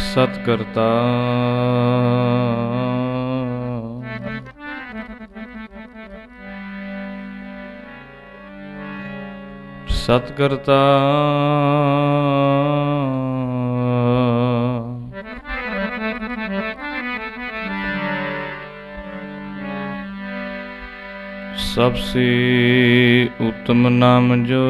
सतकर्ता सतकर्ता सबसे उत्तम नाम जो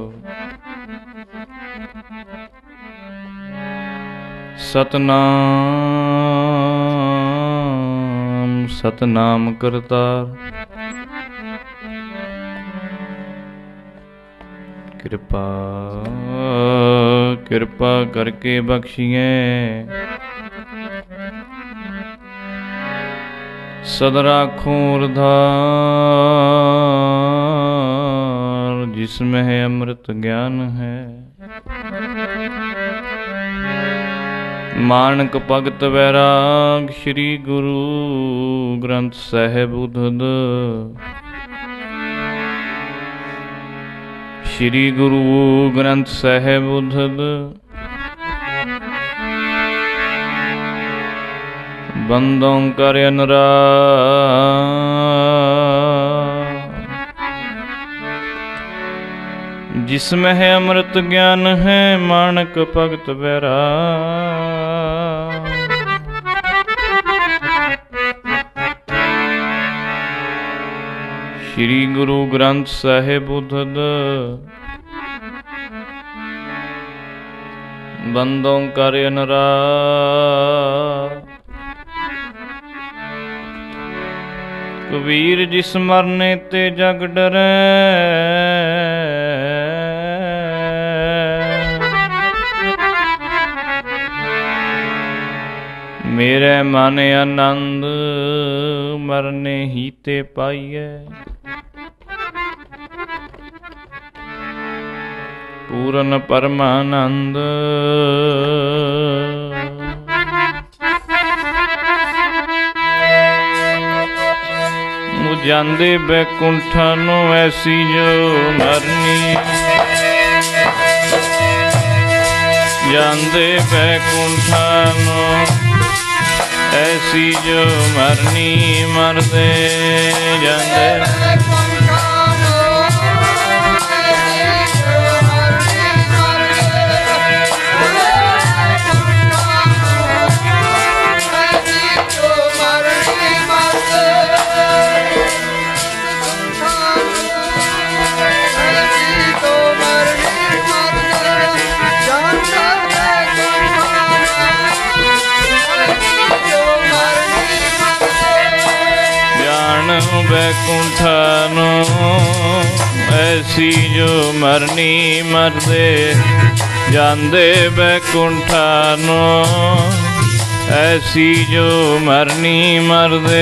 सतनाम सतनाम करतार। कृपा कृपा करके बख्शिए सद राखूं उधार जिसमें है अमृत ज्ञान है। मानक भगत वैराग श्री गुरु ग्रंथ साहिब उद्धत। श्री गुरु ग्रंथ साहिब उद्धत बंदों कर अनुराग जिसमें है अमृत ज्ञान है। मानक भगत वैराग श्री गुरु ग्रंथ साहिब उद्धत बंदों कर अनुराग। कबीर जिस मरने ते जग डरै मेरे मन आनंद मरने ही ते पाइए। पूर्ण परमानंद जांदे बैकुंठा नो ऐसी जो मरनी। जांदे बैकुंठा नो ऐसी जो मरनी। मरदे जांदे बैकुंठा नो ऐसी जो मरनी। मरदे जांदे बैकुंठा नो ऐसी जो मरनी। मरदे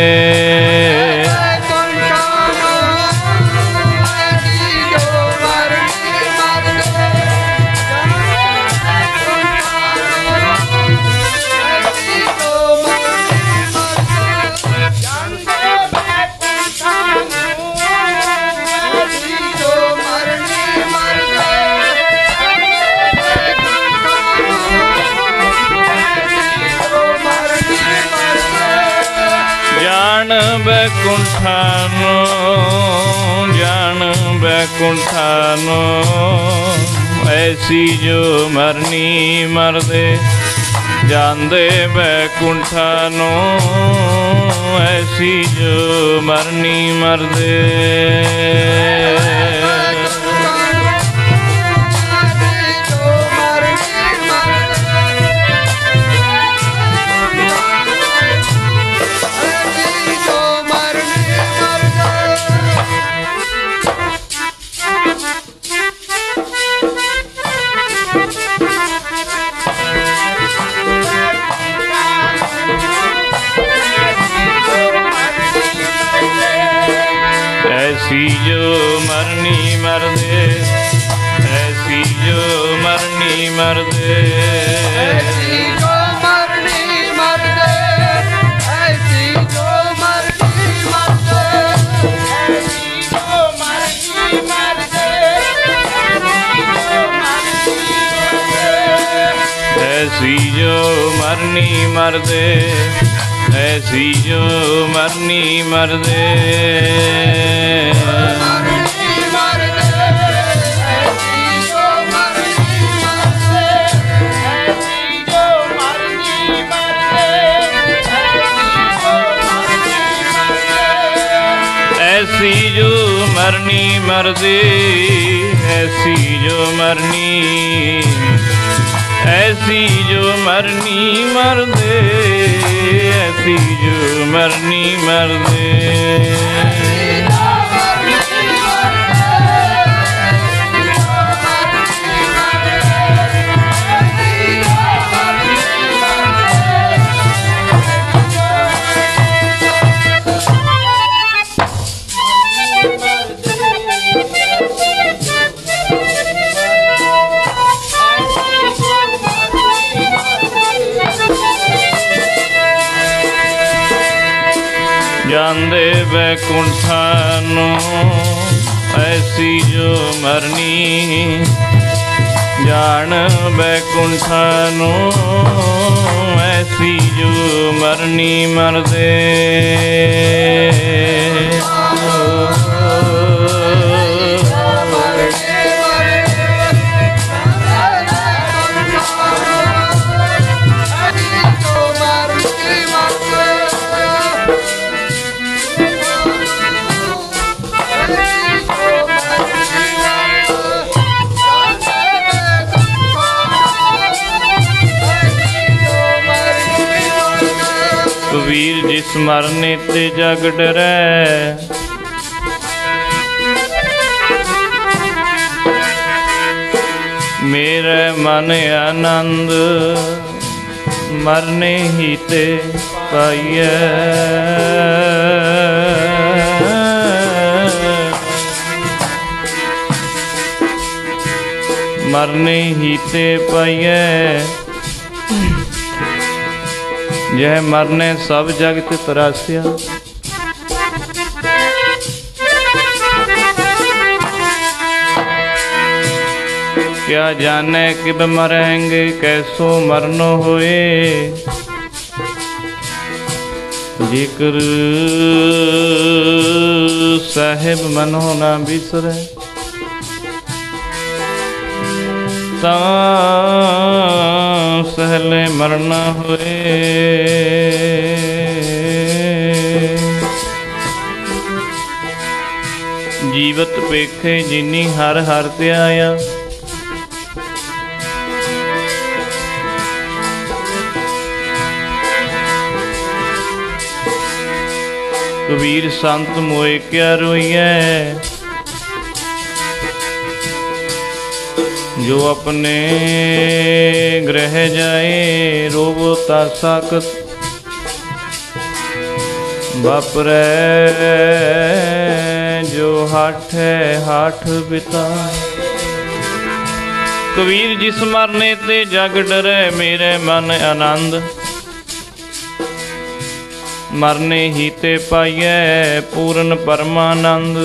बैकुंठा नो जान बैकुंठा नो ऐसी जो मरनी। मरदे जांदे बैकुंठा नो ऐसी जो मरनी। मरदे ऐसी जो मरनी। मरदे ऐसी जो मरनी। मरदे ऐसी जो मरनी। मरदे ऐसी जो मरनी। मरदे ऐसी जो मरनी। मरदे ऐसी जो मरनी मरदे, ऐसी जो मरनी मरदे। ऐसी जो मरनी मरदे, ऐसी जो मरनी, ऐसी जो मरनी मरदे, ऐसी जो मरनी मरदे। ਜਾਂਦੇ ਬੈਕੁੰਠਾਂ ਨੂੰ ਐਸੀ ਜੋ ਮਰਨੀ, ਜਾਣ ਬੈਕੁੰਠਾਂ ਨੂੰ ਐਸੀ ਜੋ ਮਰਨੀ ਮਰਦੇ। ਕਬੀਰ ਜਿਸ ਮਰਨੇ ਤੇ ਜਗ ਡਰੈ, ਮੇਰੇ ਮਨ ਆਨੰਦ ਮਰਨੇ ਹੀ ਤੇ ਪਾਈਐ। ਮਰਨੇ ਹੀ ਤੇ ਪਾਈਐ, यह मरने सब जगत तरास्या। क्या जाने किब मरेंगे कैसो मरनो होए, जिक्र साहिब मनो ना बिसरे। सहले मरना होए, जीवत पेखे जिनी हर हर ते आया। कबीर संत मोए क्या रोइए, जो अपने ग्रह जाए रोवो ता साकत, बापरे जो हाठ है हाठ बिता। कबीर जिस मरने ते जग डरे, मेरे मन आनंद मरने ही ते पाइए पूर्ण परमानंद।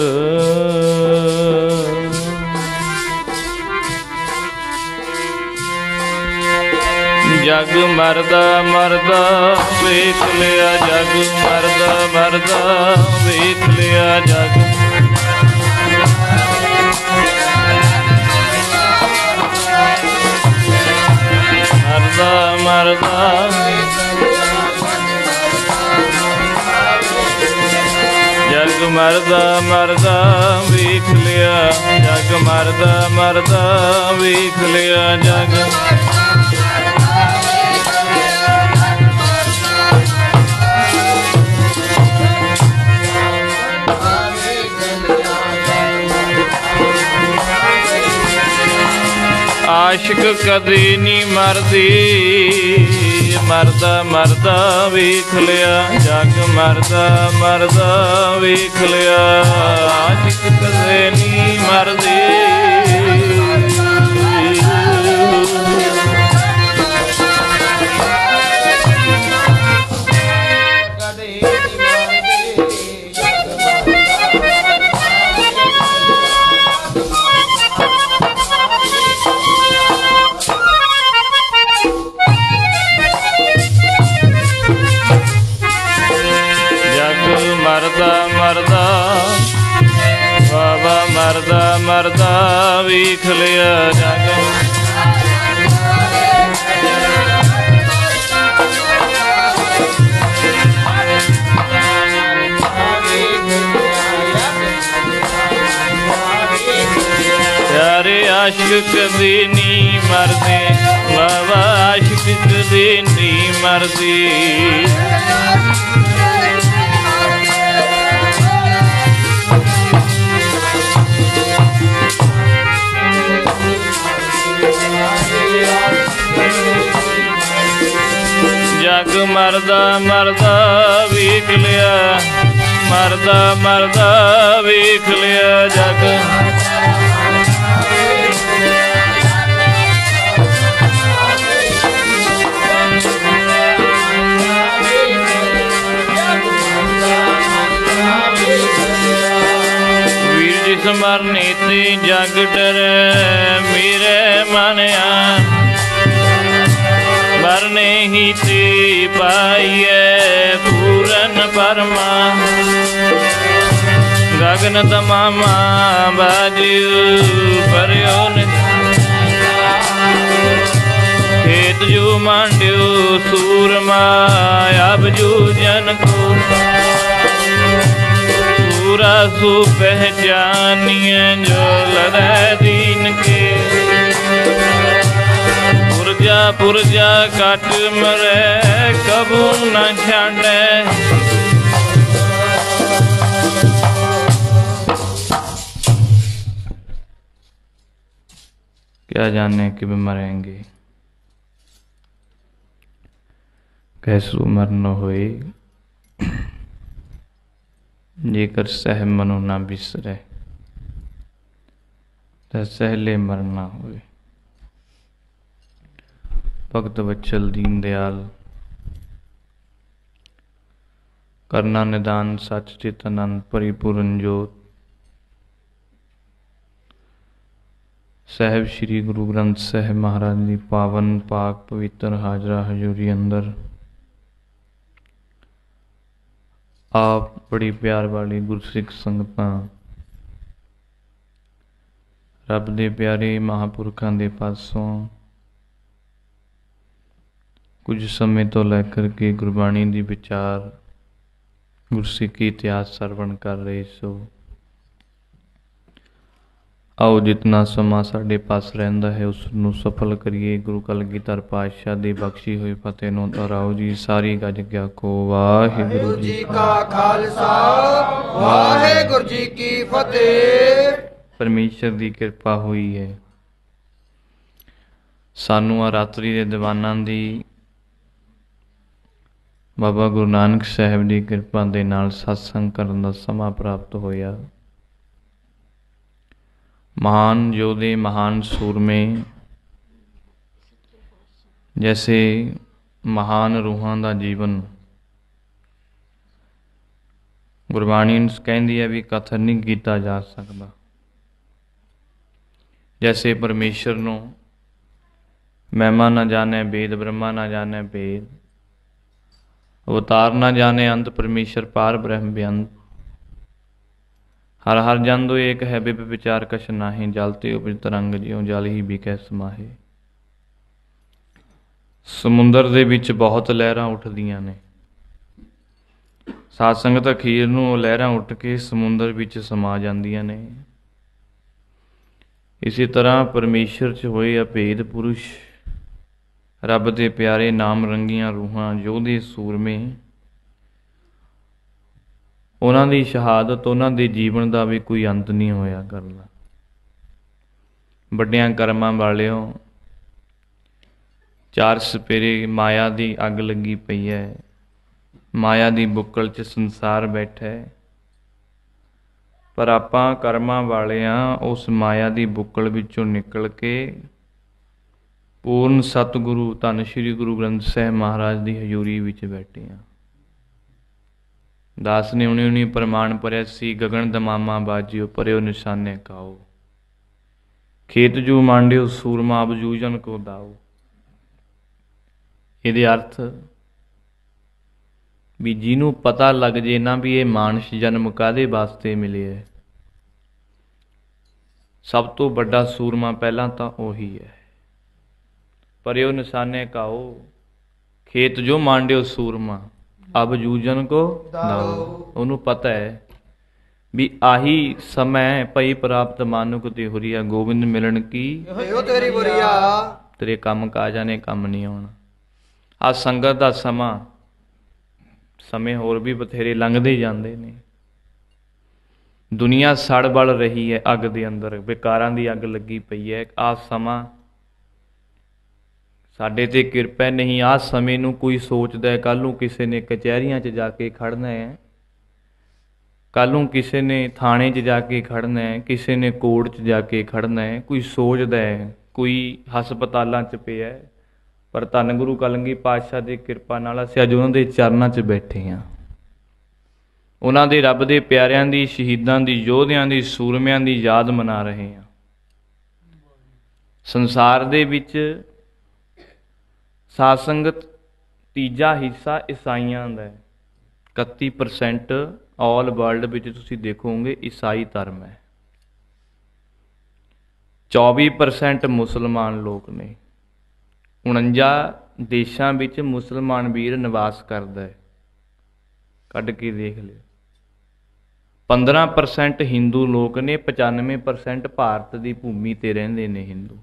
जग मरदा मरदा वेख लिया, जग मरदा मरदा वेख लिया, जग मरदा मरदा जग मरदा मरदा वेख लिया, जग मरदा मरदा वेख लिया, जग आशिक कदे नी मरदी, मरदा मरदा वेख लिया, जग मरदा मरदा वेख लिया, आशिक कदे नी मरदी। ਵੇਖ ਲਿਆ ਜਗ प्यारे आशिक कदे नहीं मरदे बाबा आशिक कदे नहीं मरदे जग मरदा मरदा वेख लिया मरदा मरदा वेख लिया जग वीर जिस मरने ते जग डरे मेरे मानिया मरने ही ते पाइए पूरन परमा गगन तमामा बाजू परयो खेत जो मांड्यो सूरमा अब जू जन को पूरा सु पहचानिए जो लड़े दीन के पुरजा कट मरे कबू न छाड़े क्या जाने कि मरेंगे कैसू मरन होए जेकर सह मनो ना बिसरे तो सहले मरना होए। भगत वत्सल दीन दयाल करना निदान सच चित आनंद परिपूर्ण जोत साहिब श्री गुरु ग्रंथ साहिब महाराज की पावन पाक पवित्र हाजरा हजूरी अंदर आप बड़ी प्यार वाली गुरसिख संगतां रब दे प्यारे महापुरखों के पासों कुछ समय तो लैकर के गुरबाणी की विचार गुरसिखी इतिहास सरवण कर रहे सो आओ जितना समा साढ़े पास रहिंदा है उसनूं सफल करिए। गुरु कलगीधर पातशाह दी बख्शी हुई फतेह नूं दोहराओ जी। सारी गज क्या को वाहिगुरु जी का खालसा वाहिगुरु जी की फतेह। परमेश्वर की कृपा हुई है सानू रात्रि दे दीवानां दी बाबा गुरु नानक साहिब की कृपा दे नाल सत्संग करन दा समा प्राप्त होया। महान योधे महान सूरमे जैसे महान रूहां दा जीवन गुरबाणी कहती है भी कथन नहीं किया जा सकता। जैसे परमेश्वर नूं महिमा न जाने वेद ब्रह्मा न जाने वेद अवतार न जाने अंत परमेश्वर पार ब्रह्म बेअंत हर हर जन दो एक है बिब विचार कछ नाहि जलते उपज तरंग ज्यों जल ही बिकै समाहे। समुंदर दे विच बहुत लहरां उठदियां ने साध संगत अखीर नूं लहरां उठ के समुंदर विच समा जांदियां ने। इसी तरह परमेश्वर च होए अभेद पुरुष रब दे प्यारे नाम रंगियां रूहां योधे सूरमे उन्हां दी शहादत उन्हां दे जीवन का भी कोई अंत नहीं होया करना। वड्डियां कर्मां वालिओ चार सपेरे माया की अग लगी पई है। माया की बुक्कल च संसार बैठा है पर आपां कर्मां वाले उस माया की बुक्कल विचों निकल के पूर्ण सतगुरु धन श्री गुरु ग्रंथ साहिब महाराज की हजूरी विच बैठे हैं। दास ने उन्हीं उन्हीं प्रमाण भरिया सी गगन दमामा बाजियो परयो निशाने काओ खेत जू मांडियो सूरमा अब जूजन को दाओ। ये अर्थ भी जिन्हों पता लग जे ना भी ये मानस जन्म कादे वास्ते मिले है सब तो बड़ा सूरमा पहला तो ओही है। परयो निशाने काओ खेत जो मांडियो सूरमा, अब जूजन को दाओ। उन्होंने पता है भी आही समय पई प्राप्त मानुक ते हुरिया, गोविंद मिलन की तेरी बुरिया, तेरे काम काजा ने कम नहीं आना। आ संगत का समा समय होर भी बथेरे लंघते जाते ने। दुनिया सड़ बल रही है अग दे अंदर, विकारां दी अग लगी पई है। आ समा साडे ते किरपा नहीं। आ समय नूं कोई सोचदा है कल नूं किसी ने कचहरियां च जाके खड़ना है, कल नूं किसी ने थाने च जाके खड़ना है, किसी ने कोर्ट च जाके खड़ना है। कोई सोचदा है, कोई हस्पतालां च पिया है। पर धन गुरु कलगी पातशाह की किरपा नाल असीं अज उन्हां दे चरनां च बैठे हाँ। उन्हां दे रब दे प्यारिआं दी, शहीदां दी, योधिआं दी, सूरमिआं दी याद मना रहे हैं। संसार दे विच साध संगत तीजा हिस्सा ईसाइयां दा है। 31% ऑल वर्ल्ड विच तुसीं देखोगे ईसाई धर्म है। 24% मुसलमान लोग ने। 49 देशां विच मुसलमान वीर निवास करदा है, कढ के देख लिओ। 15% हिंदू लोग ने। 95% भारत की भूमि ते रहिंदे ने हिंदू।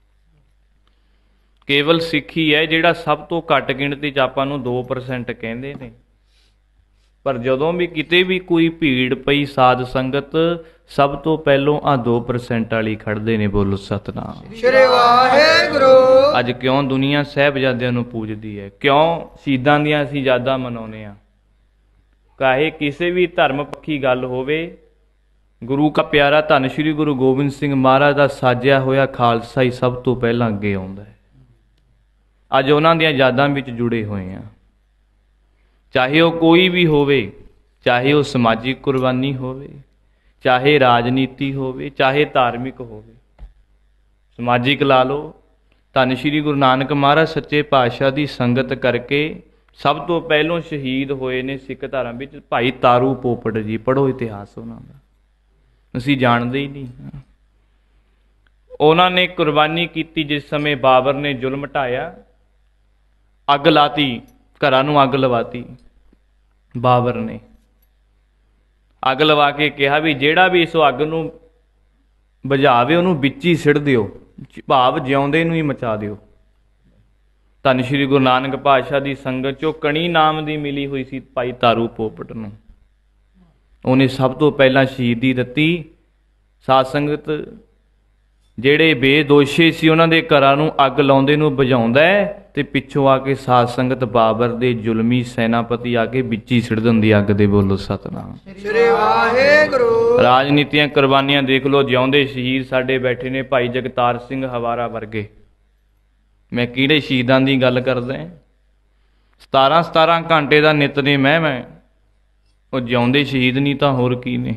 केवल सिख ही है जिहड़ा सब तो घट गिणती च आपां नूं 2% कहंदे ने। पर जदों भी किते भी कोई भीड़ पई साध संगत, सब तो पहलों आ 2% वाली खड़दे ने। बोलो सतनाम श्री वाहिगुरू। अज क्यों दुनिया साहिबजादिआं नूं पूजदी है, क्यों शहीदां दीआं असीं यादां मनाउने आ। चाहे किसी भी धर्म पक्षी गल होवे, गुरु का प्यारा धन श्री गुरु गोबिंद सिंह महाराज का साजिया होया खालसा ही सब तो पहला अगे आउंदा है। अज उन्हां दीआं यादां विच जुड़े हुए हैं। चाहे वह कोई भी होवे, चाहे वह समाजिक कुर्बानी होवे, चाहे राजनीति होवे, चाहे धार्मिक होवे। समाजिक ला लो, धन श्री गुरु नानक महाराज सच्चे पातशाह की संगत करके सब तो पहलों शहीद होए ने सिख धर्म विच भाई तारू पोपट जी। पढ़ो इतिहास उन्हां दा, असीं जाणदे ही नहीं। उन्होंने कुर्बानी की जिस समय बाबर ने जुल्म ढाया, अग लाती, घरां नूं अग लवाती। बाबर ने अग लवा के कहा भी जिहड़ा भी इस अग नूं बुझावे उहनूं विच ही सिड़ दिओ, भाव जिउंदे नूं ही मचा दिओ। धन श्री गुरु नानक पातशाह की संगत चो कणी नाम की मिली हुई सी भाई तारू पोपट नूं। उन्हें सब तो पहला शहीदी दित्ती। साध संगत ਜਿਹੜੇ बेदोषी सी उन्हां दे घरां नूं अग लाउंदे नूं बुझाउंदा है ते पिछों आके साध संगत बाबर दे जुलमी सैनापति आके विच ही सिड़ दिंदी अग दे। बोलो सतनाम श्री वाहिगुरू। राजनीतियां कुर्बानियां देख लो, जिउंदे शहीद साडे बैठे ने भाई जगतार सिंह हवारा वर्गे। मैं किहड़े शहीदां दी गल करदा है। 17 घंटे का नितनेम है। मैं वो जिउंदे शहीद नहीं तो होर की ने।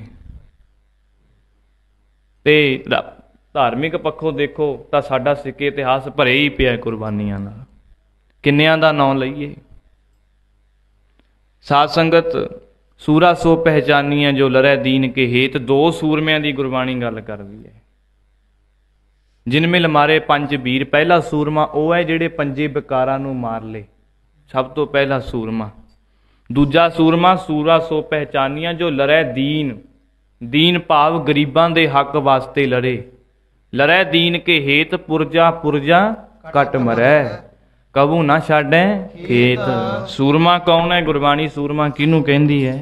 ते धार्मिक पक्षों देखो तो साडा सिख इतिहास भरे ही पिया कुर्बानियां नाल। किन्नियां दा नाम लईए। साध संगत सूरा सो पहचानियां जो लरै दीन के हेत, 2 सूरमियां दी गुरबाणी गल करदी है। जिनमें मारे 5 वीर। पहला सूरमा वह है जिहड़े 5 विकारां नूं मार ले, सब तो पहला सूरमा। दूजा सूरमा सूरा सो पहचानियां जो लरै दीन, दीन भाव गरीबां दे हक वास्ते लड़े। लरै दीन के हेत, पुरजा पुरजा कट मरै, कबू ना छाडै खेत। सूरमा कौन है? गुरबाणी सूरमा किनू कहंदी है?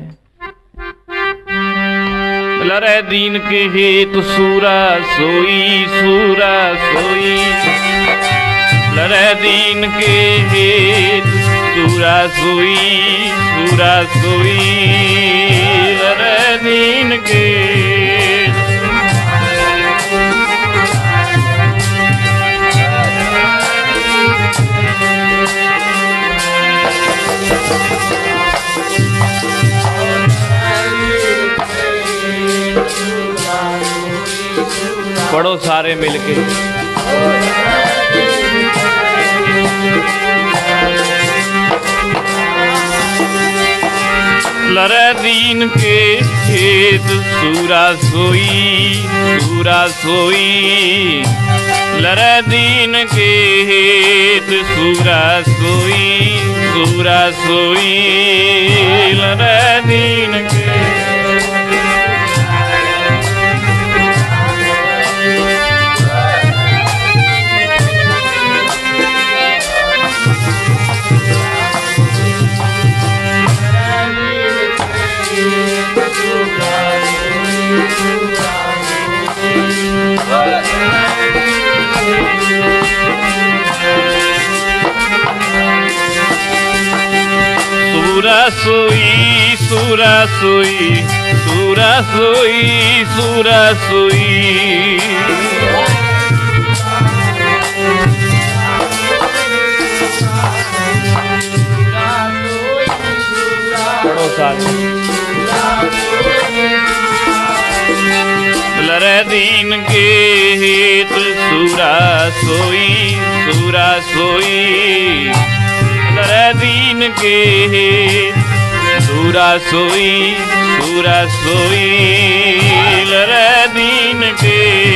लरै दीन के हेत सूरा सोई, सूरा सोई। लरै दीन के हेत सूरा सोई, सूरा सोई। लरै दीन के पढ़ो सारे मिलके। लरै दीन के हेत सूरा सोई लरै दीन के हेत सूरा सोई लरै दीन के सूरा सोई पढ़ो साथ लरै दीन के हेत सूरा सोई लरै दीन के हेत सूरा सोई लरै दीन के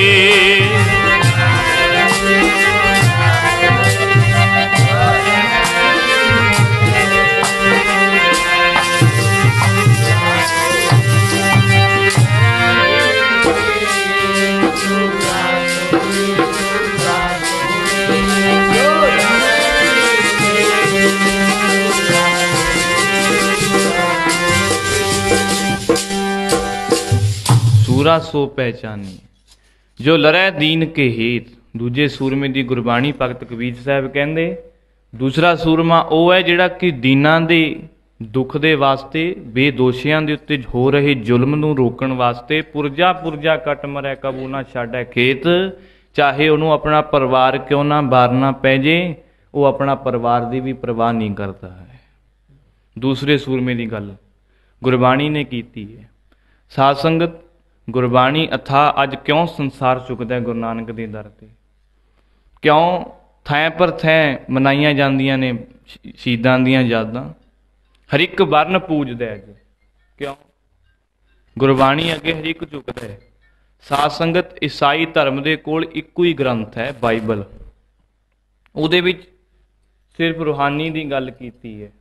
सूरा सो पहचानी जो लरै दीन के हेत। दूजे सूरमे ਦੀ ਗੁਰਬਾਣੀ ਭਗਤ ਕਬੀਰ ਸਾਹਿਬ ਕਹਿੰਦੇ ਦੂਸਰਾ ਸੂਰਮਾ ਉਹ ਹੈ ਜਿਹੜਾ ਕਿ ਦੀਨਾਂ ਦੇ ਦੁੱਖ ਦੇ ਵਾਸਤੇ ਬੇਦੋਸ਼ੀਆਂ ਦੇ ਉੱਤੇ ਹੋ ਰਹੇ ਜ਼ੁਲਮ ਨੂੰ ਰੋਕਣ ਵਾਸਤੇ ਪੁਰਜਾ ਕੱਟ ਮਰੈ ਕਬੂ ਨਾ ਛਾੜੈ ਖੇਤ। ਚਾਹੇ ਉਹਨੂੰ ਆਪਣਾ ਪਰਿਵਾਰ ਕਿਉਂ ਨਾ ਬਾਰਨਾ ਪੈ ਜੇ, ਉਹ ਆਪਣਾ ਪਰਿਵਾਰ ਦੀ ਵੀ ਪਰਵਾਹ ਨਹੀਂ ਕਰਦਾ ਹੈ। ਦੂਸਰੇ ਸੂਰਮੇ ਦੀ ਗੱਲ ਗੁਰਬਾਣੀ ਨੇ ਕੀਤੀ ਹੈ। ਸਾਧ ਸੰਗਤ ਗੁਰਬਾਣੀ ਅਥਾ ਅੱਜ ਕਿਉਂ ਸੰਸਾਰ ਚੁੱਕਦਾ ਗੁਰੂ ਨਾਨਕ ਦੇ ਦਰ ਤੇ? ਕਿਉਂ ਥੈਂ ਪਰ ਥੈਂ ਮਨਾਈਆਂ ਜਾਂਦੀਆਂ ਨੇ ਸ਼ਹੀਦਾਂ ਦੀਆਂ ਯਾਦਾਂ? ਹਰ ਇੱਕ ਵਰਨ ਪੂਜਦਾ ਅੱਜ। ਕਿਉਂ? ਗੁਰਬਾਣੀ ਅੱਗੇ ਹਰ ਇੱਕ ਝੁਕਦਾ ਹੈ। ਸਾਧ ਸੰਗਤ ਈਸਾਈ ਧਰਮ ਦੇ ਕੋਲ ਇੱਕੋ ਹੀ ਗ੍ਰੰਥ ਹੈ ਬਾਈਬਲ। ਉਹਦੇ ਵਿੱਚ ਸਿਰਫ ਰੂਹਾਨੀ ਦੀ ਗੱਲ ਕੀਤੀ ਹੈ।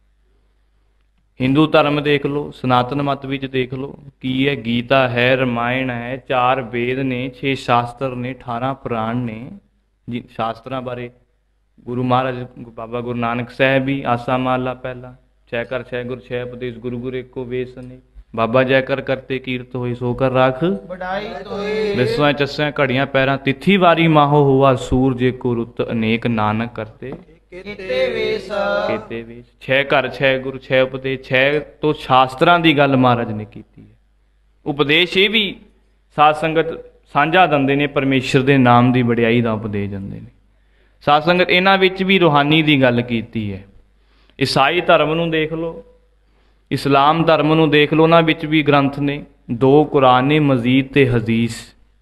हिंदू धर्म देख लो, सनातन मत विच देख लो की है, गीता है, रामायण है, 4 वेद ने, 6 शास्त्र ने, 18 पुराण ने। जी शास्त्रां बारे गुरु महाराज बाबा गुरु नानक साहब भी आसा माला पहला छह कर छह गुर छह उपदेश गुरु गुरु एको वेस ने। बाबा जय कर करते कीरत होई सो कर राख विश्वां चस्यां घड़ियां पैरां तिथि वारी माहो हुआ सूरज एको रुत अनेक नानक करते केते वेश। छह घर छह गुरु छह उपदेश, 6 तो शास्त्रां दी गल महाराज ने कीती है। उपदेश ये भी साध संगत साझा दिंदे ने, परमेश्वर दे नाम दी वडियाई दा उपदेश दिंदे ने। साध संगत इन्हां विच भी रूहानी दी गल कीती है। ईसाई धर्म नूं देख लो, इस्लाम धर्म नूं देख लो, उन्हां विच भी ग्रंथ ने 2 कुरान ने, मजीद ते हदीस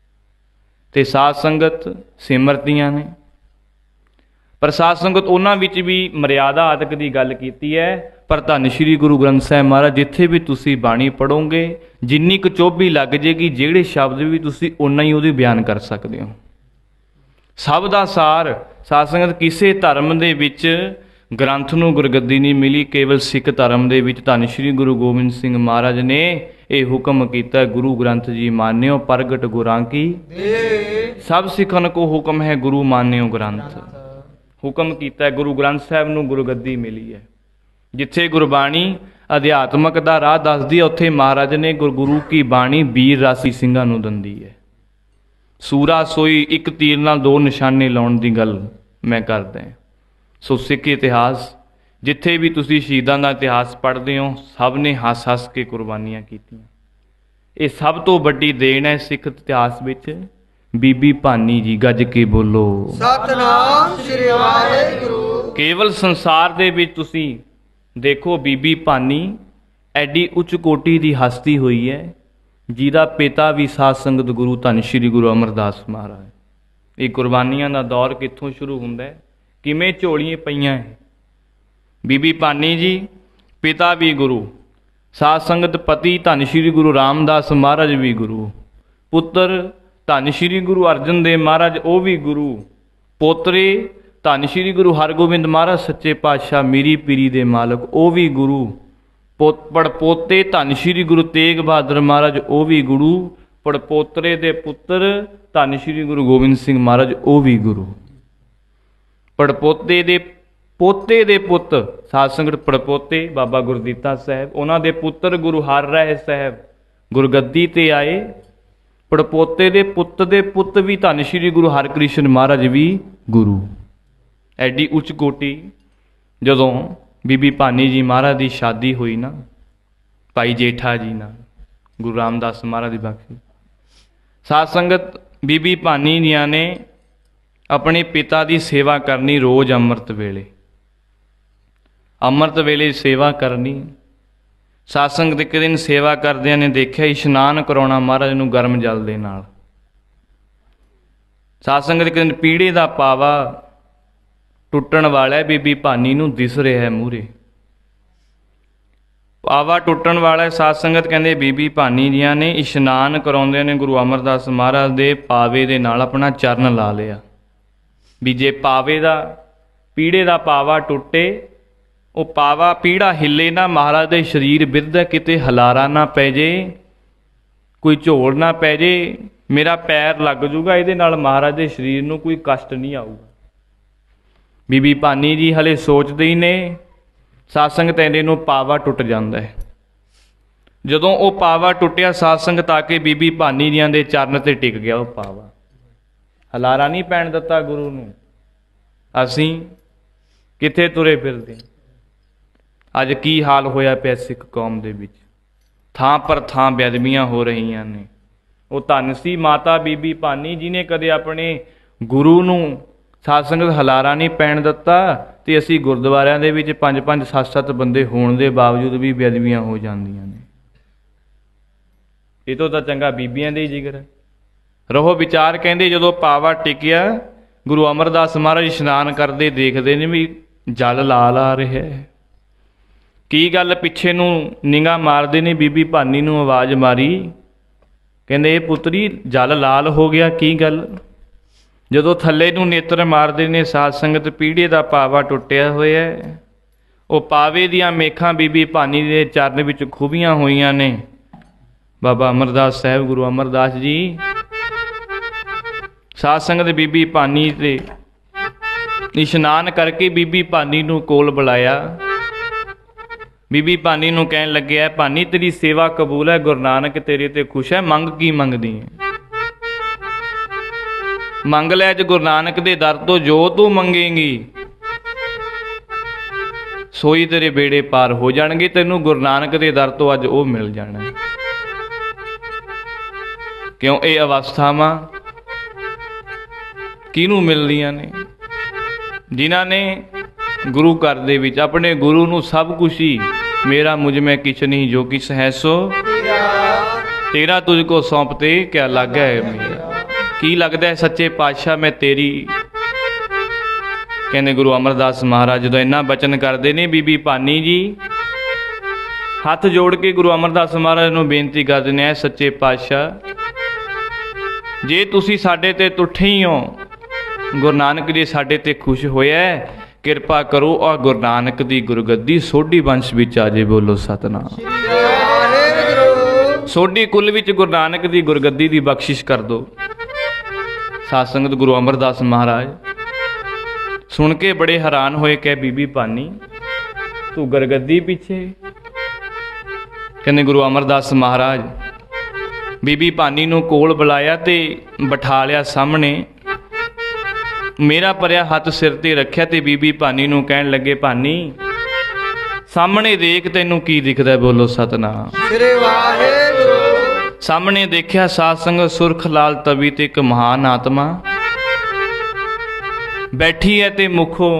ते साध संगत सिमरतियां ने। पर साध संगत उन्हां विच भी मर्यादा आदक की गल कीती है। पर धन श्री गुरु ग्रंथ साहिब महाराज जिथे भी तुसी बाणी पढ़ोगे जिन्नी क चोभी लग जाएगी, जेड़े शब्द भी तुसी उन्ना ही उहदी बयान कर सकते हो। सब दा सार साध संगत किसी धर्म दे विच ग्रंथ नूं गुरगद्दी नहीं मिली। केवल सिख धर्म दे विच धन श्री गुरु गोबिंद सिंह महाराज ने यह हुक्म किया, गुरु ग्रंथ जी मान्यो प्रगट गुरां की। सब सिखन को हुक्म है गुरु मान्यो ग्रंथ। हुक्म किया गुरु ग्रंथ साहब नूं गुरगद्दी मिली है। जिथे गुरबाणी अध्यात्मक दा राह दसदी है, उत्थे महाराज ने गुरु की बाणी वीर रासी ਸਿੰਘਾਂ ਨੂੰ ਦਿੰਦੀ है। सूरा सोई एक तीर नाल 2 निशाने लाउण दी गल मैं करदा। सो सिख इतिहास जिथे भी तुसी शहीदां दा इतिहास पढ़दे हो, सब ने हस हस के कुर्बानियां कीतियां। ये सब तो वड्डी देन है सिख इतिहास विच। बीबी भानी जी गज के बोलो सतनाम श्री वाहिगुरू। केवल संसार दे विच तुसी देखो बीबी भानी एडी उच्च कोटि दी हस्ती हुई है, जिहदा पिता भी साध संगत गुरु धन श्री गुरु अमरदास महाराज। ये कुर्बानियां दा दौर कित्थों शुरू हुंदा है, किवें झोलियां पईयां है। बीबी भानी जी पिता भी गुरु साध संगत पति धन श्री गुरु रामदास महाराज भी गुरु, पुत्र धन श्री गुरु अर्जन देव महाराज वो भी गुरु, पोतरे धन श्री गुरु हरगोबिंद महाराज सच्चे पातशाह मीरी पीरी दे मालक वो भी गुरु, पड़पोते धन श्री गुरु तेग बहादुर महाराज वो भी गुरु, पड़पोतरे दे पुत्र धन श्री गुरु गोबिंद सिंह महाराज वो भी गुरु, पड़पोते दे पोते दे पुत साध संगत पड़पोते बाबा गुरदीता साहब, उन्हां दे पुत्र गुरु हर राय साहब गुरगद्दी ते आए, पड़पोते दे पुत भी धन श्री गुरु हरकृष्ण महाराज भी गुरु। एडी उच्च कोटि जदों बीबी भानी जी महाराज की शादी हुई ना भाई जेठा जी ना गुरु रामदास महाराज की बख्शी, साध संगत बीबी भानी जिया ने अपने पिता की सेवा करनी रोज़ अमृत वेले सेवा करनी। साध संगत एक दिन सेवा करदियां ने देखिया इशनान कराउणा महाराज नूं गर्म जल दे नाल। साध संगत एक दिन पीढ़े का पावा टुटण वाला है, बीबी भानी नूं दिस रहा है मूहरे पावा टुटण वाला है। साध संगत कहंदे बीबी भानी जियां ने इशनान कराउंदे ने गुरु अमरदास महाराज दे पावे दे नाल अपना चरण ला लिया भी जे पावे दा पीढ़े का पावा टुटे वो पावा पीड़ा हिले ना महाराज दे शरीर बिरद किते हलारा ना पै जे, कोई झोल ना पै जे, मेरा पैर लग जूगा ये नाल महाराज दे शरीर नूं कोई कष्ट नहीं आऊगा। बीबी भानी जी हले सोचते ही ने, साध संगत इहदे नूं पावा टुट जांदा है। जदों वो पावा टुटिया साध संगत आके बीबी भानी जियां दे चरण ते टिक गया वो पावा, हलारा नहीं पैण दिता गुरु नूं। असीं किथे तुरे फिरदे, अज की हाल होया पिया सिख कौम दे विच, थां पर थां बेअदबियां हो रहीआं ने। वो धन सी माता बीबी भानी जी ने कदे अपने गुरु नूं साध संगत हलारा नहीं पैण दिता, ते असीं गुरद्वारिआं दे विच 5-5 7-7 बंदे होण दे बावजूद भी बेअदबियां हो जांदियां ने। इह तों तां चंगा बीबियां दे ही जिगर है। रहो विचार, कहंदे जदों पावा टिकिया गुरु अमरदास महाराज इशनान करदे देखदे ने भी जल लाल आ रहा है। की गल पिछे नूं निगाह मारदे ने, बीबी भानी नूं आवाज़ मारी, कहंदे पुत्री जल लाल हो गया की गल। जदों थल्ले नूं नेत्र मारदे ने साध संगत पीढ़े का पावा टुटिया होया है। वो पावे दियां मेखां बीबी भानी दे चरण विच खुबियां होईयां ने। बाबा अमरदास साहब गुरु अमरदास जी साध संगत बीबी भानी ते इशनान करके बीबी भानी नूं कोल बुलाया। बीबी भानी नूं कहण लग्या, भानी तेरी सेवा कबूल है, गुरु नानक तेरे ते खुश है, मंग की मंगदी है। मंग लै अज गुरु नानक दे दर तो जो तू मंगेगी सोई तेरे बेड़े पार हो जाणगे, तैनूं गुरु नानक दे दर तो अज वो मिल जाना। क्यों ये अवस्थावां किनूं मिलदियां ने? जिन्हां ने गुरु घर दे विच अपने गुरु नूं सब कुछ ही मेरा मुझ में किछ नहीं जो किछ है सो तेरा तुझको सौंपते क्या लग है मेरा। की लगता है सच्चे पातशाह मैं तेरी। कहने गुरु अमरदास महाराज जो इन्ना बचन करते ने, बीबी भानी जी हाथ जोड़ के गुरु अमरदास महाराज नूं बेनती करदे ने, सच्चे पातशाह जे तुसी साडे ते तुठे ही हो, गुरु नानक जी साडे ते खुश होया है, किरपा करो और गुरु नानक दी गुरगद्दी सोढी वंश विच आ जे। बोलो सतनाम। सोढी कुल विच गुरु नानक दी गुरगद्दी दी बख्शिश कर दो। साध संगत गुरु अमरदास महाराज सुन के बड़े हैरान होए, कह बीबी भानी तू गुरगद्दी पीछे। कहने गुरु अमरदास महाराज बीबी भानी नूं कोल बुलाया ते बिठा लिया सामने, मेरा परिया हथ सिर ते रखिया ते बीबी भानी नूं कहण लगे, भानी सामने देख तैनूं की दिखदा। बोलो सतनाम। सामने देखिया साध संगत सुरख लाल तवी ते एक महान आत्मा बैठी है ते मुखों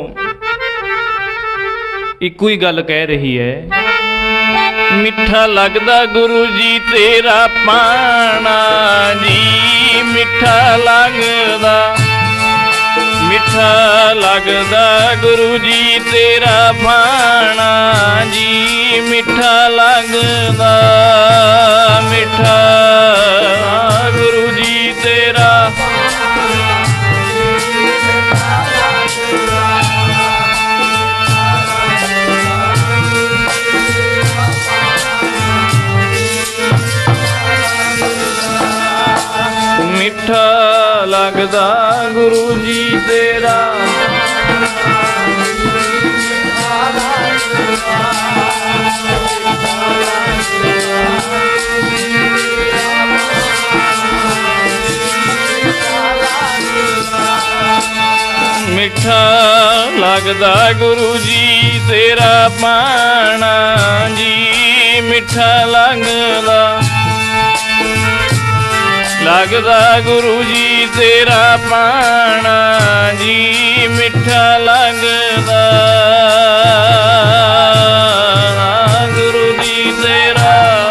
इको ही गल कह रही है, मिठा लगदा गुरु जी तेरा पाना जी, मिठा लगदा मिठा लगदा गुरु जी तेरा पाना जी, मिठा लगदा मिठा गुरु जी तेरा मिठा लगदा गुरु जी तेरा मिठा लगदा गुरु जी तेरा पाना जी मिठा लगदा गुरु जी तेरा पाना जी मिठा लगदा गुरु जी तेरा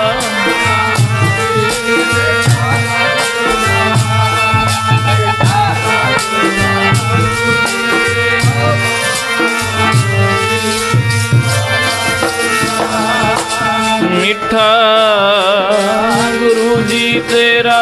मिठा गुरु जी तेरा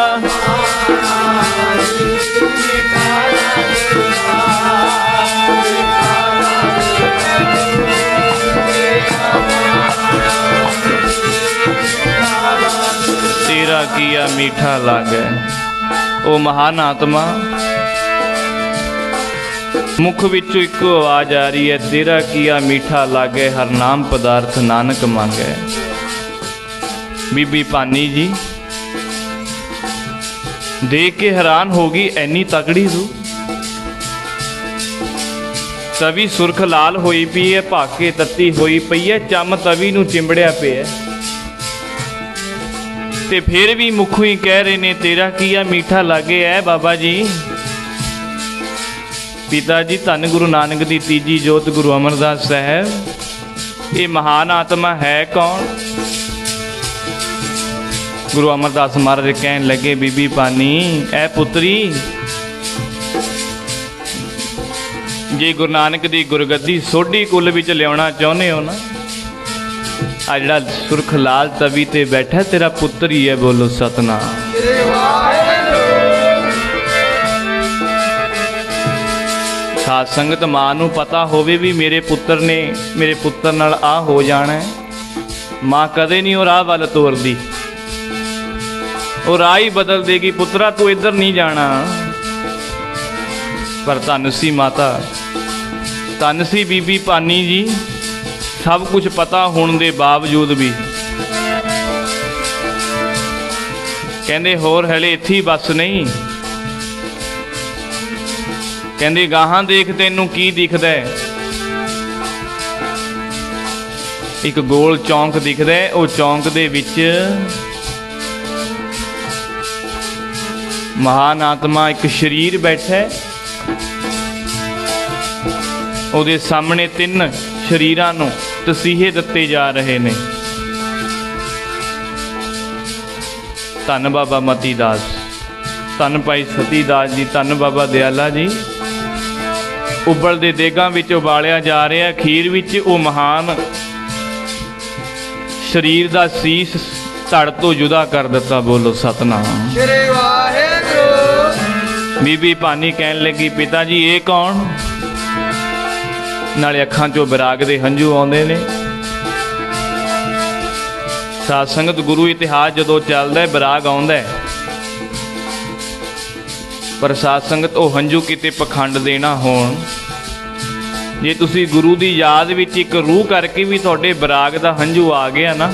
तेरा किया मीठा लागे। ओ महान आत्मा मुख विचों इको आवाज आ रही है, तेरा किया मीठा लागे हर नाम पदार्थ नानक मांगे। बीबी भानी जी देख के हैरान होगी, ऐनी तगड़ी तू तवी सुरख लाल होई पई है, भाके तत्ती होई पई है, चम तवी नूं चिंबड़िया पिया ते फिर भी मुखों ही कह रहे ने तेरा किया मीठा लागे है। बाबा जी पिता जी धन गुरु नानक दी तीजी जोत गुरु अमरदास साहब, ये महान आत्मा है कौन? गुरु अमरदास महाराज कहन लगे बीबी भानी ऐ पुत्री जे गुरु नानक दी गुरगद्दी सोढ़ी कुल विच लियाउणा चाहुंदे हो ना, आ जिहड़ा सुरख लाल तवी ते बैठा तेरा पुत्र ही है। बोलो सतनाम। साध संगत मां नूं पता होवे भी मेरे पुत्र ने मेरे पुत्र नाल आ हो जाना है, मां कदे नहीं वो राह वल तोरदी, वो राह ही बदल देगी, पुत्रा तू इधर नहीं जाना। पर धन सी माता, धन सी बीबी भानी जी, सब कुछ पता होने के बावजूद भी कहंदे होर हले इत्थे ही बस नहीं, कहंदे गाहां देख तैनूं की दिखदा है। एक गोल चौंक दिखदा है, वो चौंक दे विच महान आत्मा एक शरीर बैठा है, ਉਹਦੇ सामने तीन शरीरां नूं तसीहे दिते जा रहे ने। धन बाबा मती दास, धन भाई सती दास जी, धन बाबा दयाला जी, उबलदे देगां विच उबालिया जा रहा, खीर विच वो महान शरीर दा सीस धड़ तो जुदा कर दिता। बोलो सतनाम। बीबी भानी कहन लगी पिता जी ये कौन? नाले अखां चों विराग दे हंझू आउंदे ने। साध संगत गुरु इतिहास जदों चलदा है विराग आउंदा है, पर साध संगत वो हंझू किते पखंड देना होण, जे तुसी गुरु दी याद विच एक रूह करके भी तुहाडे विराग दा हंझू आ गया ना,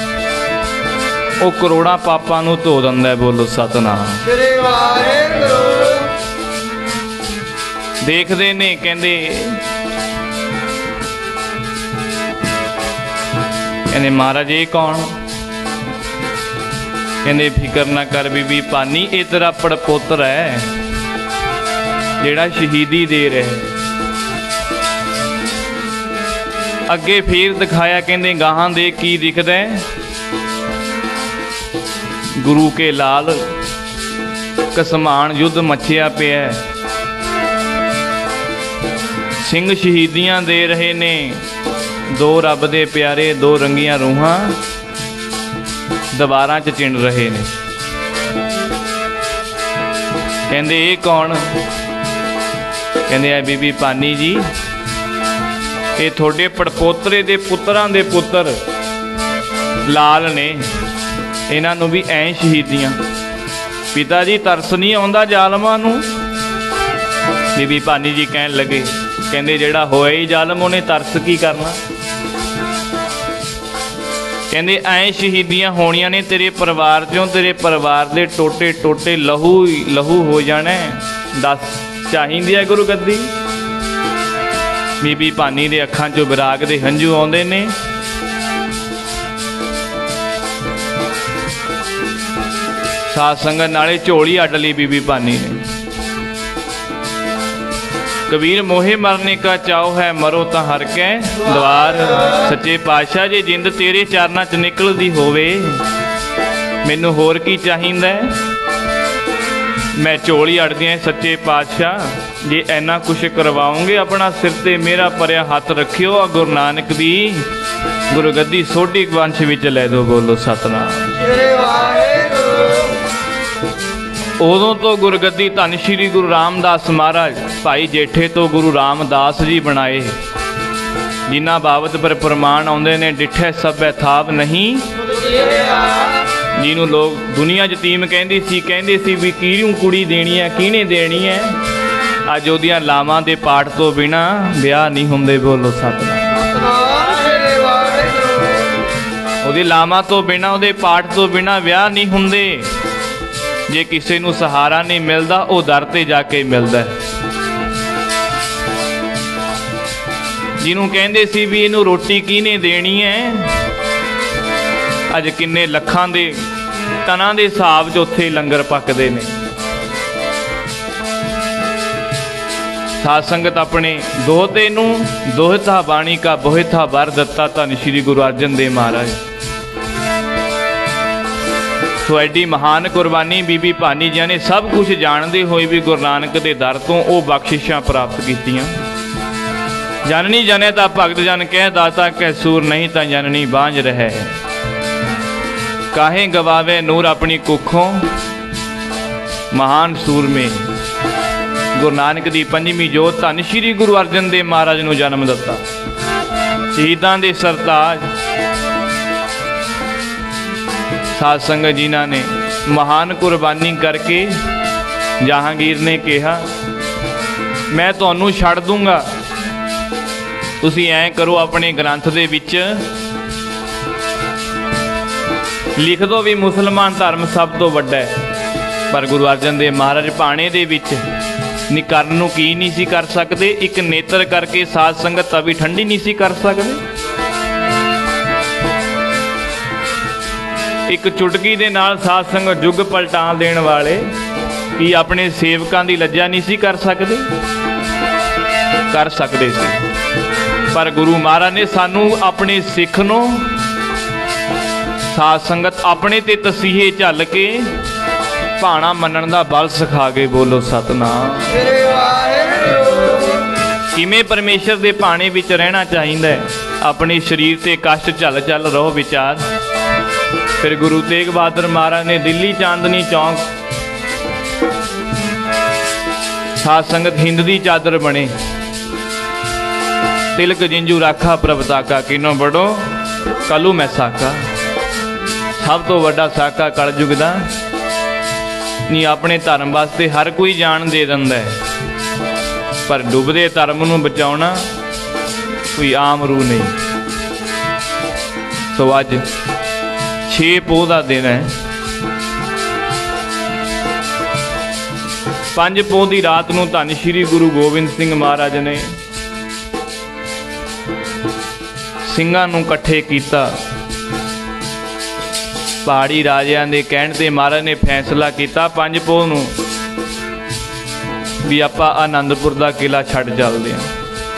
वो करोड़ां पापां नूं धो दिंदा है। बोलो सतनाम। देखदे ने कहंदे कहने महाराज ये कौन? कहने फिक्र ना कर बीबी भानी, ये तेरा पड़पोत्र है जेड़ा शहीदी दे रहे। अगे फिर दिखाया, कहने गाहां दे की दिखदा है? गुरु के लाल कसमान युद्ध मचिया पिया, सिंह शहीदियां दे रहे ने, दो रब दे प्यारे दो रंगियां रूहां दीवारां च चिण रहे ने। कहंदे ये कौन? कहंदे आ बीबी भानी जी, ये थोड़े पड़पोतरे दे पुत्रां दे पुत्र लाल ने, इन्हां नूं भी ऐं शहीदियां। पिता जी तरस नहीं आउंदा जालमां नूं? बीबी भानी जी कहन लगे, कहंदे जिहड़ा होया ही जालम उहने तरस की करना। कहंदे ऐ शहीदियां होणियां ने तेरे परिवार चों, तेरे परिवार दे टोटे टोटे लहू लहू हो जाना। दस चाहीदी है गुरु गद्दी? बीबी भानी दे अखां चों विराग दे हंझू आउंदे ने। साध संगत नाले झोली अड्ड लई बीबी भानी ने। कबीर मोहे मरने का चाओ है मरो तां हर कै द्वार। सच्चे पातशाह जे जिंद तेरे चरनां च निकलदी होवे मैनू होर की चाहिंदा? मैं झोली अड़दियां सच्चे पातशाह जे इन्ना कुछ करवाओगे अपना सिर ते मेरा परया हथ रखियो। गुरु नानक दी गुरु गद्दी सोढी वंश विच लै दो। बोलो सतनाम। उदों तो गुरगद्दी धन श्री गुरु रामदास महाराज भाई जेठे तो गुरु रामदास जी बनाए, जिन्हां बाबत पर प्रमाण आउंदे ने डिठे सभै थाप नहीं। जिन्हों लोग दुनिया यतीम कहंदे सी भी किहनूं कुड़ी देनी है, किहने देनी है। अज ओहदियां लावां दे पाठ तो बिना विआह नहीं हुंदे। बोलो सतनाम। ओहदी लावां तो बिना ओहदे पाठ तो बिना विआह नहीं हुंदे। जे किसी नूं सहारा नहीं मिलता वह दर ते जाके मिलता है। जिन्हों कहंदे सी भी इनू रोटी किहने देनी है, अज किन्ने लखां दे टनां दे हिसाब च उत्थे लंगर पकदे ने। साध संगत अपने दोहते नूं दोहता बाणी का बोहता वर दत्ता धन श्री गुरु अर्जन देव महाराज। सो एडी महान कुरबानी बीबी भानी जी ने सब कुछ जानते हुए भी गुरु नानक के दर तो वो बख्शिशां प्राप्त कीतियां। जननी जने ता भगत जन कह दाता कह सूर नहीं ता जननी बांझ रहे। काहे गवावे नूर अपनी कुखों महान सूर में। गुरु नानक दी पंजवीं जोत धन श्री गुरु अर्जन देव महाराज नूं जन्म दिता। शहीदां दे सरताज साध संगत जिन्हां ने महान कुर्बानी करके जहांगीर ने कहा मैं तुहानूं छड़ दूंगा, तुसीं ऐ करो अपने ग्रंथ दे विच लिख दो भी मुसलमान धर्म सब तो वड्डा है। पर गुरु अर्जन देव महाराज भाणे दे विच निकरन नूं की नहीं सी कर सकते। एक नेत्र करके साध संगत तवी ठंडी नहीं सी कर सकते। एक चुटकी दे नाल साध संगत युग पलटा देण वाले कि अपने सेवकां दी लज्जा नहीं सी कर सकते। कर सकते सी, पर गुरु महाराज ने सानू अपने सिख नूं साध संगत अपने ते तसीहे झल के भाणा मनण दा बल सिखा के। बोलो सतनाम। किवें परमेश्वर दे भाणे विच रहना चाहिए। अपने शरीर ते कष्ट झल झल रहो विचार। फिर गुरु तेग बहादुर महाराज ने दिल्ली चांदनी चौक साध संगत हिंद दी चादर बने। तिलक जिंजू राखा प्रभ ताका किनो बड़ो कलू मैं साका। सब तो वड्डा साका कलयुग दा नहीं। अपने धर्म वास्ते हर कोई जान दे दिंदा है, पर डुबदे धर्म नूं बचाउणा कोई आम रूह नहीं। तो अज 6 पोह का दिन है। 5 पोह की रात नूं धन श्री गुरु गोबिंद सिंह महाराज ने ਸਿੰਘਾਂ नूं इकट्ठे किया। पहाड़ी राजिਆਂ ਦੇ ਕਹਿਣ ਤੇ महाराज ने फैसला किया 5 पोह नूं भी आपां आनंदपुर का किला छड्ड चलदे हां।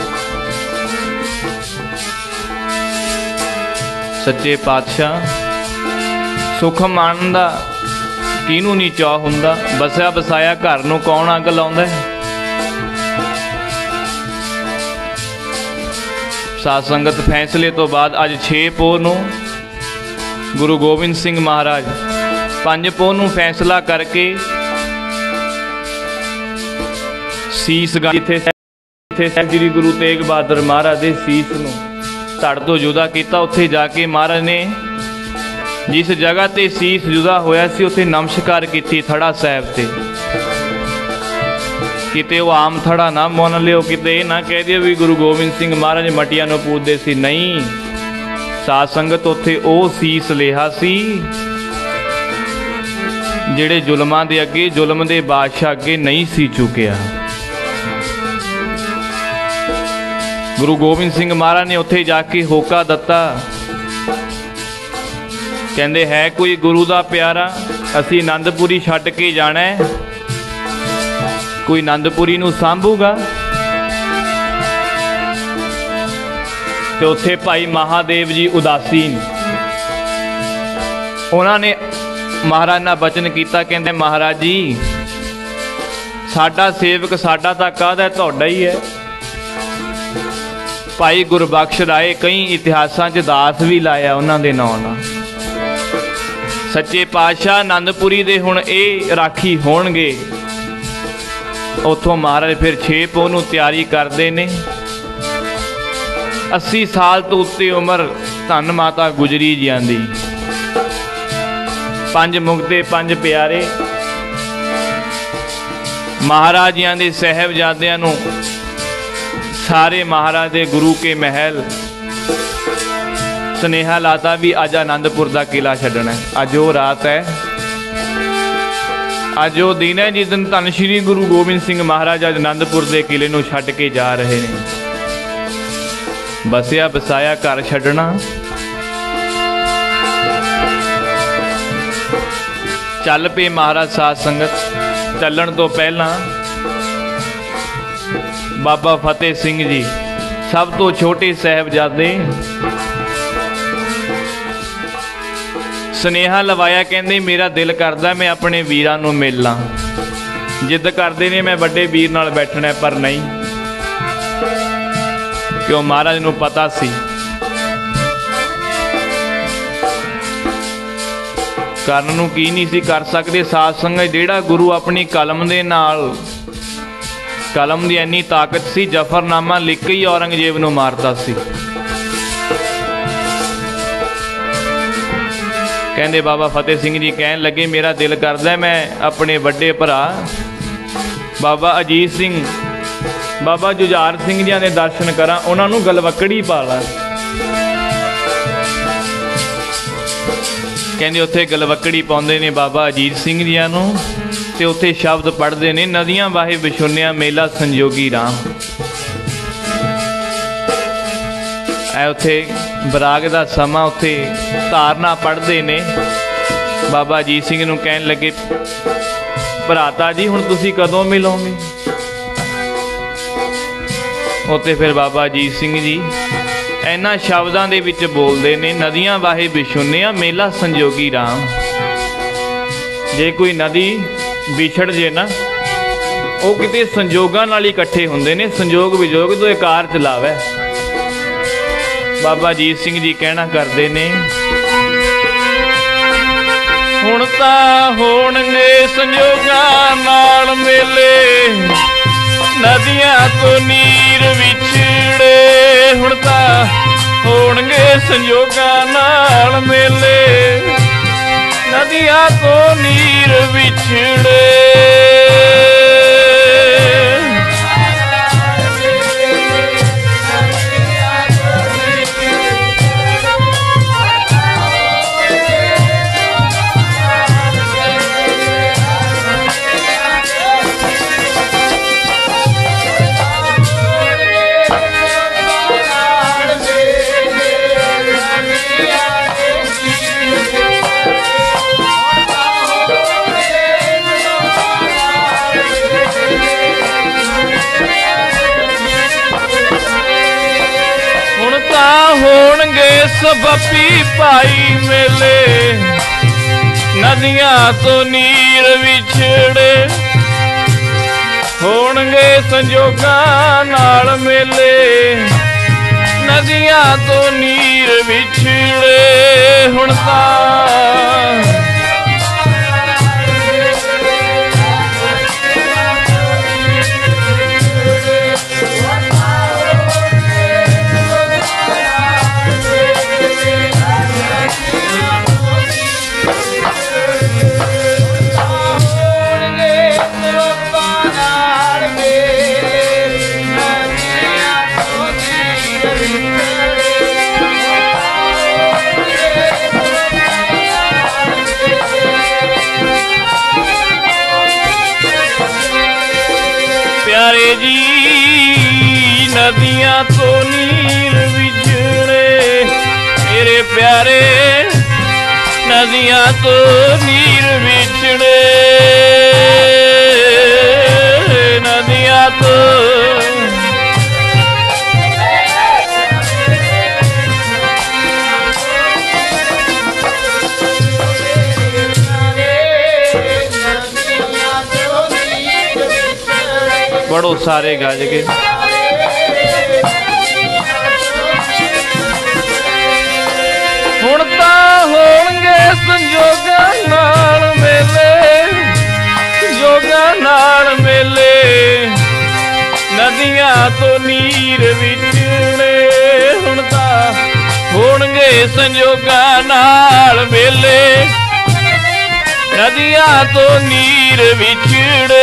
सच्चे पातशाह सुख माणन दा किहनूं नहीं चाह हुंदा। बसिया बसाया घर नूं कौन अग लाउंदा है। साध संगत फैसले तो बाद अज 6 पोह नूं गुरु गोबिंद सिंह महाराज 5 पोह नूं फैसला करके सीस जिथे श्री गुरु तेग बहादुर महाराज के सीस नूं धड़ तो जुदा किया, उत्थे जाके महाराज ने जिस जगह ते सीस जुदा होया सी उत्थे नमस्कार की थड़ा साहब ते। किते वो आम थड़ा ना मन लियो, किते ना कह दियो भी गुरु गोबिंद सिंह महाराज मटिया नूं पूजदे सी। नहीं, साध संगत उत्थे ओ सीस लिहा सी जिहड़े जुल्मां दे अगे, जुल्म दे बादशाह अगे नहीं सी चुकिया। गुरु गोबिंद सिंह महाराज ने उत्थे जाके होका दत्ता, कहंदे है कोई गुरु दा प्यारा, असी आनंदपुरी छड्ड के जाना है, कोई आनंदपुरी नूं सांभूगा। ते उत्थे भाई महादेव जी उदासीन, उन्होंने महाराज नाल बचन किया, कहंदे महाराज जी साडा सेवक साडा तां काहदा तुहाडा ही है। भाई गुरबख्श राय कई इतिहासां च दास भी लाया उन्हां दे नाम नाल। सच्चे पातशाह आनंदपुरी दे हुण ये राखी होणगे। उत्थों महाराज फिर 6 पोह नूं तैयारी करते ने। 80 साल तो उत्ते उम्र धन माता गुजरी जांदी। 5 मुक्ते 5 प्यारे महाराजियां दे साहिबजादियां नूं सारे महाराज दे गुरु के महल सुनेहा लाता भी अज आनंदपुर का किला छड्डना है। अज वो रात है, अज वो दिन है जिस दिन धन श्री गुरु गोबिंद सिंह महाराज अज आनंदपुर के किले नूं छड्ड के जा रहे हैं। बसिया बसाया घर छड्डना, चल पे महाराज साध संगत। चलण तो पहला बाबा फतेह सिंह जी सब तो छोटे साहिबजादे सुनेहा लवाया, कहंदे मेरा दिल करदा मैं अपने वीरां नूं मिल लां। जिद करदे ने मैं वड्डे वीर नाल बैठना है, पर नहीं, क्यों महाराज नूं पता सी करन नूं की नहीं सी कर सकदे। साध संगत जिहड़ा गुरु अपनी कलम दे नाल, कलम की इन्नी ताकत सी, जफरनामा लिख के ही औरंगजेब नूं मारता सी। कहंदे बाबा फतेह सिंह जी कहन लगे मेरा दिल करदा मैं अपने वड्डे भरा बाबा अजीत सिंह, बाबा जुझार सिंह जी दे दर्शन करा, उन्हां नूं गलवकड़ी पा ला। कहंदे उत्थे गलवकड़ी पाउंदे ने बाबा अजीत सिंह जी नूं, ते उत्थे शब्द पढ़ते ने नदियां वाहे विछुनिया मेला संजोगी राम। ऐ उत्थे बराग दा समा उत्थे धारना पढ़ते ने। बाबा अजीत सिंह नूं कहन लगे भराता जी हुण तुसीं कदों मिलोगे। उत्थे फिर बाबा अजीत सिंह जी इन्हां शब्दां दे विच बोलदे ने नदियां वाहे विछुनिया मेला संजोगी राम। जे कोई नदी विछड़ जे ना वो किते संजोगां नाल इकट्ठे हुंदे ने, संजोग विजोग तो इकार चलावे। बाबा अजीत सिंह जी कहना करते ने हुण तां होणगे संजोगां नाल मेले, नदियां तो नीर विछड़े। हुण तां होणगे संजोगां नाल मेले, नदियां तो नीर विछड़े। होणगे सब भाई मेले, नदियां तो नीर विछड़े। होणगे संजोगां नाल मेले, नदियां नदियां तो नीर विछड़े हुण तां प्यारे जी नदियां तो नीर विछड़े मेरे प्यारे नदियां तो नीर विछड़े नदियां तो बड़ो सारे गज के हुण तां होणगे संजोगां नाल मेले संजोगां नाल मेले नदियां तो नीर विछड़े हुण तां होणगे संजोगां नाल मेले नदियां तो नीर विछड़े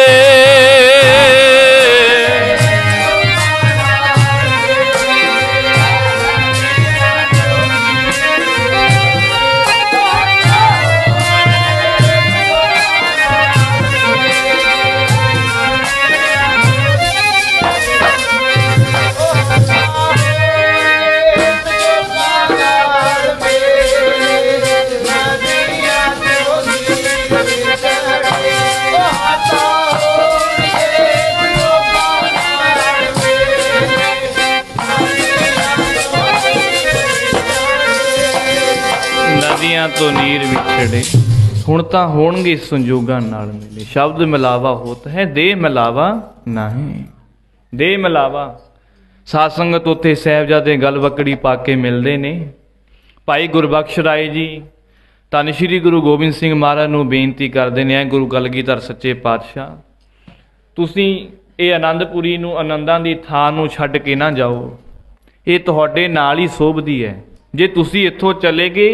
नदियां तो नीर विछड़े हुण तां होणगे संजोगां नाल मिले शब्द मिलावा होत है दे मिलावा नहीं दे मिलावा साध संगत उत्थे साहिबजादे गल वकड़ी पा के मिलते ने भाई गुरबख्श राय जी धन श्री गुरु गोबिंद सिंह महाराज नूं बेनती करदे ने गुरु कलगीधर सच्चे पातशाह तुसीं ये आनंदपुरी नूं आनंदां दी थां नूं छड्ड के ना जाओ ये तुहाडे नाल ही शोभदी है जे तुसीं इत्थों चले गए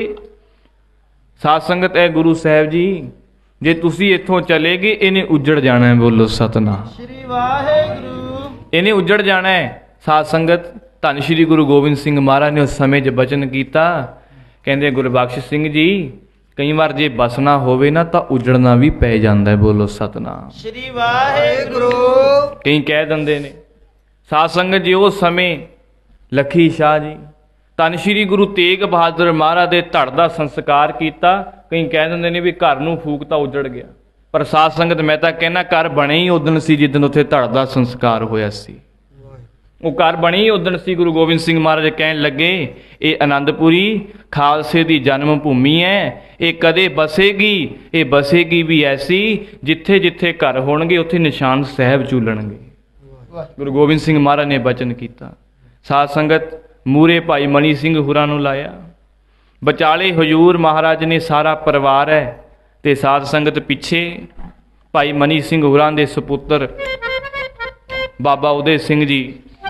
साध संगत है गुरु साहब जी जे तुसी इत्थों चले गए इन्हें उजड़ जाना है बोलो सतनाम श्री वाहेगुरु इन्हें उजड़ जाना है साध संगत धन श्री गुरु गोबिंद सिंह महाराज ने उस समय च बचन किया कहते गुरबख्श सिंह जी कई बार जे बसना होवे ना तो उजड़ना भी पै जाता है बोलो सतनाम श्री वाहेगुरु कई कह देंगे ने साध संगत जी उस समय लखी शाह जी धन श्री गुरु तेग बहादुर महाराज के धड़ का संस्कार किया कई कह देंगे ने भी घर नूं फूक तो उजड़ गया पर साध संगत मैं तो कहना घर बने ही उदन सी जिदन उत्थे धड़ का संस्कार होया सी वो घर बनी ही उदन सी गुरु गोबिंद सिंह महाराज कहन लगे ये आनंदपुरी खालसे की जन्म भूमि है ये कदे बसेगी ये बसेगी भी ऐसी जिथे जिथे घर होणगे उत्थे निशान साहब झूलणगे गुरु गोबिंद सिंह महाराज ने बचन किया साध संगत मूरे भाई मनी सिंह हुरां नूं लाया बचाले हजूर महाराज ने सारा परिवार है ते साध संगत पिछे भाई मनी सिंह हुरां दे सपुत्र बाबा उदय सिंह जी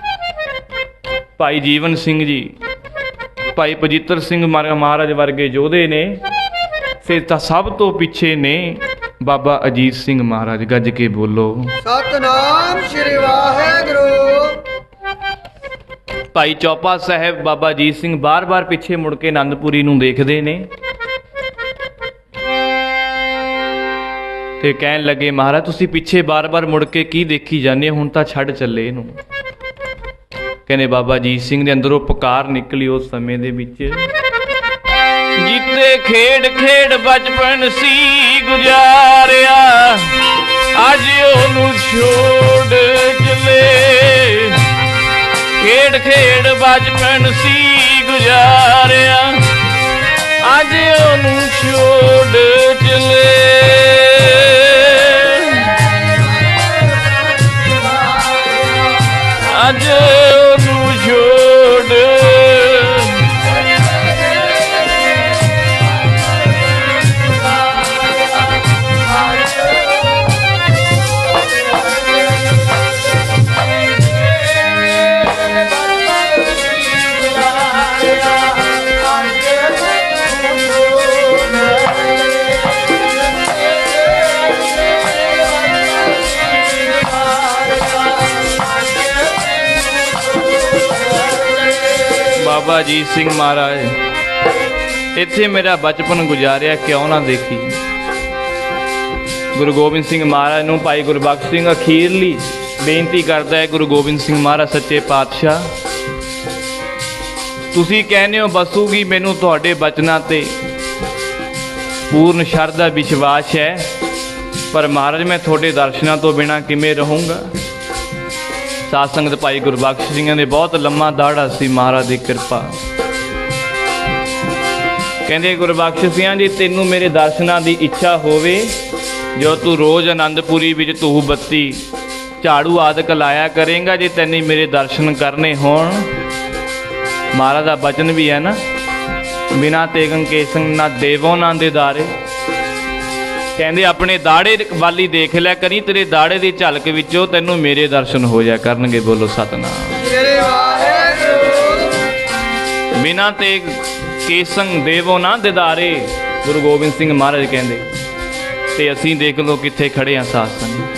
भाई जीवन सिंह जी भाई पजित्र सिंह महाराज वर्गे योधे ने ते सब तो पिछे ने बाबा अजीत सिंह महाराज गज के बोलो सतनाम श्री वाहेगुरु भाई चौपा साहब बाबा अजीत सिंह बार बार पिछे मुड़ के आनंदपुरी नूं देखदे ने ते कहन लगे महाराज तुसी पिछे बार बार मुड़ के की देखी जाने हुण तां छड्ड चले इहनूं कहने बाबा अजीत सिंह दे अंदरों पुकार निकली उस समय दे विच जिते खेड खेड बचपन सी गुजारिया अज ओनू छोड़ चले खेड खेड बचपन सी गुजारिया अज ओनू छोड़ चले अज ओनू छोड़ बाबा अजीत सिंह महाराज इत्थे मेरा बचपन गुजारिया क्यों ना देखी। गुरु गोबिंद सिंह महाराज नूं भाई गुरबख्श सिंह अखीरली बेनती करता है, गुरु गोबिंद सिंह महाराज सच्चे पातशाह तुसीं कहने हो बसूगी मैनूं तुहाडे बचनां ते पूर्ण शरधा विश्वास है, पर महाराज मैं थोड़े दर्शनों तो बिना किमें रहूँगा। साध संगत भाई गुरबख्श सिंह ने बहुत लम्मा दाड़ा सी, महाराज की कृपा। कहते गुरबख्श सिंह जी तेनू मेरे दर्शनों की इच्छा होवे, जो तू रोज़ आनंदपुरी विच धूप बत्ती झाड़ू आदि लाया करेंगा, जे तैने मेरे दर्शन करने होण। महाराज का वचन भी है ना, बिना तेगं केसंग ना देवो ना दिदारे। कहते अपने दाड़े वाली देख लिया करी, तेरे दाड़े की झलक विचों तैनू मेरे दर्शन हो जाया करनगे। बोलो सतनाम। बिना तेग केसंग देवो ना दिदारे, गुरु गोबिंद सिंह महाराज कहते। ते असीं देख लो कित्थे खड़े हैं साध संगत।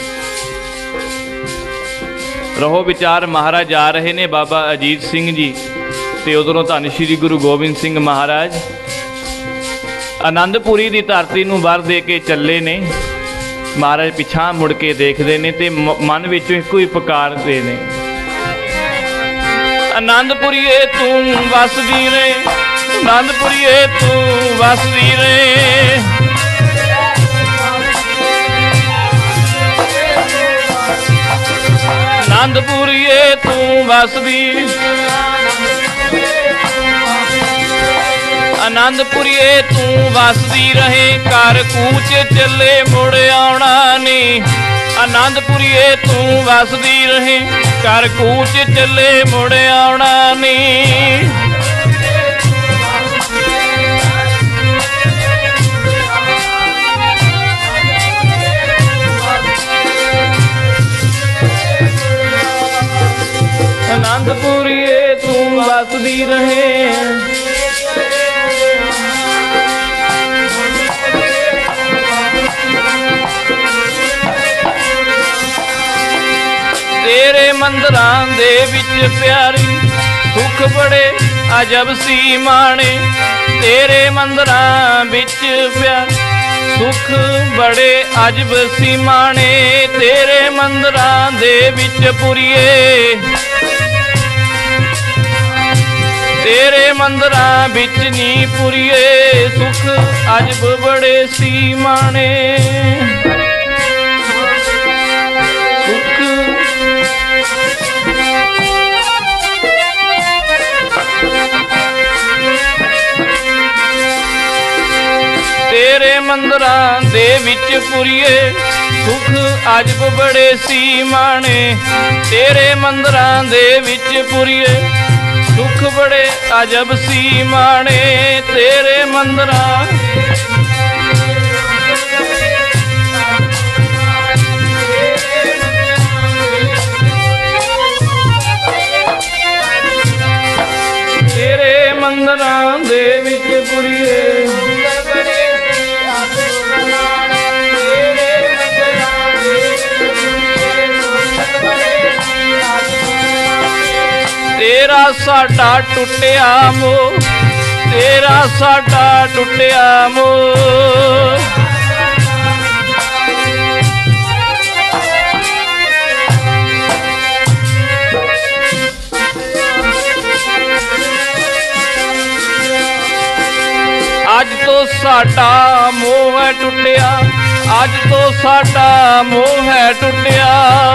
रहो विचार महाराज जा रहे ने बाबा अजीत सिंह जी ते उधरों धन श्री गुरु गोबिंद सिंह महाराज आनंदपुरी की धरती नूं वर दे के चले ने। महाराज पिछां मुड़ के देखते ने ते मन विचों इक्को ही पुकारते ने, आनंदपुरीए तू वसदी रहे, आनंदपुरीए तू वसदी रहे। आनंदपुरीए तू वसदी, आनंदपुरीए तू वसदी रहे। कर कूच चले मुड़ आउणा नी, आनंदपुरीए तू वसदी रहे। कर कूच चले मुड़ आउणा नी। आनंदपुरीए तू वसदी रहे। तेरे मंदिरां दे विच प्यारी सुख बड़े अजब सी माणे। तेरे मंदिरां विच प्यारी सुख बड़े अजब सी माणे। तेरे मंदिरां दे विच पुरीए, तेरे मंदिरां विच नी पुरीए सुख अजब बड़े सी माणे। तेरे मंदिरां दे विच पुरीए सुख अजब बड़े सी माणे। तेरे मंदिरां दे विच पुरीए सुख बड़े अजब सी माणे। तेरे मंदिरां तेरे मंदिरां दे विच पुरीए तेरा साडा टुटिया मोह, तेरा साडा टुटिया मोह। अज तो साडा मोह है टुटिया, अज तो साडा मोह है टुटिया।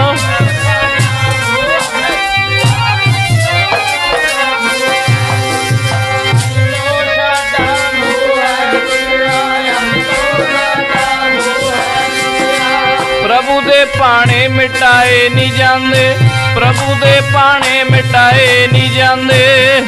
प्रभु दे पाने मिटाए नहीं जांदे, प्रभु दे पाने मिटाए नहीं जांदे।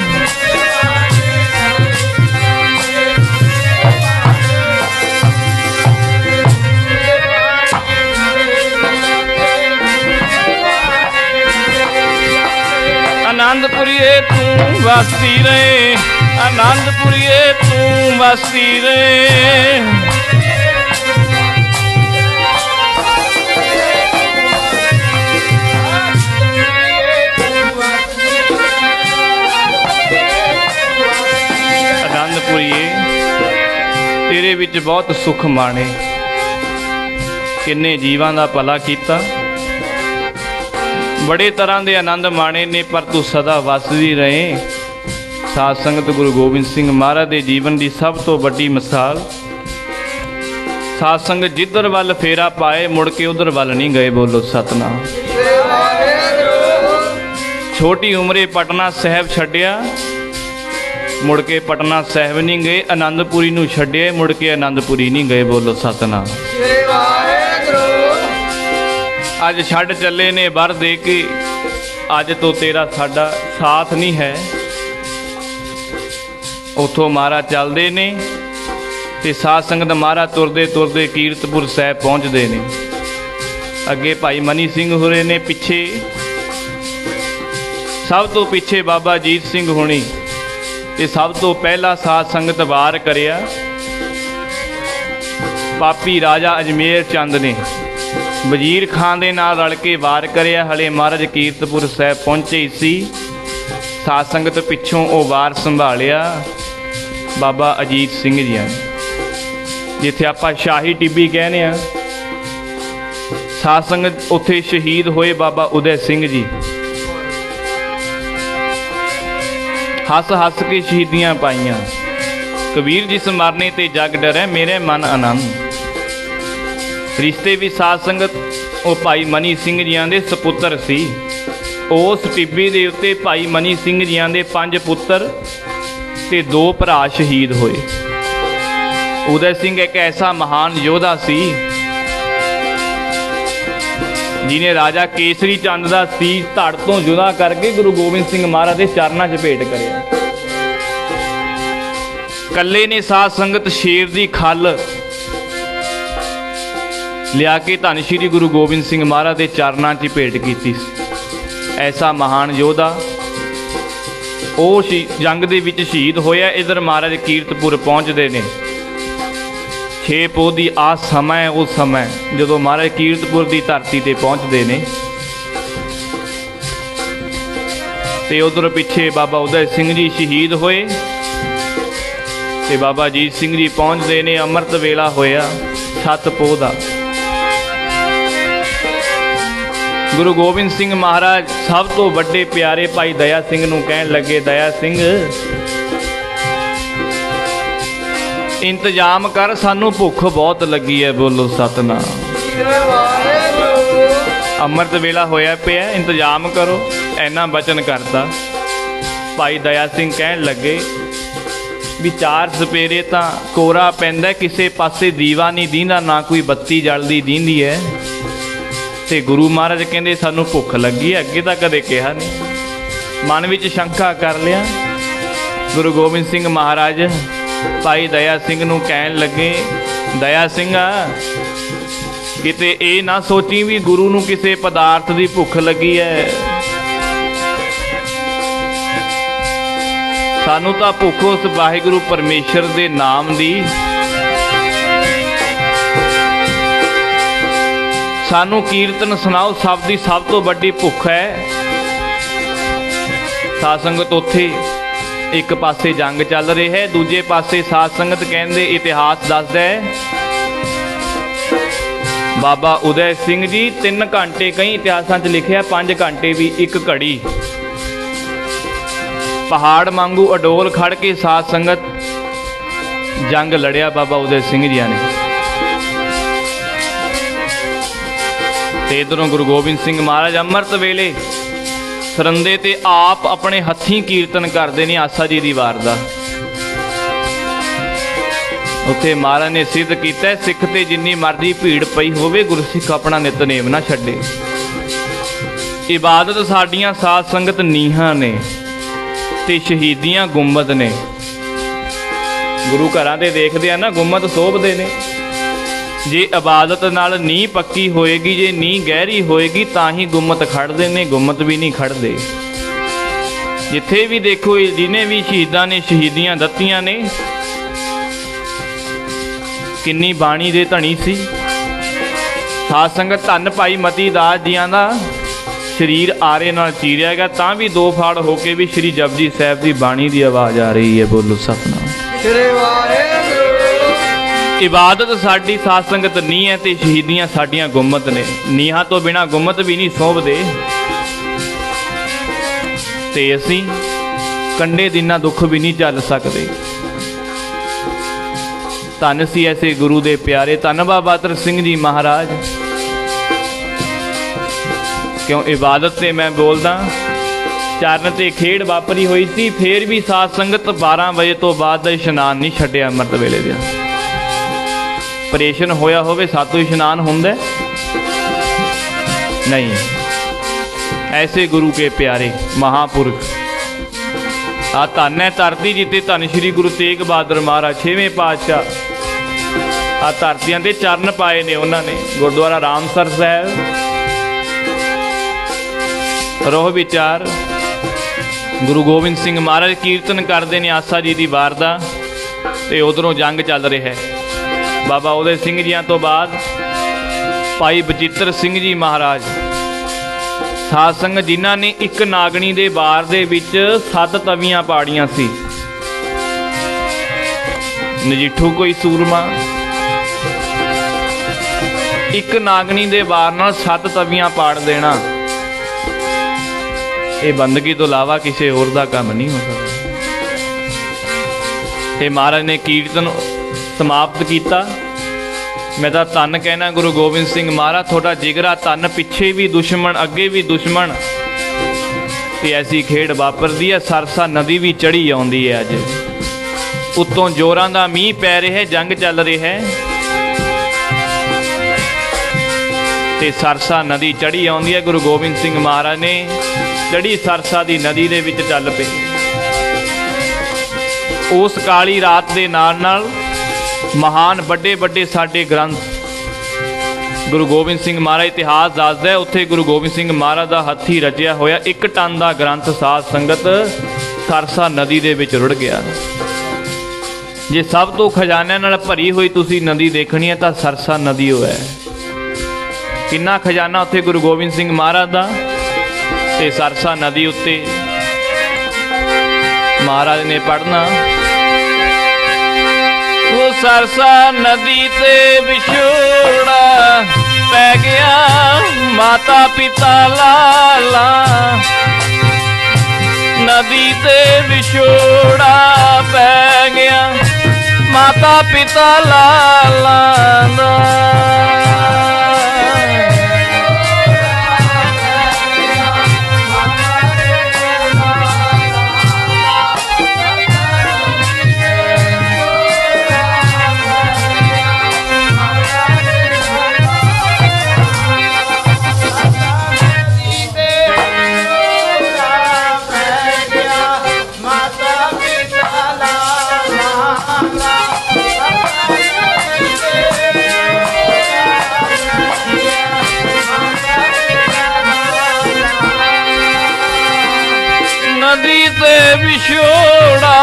आनंदपुरीए तू वसदी रहे, आनंदपुरीए तू वसदी रहे। विच बहुत सुख माणे, किन्ने जीवां दा भला कीता। बड़े तरह के आनंद माणे ने, पर तू सदा वसदी रहे। साध संगत गुरु गोबिंद सिंह महाराज के जीवन की सब तो वड्डी मिसाल। साध संगत जिधर वल फेरा पाए, मुड़ के उधर वल नहीं गए। बोलो सतनाम। छोटी उम्रे पटना साहब छड्डिया, मुड़ के पटना साहब नहीं गए। आनंदपुरी नूं छड्डिया, मुड़ के आनंदपुरी नहीं गए। बोलो सतनाम। अज छड्ड चले ने बर दे के, अज तो तेरा साडा साथ नहीं है। उथों महाराज चलते ने ते साध संगत महाराज तुरदे तुरदे कीरतपुर साहब पहुँचते ने। अगे भाई मनी सिंह होरे ने, पिछे सब तो पिछे बाबा अजीत सिंह होनी ते सब तो पहला साध संगत वार करिया पापी राजा अजमेर चंद ने। वजीर खान दे नाल रल के वार करिया। हले महाराज कीरतपुर साहब पहुंचे ही सी। साध संगत पिछों वो वार संभालिया बाबा अजीत सिंह जी ने, जिथे आपां शाही टिब्बी कहने आ। साध संगत उत्थे शहीद होए बाबा उदय सिंह जी। हस हस के शहीदियां पाइया। कबीर जिस मरने ते जग डरै, मेरे मन आनंद। रिश्ते भी साध संगत वो भाई मनी सिंह जियां दे सपुत्र सी। उस टिब्बी दे उत्ते भाई मनी सिंह जियां दे 5 पुत्र ते 2 भरा शहीद होए। उदय सिंह एक ऐसा महान योद्धा सी जिन्हें राजा केसरी चंद का सीस धड़ तो जुदा करके गुरु गोबिंद सिंह महाराज के चरणों च भेंट करे। कल्ले ने साध संगत शेर की खल लिया के धन श्री गुरु गोबिंद सिंह महाराज के चरणों च भेंट की। ऐसा महान योद्धा वो जंग दे विच शहीद होया। इधर महाराज कीरतपुर पहुँचते हैं। 6 पोह की आ समय उस समय जो महाराज कीरतपुर की धरती पर पहुँचते हैं तो उधर पिछे बाबा उदय सिंह जी शहीद होए तो बाबा अजीत सिंह जी पहुँचते हैं। अमृत वेला होया 7 पोह का। गुरु गोबिंद सिंह महाराज सब तो बड़े प्यारे भाई दया सिंह नूं कहन लगे, दया सिंह इंतजाम कर, सानू भुख बहुत लगी है। बोलो सतनाम। अमृत वेला होया पिया, इंतजाम करो। ऐना बचन करता। भाई दया सिंह कहन लगे भी 4 सपेरे तो कोरा पैंदा, किसी पासे दीवा नहीं दींदा, ना कोई बत्ती जलदी दींदी है। ते गुरु महाराज कहंदे सानू भुख लगी है, अगे तो कदे कहा नहीं। मन विच शंका कर लिया। गुरु गोबिंद सिंह महाराज भाई दया सिंह नूं कहन लगे, दया सिंह किते ये ना सोची भी गुरु नूं किसी पदार्थ की भुख लगी है। सानू तां भुख उस वाहिगुरु परमेश्वर दे नाम दी। सानू कीर्तन सुनाओ, सब दी सब तो बड़ी भुख है। साध संगत उत्थे एक पासे जंग चल रही है, दूजे पासे साध संगत कहते इतिहास दसदा है बाबा उदय सिंह जी 3 घंटे, कई इतिहासां च लिखिया 5 घंटे भी 1 घड़ी पहाड़ वांगू अडोल खड़ के साध संगत जंग लड़िया बाबा उदय सिंह जी ने। ते इधरों गुरु गोबिंद सिंह महाराज अमृत वेले सरंदे ते आप अपने हथीं कीर्तन करते हैं आसा जी की वार का। उत्थे महाराज ने सिद्ध किया, सिख ते जिन्नी मर्जी भीड़ पई होवे, गुरसिख अपना नितनेम ना छड्डे। इबादत साडियां साध संगत नीहां ने ते शहीदियां गुंबद ने। गुरु घरां दे देखदे आ ना, गुंबद शोभदे ने। जे इबादत नाल नींह पक्की होएगी, जे नींह गहरी होएगी तां ही गुम्मत खड़दे ने, गुम्मत भी नहीं खड़दे। जिथे भी देखो जिन्हें भी शहीदां ने शहीदियां दत्तियां ने, किन्नी बाणी दे धनी सी। साध संगत धन भाई मती दास जियां दा शरीर आरे नाल चीरिया गया, तां भी 2 फाड़ होके भी श्री जपजी साहब की बाणी की आवाज़ आ रही है। बोलो सतनाम। इबादत साडी साध संगत नींह है ते शहीदियां साडियां गुम्मत ने। नीहां तो बिना गुम्मत भी नहीं सौंपदे ते असीं कंडे दिना दुख भी नहीं झल सकते। धन सी ऐसे गुरु दे प्यारे, धन बाबा अतर सिंह जी महाराज। क्यों इबादत ते मैं बोलदा, चरण ते खेड़ वापरी हुई सी, फिर भी साध संगत 12 बजे तो बाद इशनान नहीं छड्डिया। अमृत वेले दिया ऑपरेशन होया होवे सातों इशनान हुंदा नहीं। ऐसे गुरु के प्यारे महापुरख आ धन है धरती जिते धन श्री गुरु तेग बहादुर महाराज 6वें पातशाह आ धरतियां दे चरण पाए ने उन्होंने। गुरुद्वारा रामसर साहब रोह विचार गुरु गोबिंद सिंह महाराज कीर्तन करते हैं आसा जी की वारदा ते उधरों जंग चल रहा है। बाबा उदय सिंह जियां तो बाद भाई बचित्र सिंह जी महाराज साध संगत जिन्हां ने एक नागणी दे बार दे विच 7 तवियां पाड़ियां सी। नजीठू कोई सूरमा एक नागणी दे बार नाल 7 तवियां पाड़ देना, ये बंदगी तो इलावा किसी होर दा काम नहीं हो सकता। ते महाराज ने कीर्तन समाप्त किया। मैं तो धन कहना गुरु गोबिंद सिंह महाराज, थोड़ा जिगरा धन, पिछे भी दुश्मन अगे भी दुश्मन, ते ऐसी खेड़ वापरदी है। सरसा नदी भी चढ़ी आउंदी है अज, उत्तों जोरां दा मींह पै रहा है, जंग चल रहा है ते सरसा नदी चढ़ी आउंदी है। गुरु गोबिंद सिंह महाराज ने चढ़ी सरसा दी नदी दे विच चल पे। उस काली रात दे नाल नाल महान बड़े बड़े साडे ग्रंथ गुरु गोबिंद सिंह महाराज इतिहास दसदा है। उत्थे गुरु गोबिंद सिंह महाराज दा हत्थी रचिया होया 1 टन दा ग्रंथ साध संगत सरसा नदी दे विच रुड़ गया। जे सब तो खजानिਆਂ नाल भरी हुई तुसी नदी देखनी है तां सरसा नदी हो है। किन्ना खजाना उत्थे गुरु गोबिंद सिंह महाराज दा ते सरसा नदी उत्ते महाराज ने पढ़ना। वो सरसा नदी ते विछोड़ा पै गया माता पिता लाला, नदी ते विछोड़ा पै गया माता पिता लाला दा। नदी ते विछोड़ा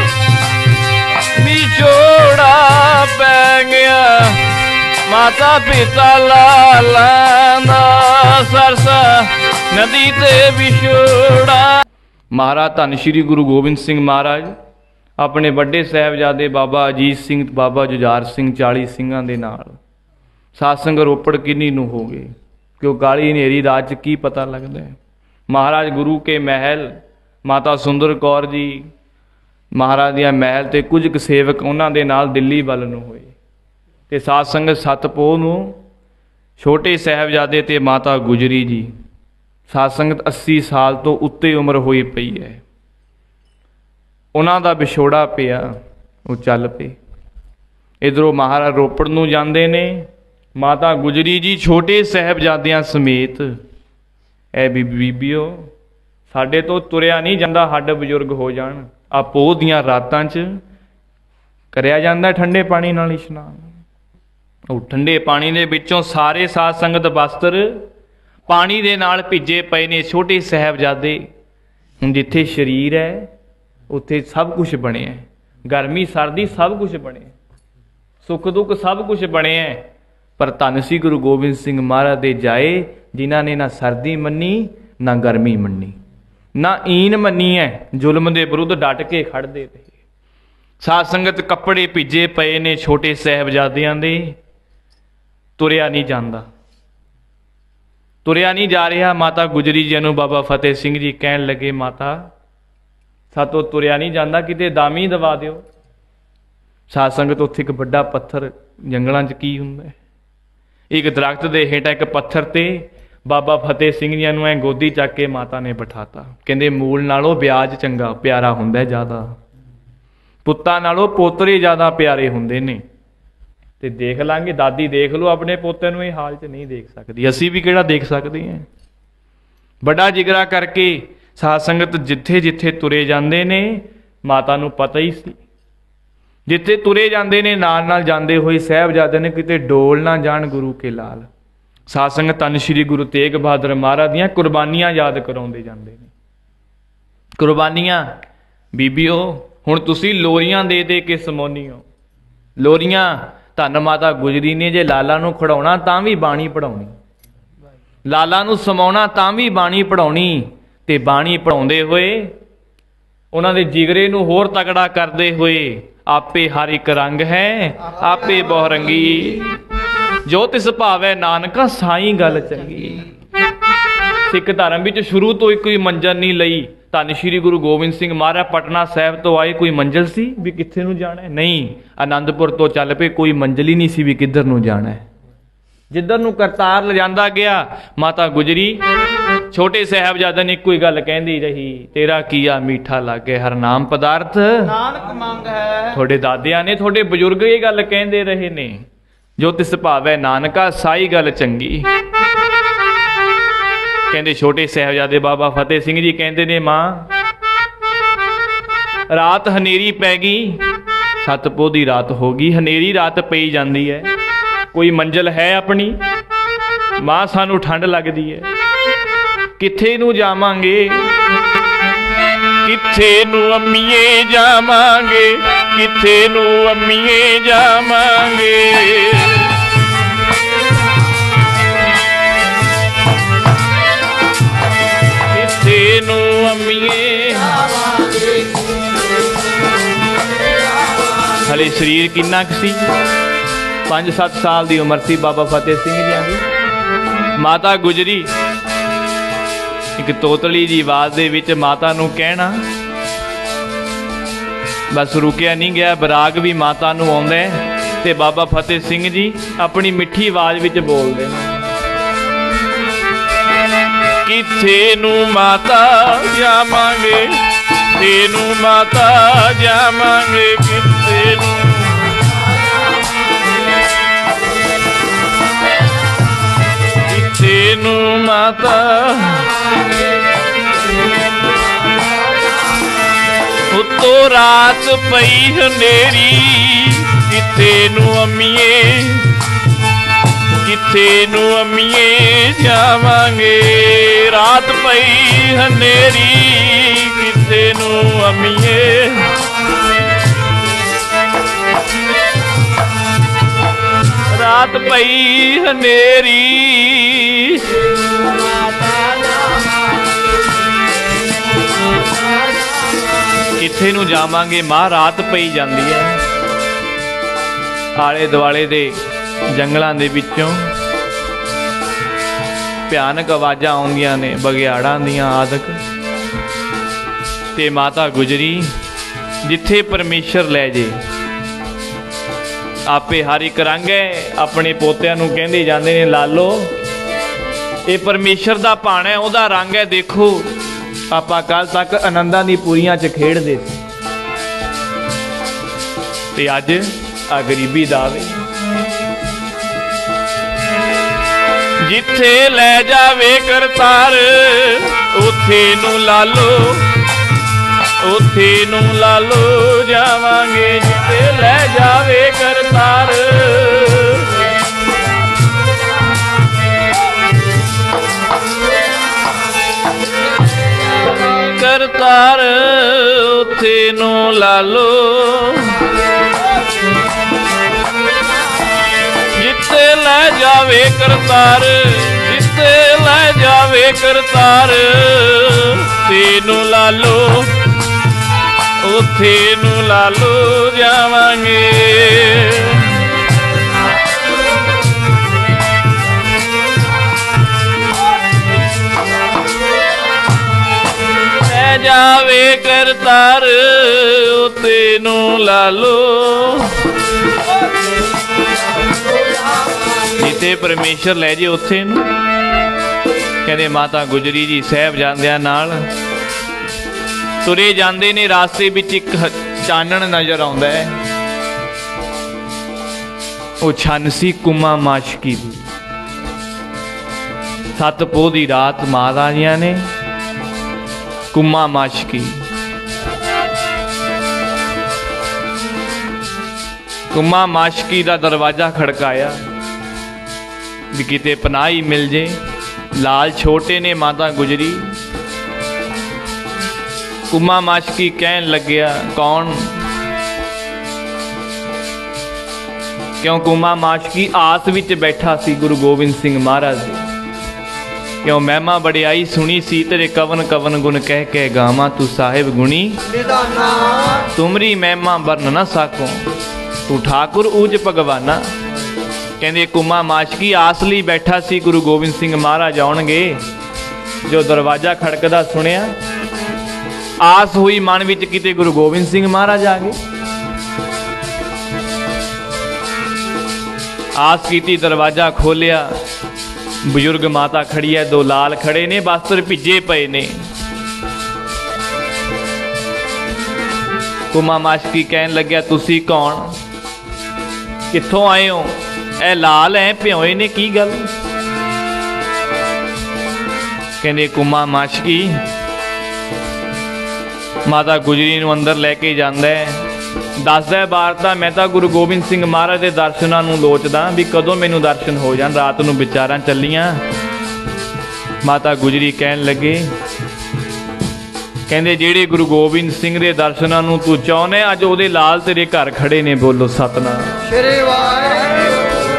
विछोड़ा पै गया माता पिता लाला दा। सरसा नदी ते विछोड़ा। महाराज धन श्री गुरु गोबिंद सिंह महाराज अपने बड़े साहिबजादे बाबा अजीत सिंह बाबा जुझार सिंह 40 सिंघां दे नाल सत्संग रोपड़ किन्नी नूं हो गए। क्यों काली हनेरी रात की पता लगता है। महाराज गुरु के महल माता सुंदर कौर जी महाराज दिया महल ते कुछ क सेवक उन्हां दे नाल दिल्ली वल नूं होए ते साध संगत 7 पोह नूं छोटे साहिबजादे ते माता गुजरी जी साध संगत 80 साल तो उत्ते उम्र होई पई है। उन्हां दा विछोड़ा पिया वो चल पे। इधरों महाराज रोपड़ नूं जांदे ने, माता गुजरी जी छोटे साहिबजादियां समेत ए बीबियो साडे तो तुरिया नहीं जाता, हड्ड बजुर्ग हो जाण। आ पोह दियां रातां च करिया जांदा ठंडे पानी नाल इशनान। ਉਹ ठंडे पानी दे विचों सारे साध संगत वस्त्र पानी दे नाल भिजे पए ने। छोटे साहिबजादे हुण जिथे शरीर है उत्थे सब कुछ बने है, गर्मी सर्दी सब कुछ बने, सुख दुख सब कुछ बने है। पर धन श्री गुरु गोबिंद सिंह महाराज दे जाए जिन्हां ने ना सर्दी मन्नी ना गर्मी मन्नी ना ईन मन्नी है, जुल्म दे विरुद्ध डट के खड़दे रहे। साध संगत कपड़े भीजे पे ने छोटे साहिबजादियां दे, तुरिया नहीं जाता, तुरिया नहीं जा रहा। माता गुजरी जी नूं बाबा फतेह सिंह जी कहन लगे, माता सातों तुरिया नहीं जाता, किते दामी दवा दिओ। साध संगत उत्थे एक बड़ा पत्थर जंगलों च की हुंदा है, एक दरख्त दे हेठां एक पत्थर ते बाबा फतेह सिंह जी नूं ऐ गोदी चक के माता ने बिठाता। कहंदे मूल नालों ब्याज चंगा प्यारा हुंदा है ज़्यादा, पुत्तां नालों पोतरे ज़्यादा प्यारे हुंदे ने। ते देख लांगे, दादी देख लो अपने पोते नूं, इह हाल च नहीं देख सकदी, असीं भी किहड़ा देख सकदे हैं। बड़ा जिगरा करके साध संगत जिथे जिथे तुरे जांदे ने, माता नूं पता ही सी, जिथे तुरे जांदे ने नाल नाल जांदे होए साहिबजादे ने किते डोल ना जाण गुरु के लाल। साध संगत धन श्री गुरु तेग बहादुर महाराज दीआं कुर्बानियां याद कराउंदे जांदे ने। कुर्बानियां बीबीओ हुण तुसीं लोरियां दे दे के समोनीओ, लोरियां धन माता गुजरी ने जे लाला नूं खड़ाउणा तां भी बाणी पढ़ाउणी, लाला नूं समाउणा तां भी बाणी पढ़ाउणी, ते बाणी पढ़ाउंदे होए उन्हां दे जिगरे नूं होर तगड़ा करदे होए, आपे हर एक रंग है आपे बहुरंगी, जो तिस भावै नानका साईं गल चंगी। सिख धर्म विच शुरू तो कोई मंजिल नहीं लई। धन श्री गुरु गोबिंद सिंह महाराज पटना साहिब तो आए, कोई मंजिल सी भी कित्थे नूं जाना है? नहीं, आनंदपुर तो चल पे, कोई मंजिल ही नहीं सी भी किधर नूं जाना है। जिधर नूं करतार ले जांदा गया, माता गुजरी छोटे साहिबजादे ने कोई गल कहंदी रही, तेरा किया मीठा लागे हर नाम पदार्थ नानक मंग है। थोड़े दादियां ने, थोड़े बजुर्ग ये गल कहंदे रहे ने, जो तिस भावै नानका साई गल चंगी। कहंदे छोटे साहिबजादे बाबा फतेह सिंह जी कहंदे ने, मां रात हनेरी पै गई, सतपोह दी रात हो गई, हनेरी रात पई जांदी है, कोई मंजिल है अपनी? मां सानू ठंड लगदी है, किथे नू जावांगे, किथे नू अम्मीए जावांगे, किथे नू अम्मीए जावांगे। किथे नू अम्मीए हले शरीर किन्ना क सी, 5-7 साल की उम्र थी बाबा फतेह सिंह जी की। माता गुजरी एक तोतली जी आवाज दे विच माता नूं कहना, बस रुकिया नहीं गया, बराग भी माता नूं आउंदा है ते बाबा फतेह सिंह जी अपनी मिठी आवाज विच बोलदे ने, किथे नूं माता जावांगे, तेनू माता जावांगे, किथे नूं तेनू माता। उत्तो रात पई हनेरी, किथे नू अम्मीए, किथे नू अम्मीए जावांगे। रात पई हनेरी, किथे नू अम्मीए, रात पई हनेरी, किथे नू जावांगे। मां रात पई जांदी है, आले दुआले दे जंगलां दे विचों भयानक आवाज़ां आउंदियां ने, बगियाड़ां दियां आदक, ते माता गुजरी जिथे परमेश्वर लै जे, आपे हर एक रंग है, अपने पोतिਆਂ ਨੂੰ ਕਹਿੰਦੇ ਜਾਂਦੇ ने, लालो ये परमेश्वर दा भाण है, ਉਹਦਾ रंग है। देखो ਆਪਾਂ कल तक आनंदां दी पूरियां च खेडदे सी, ते अज आ गरीबी दा वे, जिथे लै जावे करतार, उथे नू लालो, उथे नू लालो जावांगे, जिथे लै जावे करतार। करतार उथे नू लालो, जिथे लै जावे करतार, जिथे लै जावे करतार, तेनू लालो ਉੱਥੇ ਨੂੰ ਲਾਲੋ ਜਾਵਾਂਗੇ। ਲੈ ਜਾਵੇ ਕਰਤਾਰ ਉੱਥੇ ਨੂੰ ਲਾਲੋ। ਜਿੱਥੇ ਪਰਮੇਸ਼ਰ ਲੈ ਜੇ ਉੱਥੇ ਨੂੰ। ਕਹਿੰਦੇ ਮਾਤਾ ਗੁਜਰੀ ਜੀ ਸਾਹਿਬਜ਼ਾਦਿਆਂ ਨਾਲ ਤੁਰੇ ਜਾਂਦੇ ਨੇ, ਰਾਸਤੇ ਵਿੱਚ ਇੱਕ ਚਾਨਣ ਨਜ਼ਰ ਆਉਂਦਾ ਹੈ। ਉਹ ਛੰਨ ਸੀ ਕੁਮਾ ਮਾਸ਼ਕੀ ਦੀ। 7 ਪੋਹ ਦੀ ਰਾਤ ਮਹਾਰਾਜਿਆਂ ਨੇ ਕੁਮਾ ਮਾਸ਼ਕੀ, ਕੁਮਾ ਮਾਸ਼ਕੀ ਦਾ ਦਰਵਾਜ਼ਾ ਖੜਕਾਇਆ ਵੀ ਕਿਤੇ ਪਨਾਹ ਹੀ ਮਿਲ ਜੇ। ਲਾਲ ਛੋਟੇ ਨੇ ਮਾਤਾ ਗੁਜਰੀ। ਕੁਮਾ ਮਾਸ਼ਕੀ ਕਹਿਣ ਲੱਗਿਆ ਕੌਣ? ਕਿਉਂ ਕੁਮਾ ਮਾਸ਼ਕੀ ਆਸ ਵਿੱਚ ਬੈਠਾ ਸੀ ਗੁਰੂ ਗੋਬਿੰਦ ਸਿੰਘ ਮਹਾਰਾਜ ਦੇ। ਕਿਉਂ ਮਹਿਮਾ ਵਡਿਆਈ ਸੁਣੀ ਸੀ ਤੇਰੇ ਕਵਨ ਕਵਨ ਗੁਣ ਕਹਿ ਕੇ ਗਾਵਾਂ ਤੂੰ ਸਾਹਿਬ ਗੁਣੀ ਤੁਮਰੀ ਮਹਿਮਾ ਵਰਨ ਨਾ ਸਾਕੋ ਤੂੰ ਠਾਕੁਰ ਊਜ ਭਗਵਾਨਾ। ਕਹਿੰਦੇ ਕੁਮਾ ਮਾਸ਼ਕੀ ਆਸ ਲਈ ਬੈਠਾ ਸੀ ਗੁਰੂ ਗੋਬਿੰਦ ਸਿੰਘ ਮਹਾਰਾਜ ਆਉਣਗੇ। ਜੋ ਦਰਵਾਜ਼ਾ ਖੜਕਦਾ ਸੁਣਿਆ, ਆਸ ਹੋਈ ਮਨ ਵਿੱਚ ਕਿਤੇ ਗੁਰੂ ਗੋਬਿੰਦ ਸਿੰਘ ਮਹਾਰਾਜ ਆ ਗਏ। ਆਸ ਕੀਤੀ, ਦਰਵਾਜ਼ਾ ਖੋਲਿਆ, ਬਜ਼ੁਰਗ ਮਾਤਾ ਖੜੀ ਹੈ, 2 ਲਾਲ ਖੜੇ ਨੇ, ਬਸਤਰ ਭਿੱਜੇ ਪਏ ਨੇ। ਕੁਮਾ ਮਾਸ਼ਕੀ ਕਹਿਣ ਲੱਗਿਆ ਤੁਸੀਂ ਕੌਣ? ਕਿੱਥੋਂ ਆਏ ਹੋ? ਇਹ ਲਾਲ ਐ ਭਿਓਏ ਨੇ, ਕੀ ਗੱਲ? ਕਹਿੰਦੇ ਕੁਮਾ ਮਾਸ਼ਕੀ ਮਾਤਾ ਗੁਜਰੀ ਨੂੰ ਅੰਦਰ ਲੈ ਕੇ ਜਾਂਦਾ ਹੈ। ਦੱਸਦਾ ਵਾਰਤਾ, ਮੈਂ ਤਾਂ ਗੁਰੂ ਗੋਬਿੰਦ ਸਿੰਘ ਮਹਾਰਾਜ ਦੇ ਦਰਸ਼ਨਾਂ ਨੂੰ ਲੋਚਦਾ ਵੀ ਕਦੋਂ ਮੈਨੂੰ ਦਰਸ਼ਨ ਹੋ ਜਾਣ। ਰਾਤ ਨੂੰ ਵਿਚਾਰਾਂ ਚੱਲੀਆਂ। ਮਾਤਾ ਗੁਜਰੀ ਕਹਿਣ ਲੱਗੇ, ਕਹਿੰਦੇ ਜਿਹੜੇ ਗੁਰੂ ਗੋਬਿੰਦ ਸਿੰਘ ਦੇ ਦਰਸ਼ਨਾਂ ਨੂੰ ਤੂੰ ਚਾਹੁੰਦੇ, ਅੱਜ ਉਹਦੇ ਲਾਲ ਤੇਰੇ ਘਰ ਖੜੇ ਨੇ। ਬੋਲੋ ਸਤਨਾਮ ਸ੍ਰੀ ਵਾਹਿਗੁਰੂ।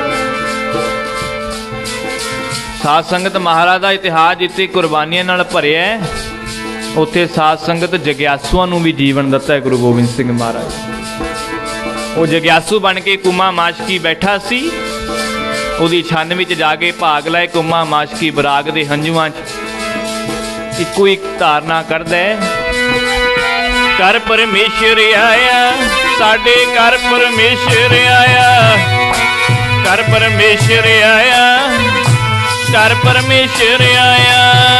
ਸਾਧ ਸੰਗਤ ਮਹਾਰਾਜ ਦਾ ਇਤਿਹਾਸ ਜਿੱਥੇ ਕੁਰਬਾਨੀਆਂ ਨਾਲ ਭਰਿਆ, ਉੱਥੇ ਸਾਧ ਸੰਗਤ ਜਗਿਆਸੂਆਂ ਨੂੰ ਵੀ ਜੀਵਨ ਦਿੱਤਾ ਹੈ ਗੁਰੂ ਗੋਬਿੰਦ ਸਿੰਘ ਮਹਾਰਾਜ। ਉਹ ਜਗਿਆਸੂ ਬਣ ਕੇ ਕੁਮਾ ਮਾਸ਼ਕੀ ਬੈਠਾ ਸੀ। ਉਹਦੀ ਛੰਨ ਵਿੱਚ ਜਾ ਕੇ ਭਾਗ ਲਏ। ਕੁਮਾ ਮਾਸ਼ਕੀ ਬਰਾਗ ਦੇ ਹੰਝੂਆਂ 'ਚ ਇੱਕੋ ਇੱਕ ਧਾਰਨਾ ਕਰਦਾ ਹੈ, ਕਰ ਪਰਮੇਸ਼ਰ ਆਇਆ ਸਾਡੇ ਘਰ, ਪਰਮੇਸ਼ਰ ਆਇਆ ਕਰ, ਪਰਮੇਸ਼ਰ ਆਇਆ ਕਰ, ਪਰਮੇਸ਼ਰ ਆਇਆ।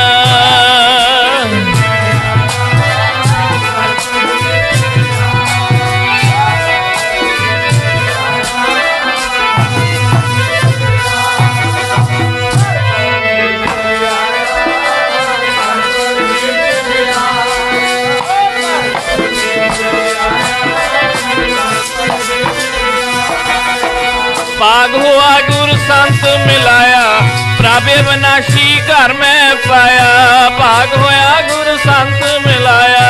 पाग हुआ गुरु संत मिलाया, प्राबे विनाशी घर में पाया। भाग होया गुरु संत मिलाया,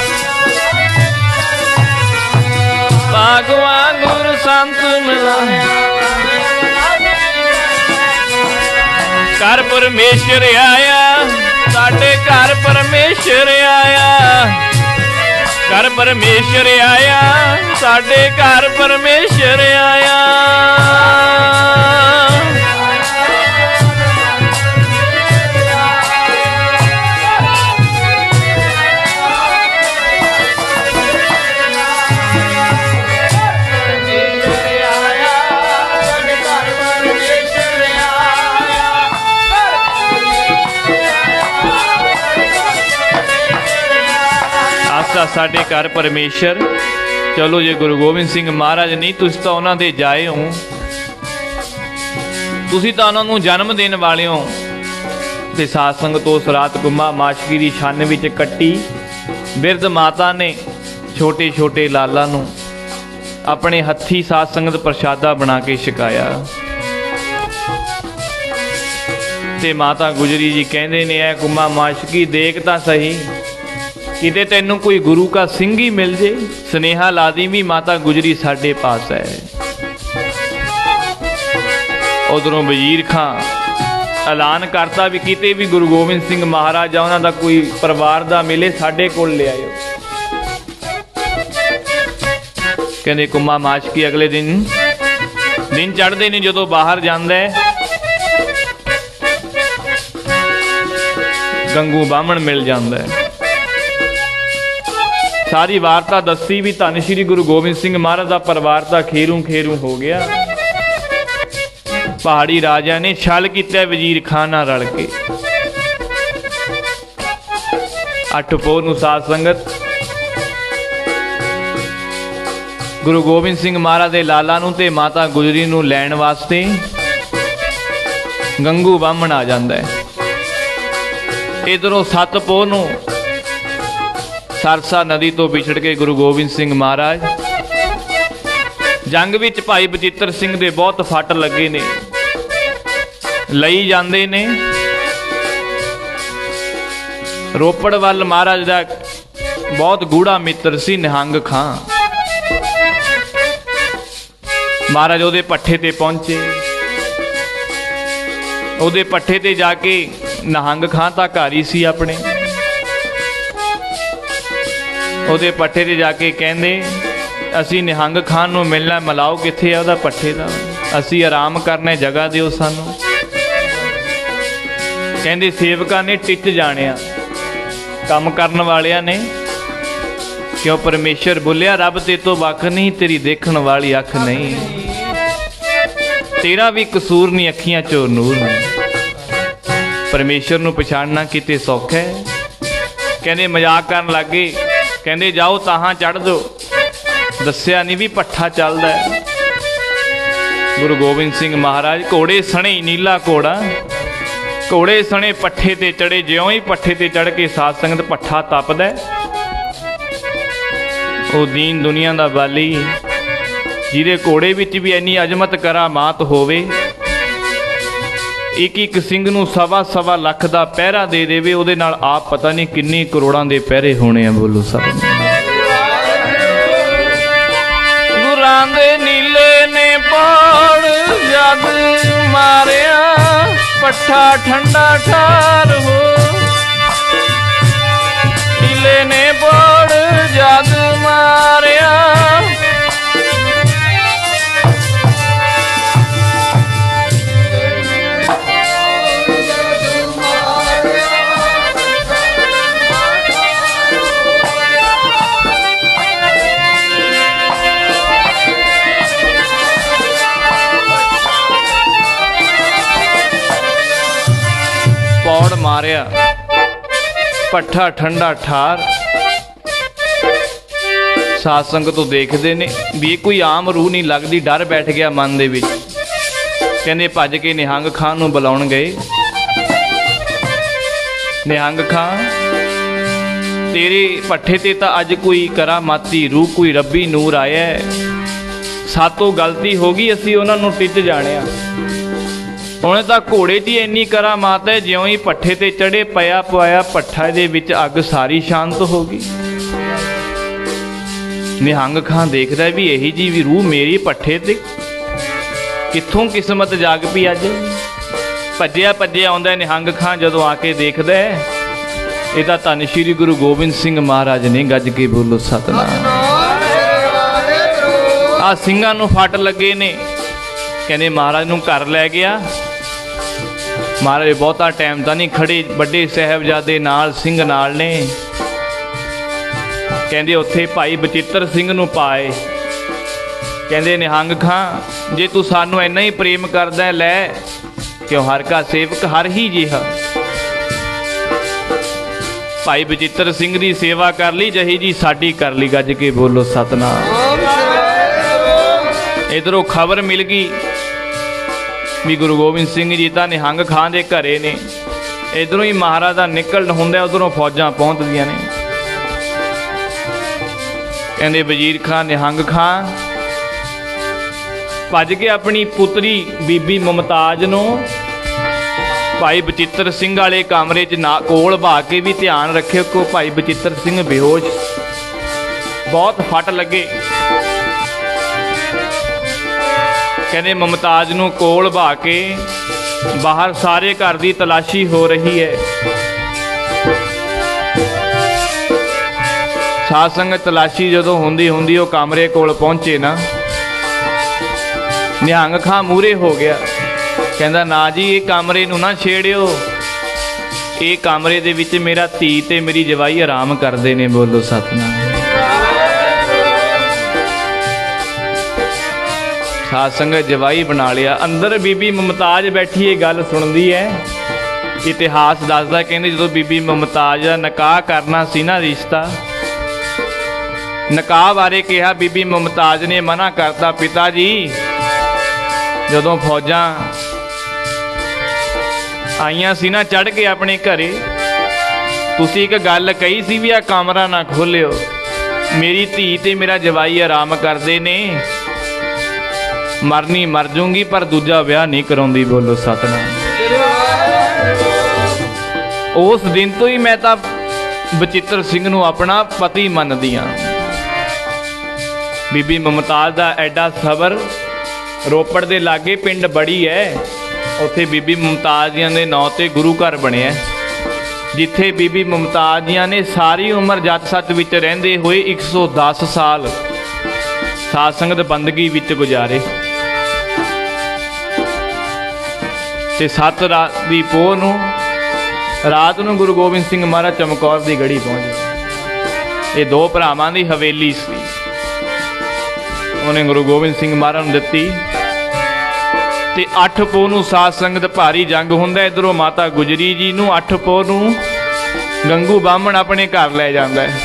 भाग हुआ गुरु संत मिलाया। घर परमेश्वर आया साडे, घर परमेश्वर आया, घर परमेश्वर आया साडे, घर परमेश्वर आया। साडे घर परमेश्वर। चलो जे गुरु गोबिंद सिंह महाराज नहीं, तुसीं तां उन्हां दे जाए हो, तुसीं तां उन्हां नूं जन्म देण वाले हो। ते साध संगत उस रात कुम्मा माशकी दी छान विच कट्टी। बिरध माता ने छोटे छोटे लाला नूं अपने हत्थी साध संगत प्रशादा बना के छकाया। ते माता गुजरी जी कहंदे ने, ऐ कुम्मा माशकी देख तां सही, किते तैनू कोई गुरु का सिंह ही मिल जे, स्नेहा ला दी भी माता गुजरी साडे पास है। उधरों वजीर खां ऐलान करता भी किते भी गुरु गोबिंद सिंह महाराज उन्हां दा कोई परिवार दा मिले, साडे कोल ले आयो। कहते कुम्मा माशकी अगले दिन चढ़ते ने जो बाहर जाता है गंगू बामण मिल जाता है। सारी वार्ता दसी भी धन श्री गुरु गोबिंद सिंह महाराज का परिवार का खेरू खेरू हो गया। पहाड़ी राजा ने छल किया वजीर खान नाल रल के। 8 पोह नूं साध संगत गुरु गोबिंद सिंह महाराज के लाला नूं ते माता गुजरी नूं लैण वास्ते गंगू बामण आ जांदा है। इधरों 7 पोह नूं सरसा नदी तो विछड़ के गुरु गोबिंद सिंह महाराज जंग विच भाई बचित्र सिंह दे बहुत फट लगे ने, लई जांदे ने। रोपड़ वल महाराज दा बहुत गूढ़ा मित्र सी निहंग खां। महाराज उहदे पट्ठे ते पहुंचे। उहदे पट्ठे ते जाके निहंग खां तां घर ही सी अपने। उहदे पट्ठे ते जाके कहंदे असी निहंग खान नूं मिलना, मिलाओ कित्थे आ उहदा पट्ठे दा, असी आराम करना, जगह दिओ सानूं। कहंदे सेवकां ने टिच जाणिया, काम करन वालियां ने, क्यों परमेश्वर बोलिया रब ते तो वख नहीं, तेरी देखण वाली अख नहीं, तेरा भी कसूर नहीं, अखियां चो नूर नहीं। परमेश्वर नूं पछाणना किते सौखा है। कहंदे मजाक करन लग गए। कहंदे जाओ ताहां चढ़ दो, दस्सिया नहीं भी पट्ठा चलदा है। गुरु गोबिंद सिंह महाराज घोड़े सणे ही नीला घोड़ा, घोड़े सणे पट्ठे ते चढ़े। ज्यों ही पट्ठे ते चढ़ के साध संगत पट्ठा तपदा, वो दीन दुनिया दा बाली जिहदे घोड़े विच भी इन्नी अजमत करामात होवे, एक एक सिंह नूं 1.25 लाख दा पहरा दे देवे, उहदे नाल आप पता नहीं किन्नी करोड़ां दे पहरे होने आ। बोलो सब गुरां दे नीले ने पाड़ जग मारिया, पट्ठा ठंडा ठार हो। नीले ने पाड़ जग मारिया, पौड़ मारिया, पट्ठा ठंडा ठार। साध संगत तो देखते ने भी कोई आम रूह नहीं लगती, डर बैठ गया मन दे विच। कहंदे भज के निहंग खान नूं बुलाउण गए। निहंग खान तेरे पट्ठे ते तां अज कोई करामाती रूह, कोई रब्बी नूर आया है, सातों गलती हो गई, असीं उन्हां नूं टिच जाणिया। उन्हें तो घोड़े च इन्नी करामात है, ज्यों ही पट्ठे ते चढ़े पया पवाया पट्ठा दे विच अग सारी शांत हो गई। निहंग खां देखदा भी यही जी भी रूह मेरी पट्ठे ते कित्थों किस्मत जाग पई। अज भज्जिया भज्जिया आउंदा निहंग खां, जदों आके देखदा है इह तां धन श्री गुरु गोबिंद सिंह महाराज ने। गज के बोलो सतनाम। आ ਸਿੰਘਾਂ ਨੂੰ फट लगे ने। कहंदे महाराज नूं घर लै गया। महाराज बहुता टाइम तो नहीं खड़े, बड़े साहबजादे नाल सिंह नाल ने। कहंदे उत्थे भाई बचित्र सिंह नूं पाए। कहंदे निहंग खां जे तू सानू इन्ना ही प्रेम करदा है लै, क्यों हर का सेवक हर ही जिहा। भाई बचित्र सिंह दी सेवा कर ली, जही जी साडी कर ली। गज के बोलो सतनाम। इधरों खबर मिल गई भी गुरु गोबिंद सिंह जी तो निहंग खां दे घरे ने। इधरों ही महाराज का निकलन होंदा, उधरों फौजां पहुंचदियां ने। कहंदे वजीर खां निहंग खां भज के अपनी पुत्री बीबी मुमताज नूं भाई बचित्र सिंह वाले कमरे च ना कोल बहा के भी ध्यान रखे को भाई बचित्र सिंह बेहोश, बहुत फट लगे। कहने मुमताज नूं कोल बहा के बाहर सारे घर की तलाशी हो रही है। साध संगत तलाशी जदों हुंदी हुंदी वो कमरे कोल पहुंचे ना, निहंग खां मूरे हो गया, कहंदा ना जी ये कमरे नूं ना छेड़ियो, ये कमरे दे विच मेरा धी ते मेरी जवाई आराम करदे ने। बोलो सतनाम। साध संगत जवाई बना लिया। अंदर बीबी मुमताज बैठी ये गल सुनदी है। इतिहास दसदा, कहंदे जदों बीबी मुमताज दा निकाह करना सी ना, रिश्ता निकाह बारे कहा, बीबी मुमताज ने मना करता, पिता जी जदों फौजां आईयां सी ना चढ़ के अपने घरे, तुसीं एक गल कही सी भी आ कमरा ना खोलियो, मेरी धी ते मेरा जवाई आराम करदे ने, मरनी मर जूंगी पर दूजा विआह नहीं कराउंदी। बोलो सतनाम। उस दिन तो ही मैं तां बचित्र सिंह नूं अपना पति मनदी हां। बीबी मुमताज दा एडा सबर। रोपड़ दे लागे पिंड बड़ी है, उत्थे बीबी मुमताज जियां दे नां ते गुरु घर बनिया, जिथे बीबी मुमताज जियां ने सारी उम्र जत सत विच रहिंदे होए 110 साल साध संगत बंदगी विच गुजारे। ते 7 रात दी पोह नूं रात नूं गुरु गोबिंद सिंह महाराज चमकौर दी गढ़ी पहुंचे। ये दो भरावां दी हवेली सी, उन्हें गुरु गोबिंद सिंह महाराज नूं दित्ती। ते 8 पोह नूं साध संगत भारी जंग हुंदा। इधरों माता गुजरी जी नूं 8 पोह नूं गंगू बामण अपने घर लै जांदा है।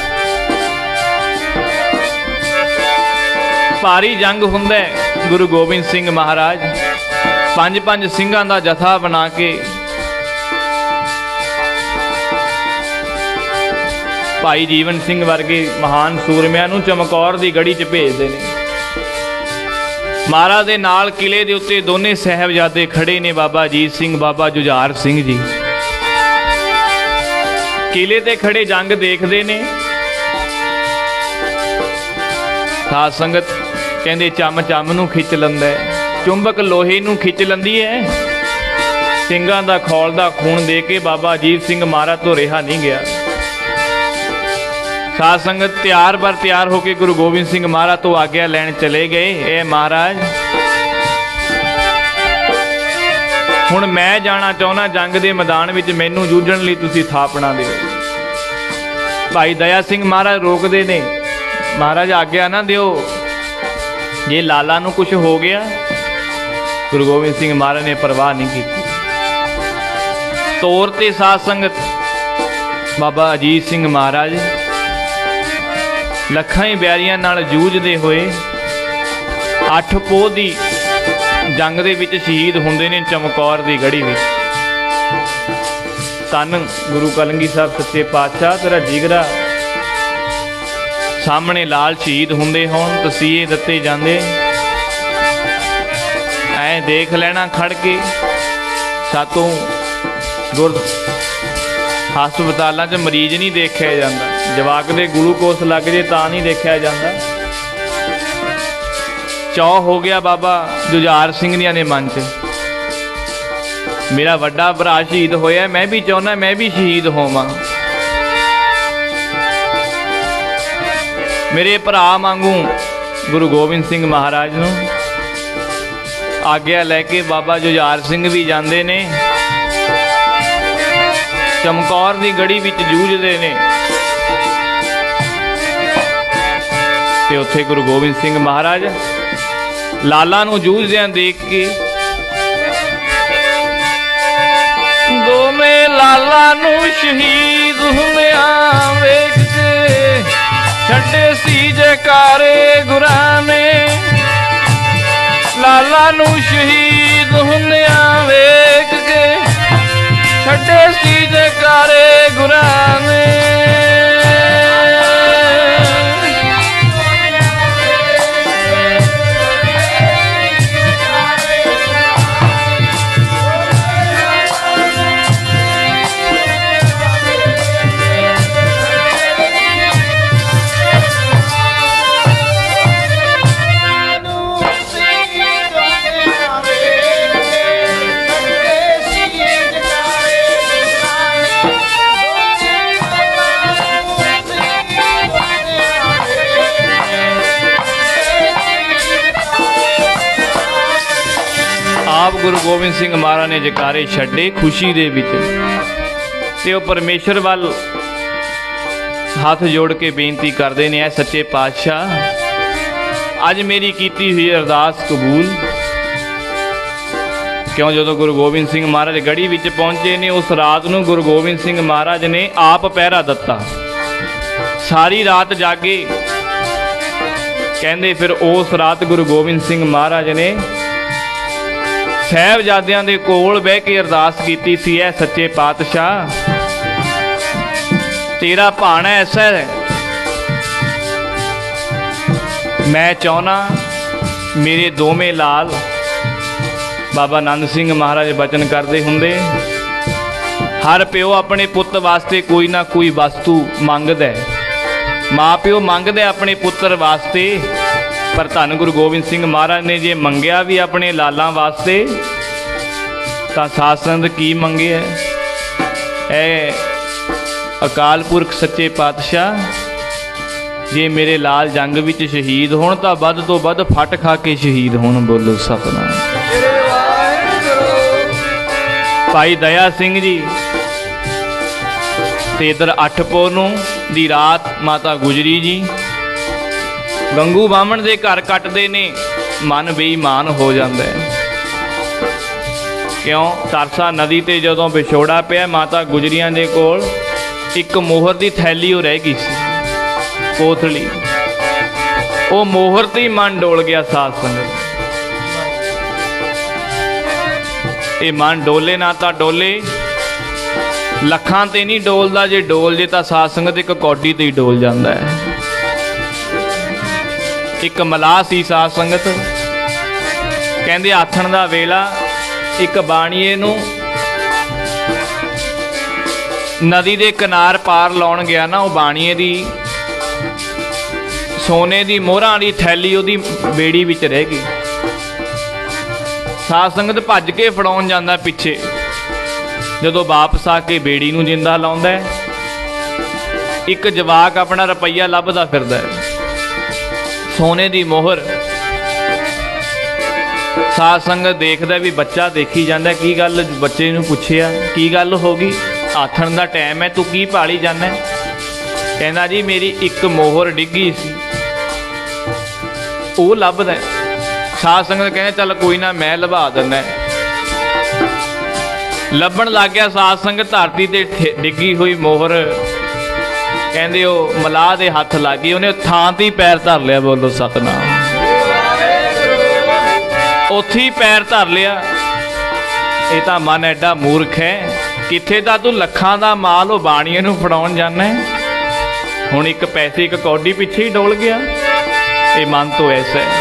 भारी जंग हुंदा है। गुरु गोबिंद सिंह महाराज 5-5 ਸਿੰਘਾਂ ਦਾ ਜਥਾ बना के भाई जीवन सिंह वर्गे महान सूरमिਆਂ ਨੂੰ चमकौर ਦੀ गढ़ी 'ਚ भेजਦੇ ਨੇ। महाराज दे नाल किले दे उत्ते दोने साहबजादे खड़े ने, बाबा अजीत सिंह, बाबा जुझार सिंह जी किले ते खड़े जंग देखदे ने। साध संगत कहंदे चम चम नूं खिच लंदा है, चुंबक लोहे नूं खिच लंदी है। ਸਿੰਘਾਂ ਦਾ खौल दा खून दे के बाबा अजीत सिंह महाराज तो रिहा नहीं गया। साध संगत तैयार बर तैयार होकर गुरु गोबिंद सिंह महाराज तो आग्या लैन चले गए। ए महाराज हुण मैं जाना चाहुंदा जंग दे मैदान विच, मैनूं जूझण लई तुसीं थापना दिओ। भाई दया सिंह महाराज रोकदे ने, महाराज आग्या ना दिओ, जे लाला नूं कुछ हो गया। गुरु गोबिंद सिंह महाराज ने परवाह नहीं की। तौर ते साध संगत बाबा अजीत सिंह महाराज ਲੱਖਾਂ ਹੀ ਬਿਆਰੀਆਂ ਨਾਲ ਜੂਝਦੇ ਹੋਏ 8 ਪੋਹ ਦੀ ਜੰਗ ਦੇ ਵਿੱਚ ਸ਼ਹੀਦ ਹੁੰਦੇ ਨੇ ਚਮਕੌਰ ਦੀ ਗੜੀ ਵਿੱਚ। ਧੰਨ ਗੁਰੂ ਕਲਗੀ ਸਾਹਿਬ ਸੱਚੇ ਪਾਤਸ਼ਾਹ, ਤੇਰਾ ਜਿਗਰਾ ਸਾਹਮਣੇ ਲਾਲ ਸ਼ਹੀਦ ਹੁੰਦੇ ਹੋਣ, ਤਸੀਹੇ ਦਿੱਤੇ ਜਾਂਦੇ, ਐ ਦੇਖ ਲੈਣਾ ਖੜ ਕੇ। ਸਾਤੋਂ ਗੁਰ ਹਸਪਤਾਲਾਂ 'ਚ ਮਰੀਜ਼ ਨਹੀਂ ਦੇਖਿਆ ਜਾਂਦਾ, ਜਵਾਕ ਦੇ ਗਲੂਕੋਸ ਲੱਗ ਜੇ ਤਾਂ ਨਹੀਂ ਦੇਖਿਆ ਜਾਂਦਾ। ਚੌ ਹੋ ਗਿਆ ਬਾਬਾ ਜੁਝਾਰ ਸਿੰਘ ਦੀਆਂ ਦੇ ਮਨ 'ਚ, ਮੇਰਾ ਵੱਡਾ ਭਰਾ ਸ਼ਹੀਦ ਹੋਇਆ, ਮੈਂ ਵੀ ਚਾਹੁੰਦਾ ਮੈਂ ਵੀ ਸ਼ਹੀਦ ਹੋਵਾਂ। ਮੇਰੇ ਭਰਾ ਵਾਂਗੂ ਗੁਰੂ ਗੋਬਿੰਦ ਸਿੰਘ ਮਹਾਰਾਜ ਨੂੰ ਆਗਿਆ ਲੈ ਕੇ ਬਾਬਾ ਜੁਝਾਰ ਸਿੰਘ ਵੀ ਜਾਂਦੇ ਨੇ, ਚਮਕੌਰ ਦੀ ਗੜੀ ਵਿੱਚ ਜੂਝਦੇ ਨੇ। ਤੇ ਉੱਥੇ ਗੁਰੂ ਗੋਬਿੰਦ ਸਿੰਘ ਮਹਾਰਾਜ ਲਾਲਾ ਨੂੰ ਜੂਝਦਿਆਂ ਦੇਖ ਕੇ, ਦੋਵੇਂ ਲਾਲਾ ਨੂੰ ਸ਼ਹੀਦ ਹੁੰਦਿਆਂ ਵੇਖ ਕੇ ਛੱਡੇ ਸੀ ਜੈਕਾਰੇ ਗੁਰਾਂ ਨੇ। ਲਾਲਾ ਨੂੰ ਸ਼ਹੀਦ ਹੁੰਦਿਆਂ ਵੇਖ ਕੇ ਛੱਡੇ ਸੀ ਜੈਕਾਰੇ ਗੁਰਾਂ ਨੇ। गुरु गोबिंद सिंह महाराज ने जयकारे छड्डे खुशी दे विच ते ओह परमेश्वर वल हाथ जोड़ के बेनती करते ने, सच्चे पातशाह अज मेरी कीती हुई अरदास कबूल। क्यों जो गुरु गोबिंद सिंह महाराज गढ़ी विच पहुंचे ने, उस रात नूं गुरु गोबिंद सिंह महाराज ने आप पहरा दिता, सारी रात जागे। कहंदे फिर उस रात गुरु गोबिंद सिंह महाराज ने साहिबजादियां दे कोल बह के अरदास कीती सी, है सच्चे पातशाह तेरा भाणा ऐसा है, मैं चाहना मेरे दोवें लाल। बाबा नंद सिंह महाराज बचन करते हुंदे, हर प्यो अपने पुत्त वास्ते कोई ना कोई वस्तु मंगदा है, माँ प्यो मंगदा अपने पुत्र वास्ते, पर धन गुरु गोबिंद सिंह महाराज ने जे मंगया भी अपने लालां वास्ते तां साध संगत की मंगे है। अकाल पुरख सच्चे पातशाह जे मेरे लाल जंग विच शहीद होण तां वध तो वध फट खा के शहीद होण। बोलो सतनाम। भाई दया सिंह जी ते इधर 8 पौह नूं दी रात माता गुजरी जी गंगू बामण दे घर कटदे ने, मन बेईमान हो जाता है। क्यों तरसा नदी ते जदों विछोड़ा पिया, माता गुजरियां दे कोल एक मोहर दी थैली हो रह गई सी, कोथली, वो मोहर ते मन डोल गया। साध संगत ये मन डोले ना तां डोले, लखां ते नहीं डोलदा, जे डोल जे तां साध संगत एक कौडी ते ही डोल जांदा है। एक मलाह सी साध संगत, कहंदे आथण दा वेला एक बाणीए नूं नदी दे किनार पार लाउण गया ना, वो बाणीए दी सोने दी मोहरां वाली थैली उहदी बेड़ी विच रह गई। साध संगत भज के फड़ाउण जांदा पिछे, जदों वापस आके बेड़ी नूं जिंदा लाउंदा है, एक जवाक अपना रुपया लभदा फिरदा है, सोने दी मोहर। साध संगत देखदा भी बच्चा देखी जांदा, की गल, बच्चे नूं पुछिया की गल हो गई, आथण दा टाइम है तू की भाली जाना? कहंदा जी मेरी एक मोहर डिग्गी सी, वो लभदा। साध संगत कहंदे चल कोई ना मैं लभा दिंदा। लभण लग गया साध संगत, धरती ते डिग्गी हुई मोहर कहंदे ओ मलाह दे हथ लग गई, उन्हें थां ते पैर धर लिया। बोलो सतनाम। उत्थे ही पैर धर लिया। ये तां मन एडा मूर्ख है, किथे तां तू लखां दा माल ओ बाणीए नूं फड़ाउण जाना है, हुण एक पैसे एक कौडी पिछे ही डोल गया। ये मन तो ऐसा है।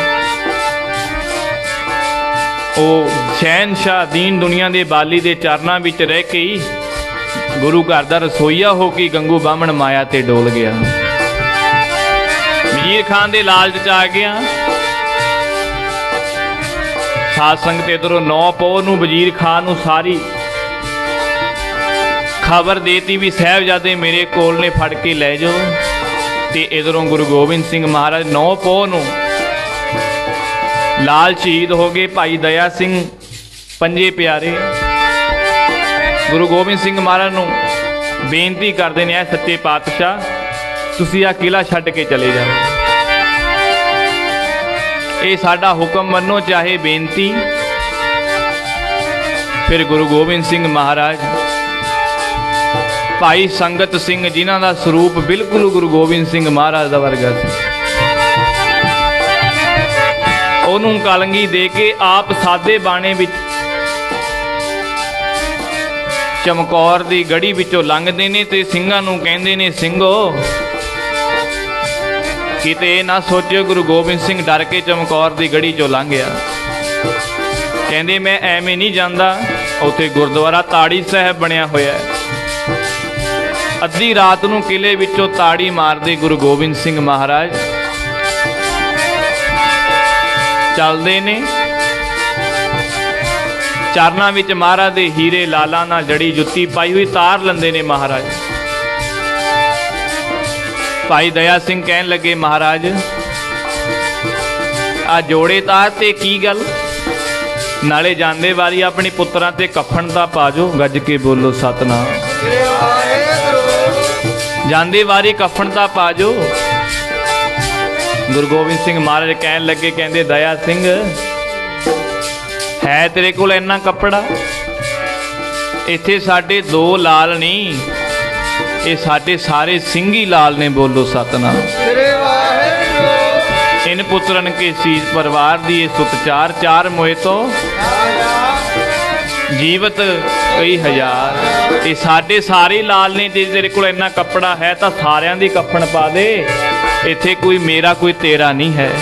ओ शहनशाह दीन दुनिया दे बाली दे चरनां विच रह के ही गुरु घर दा रसोईया हो के गंगू बामण माया ते डोल गया। वजीर खान दे लालच च आ गया। साध संगत इधरों 9 पौह नूं वजीर खान नूं सारी खबर देती भी साहिबजादे मेरे कोल ने, फड़ के लै जाओ। ते इधरों गुरु गोबिंद सिंह महाराज 9 पौह नूं लाल शहीद हो गए। भाई दया सिंह पंजे प्यारे गुरु गोबिंद सिंह महाराज नूं बेनती करते हैं, सच्चे पातशाह तुसीं आ किला छड्ड के चले जाओ, ये साडा हुक्म मनो चाहे बेनती। फिर गुरु गोबिंद सिंह महाराज भाई संगत सिंह जिन्हां दा स्वरूप बिल्कुल गुरु गोबिंद सिंह महाराज दा वर्गा सी, उन्होंने कलंगी दे के आप सादे बाणे विच चमकौर दी गढ़ी विचों लंघदे ने ते ਸਿੰਘਾਂ ਨੂੰ ਕਹਿੰਦੇ ने, ਸਿੰਘੋ किते ना सोचियो गुरु गोबिंद सिंह डर के चमकौर दी गढ़ी चों लंघ गया। कहंदे मैं एवें नहीं जांदा, उत्थे गुरुद्वारा ताड़ी साहब बनिया होया है। अद्धी रात नूं किले विचों ताड़ी मारदे गुरु गोबिंद सिंह महाराज चलते ने। चरना विच महाराज दे हीरे लाला नाल जड़ी जुत्ती पाई हुई तार लंदे ने महाराज। भाई दया सिंह कहन लगे महाराज आ जोड़े तार ते की गल? नाले जांदे वारी अपने पुत्रां ते कफन दा पाजो, गज के बोलो सतनाम। जांदे वारी कफन दा पाजो। गुरु गोबिंद सिंह महाराज कहन लगे, कहंदे दया सिंह है तेरे कोल इन्ना कपड़ा? इत्थे साडे दो लाल नहीं, ये साडे सारे सिंह ही लाल ने, बोलो सतनाम। इन पुत्रन के सीस परिवार दी सुत चार, चार मोए तो जीवत कई हजार। ये साडे सारे लाल ने, जे तेरे कोल इन्ना कपड़ा है तो सारियां दी कफन पा दे, इत्थे कोई मेरा कोई तेरा नहीं है।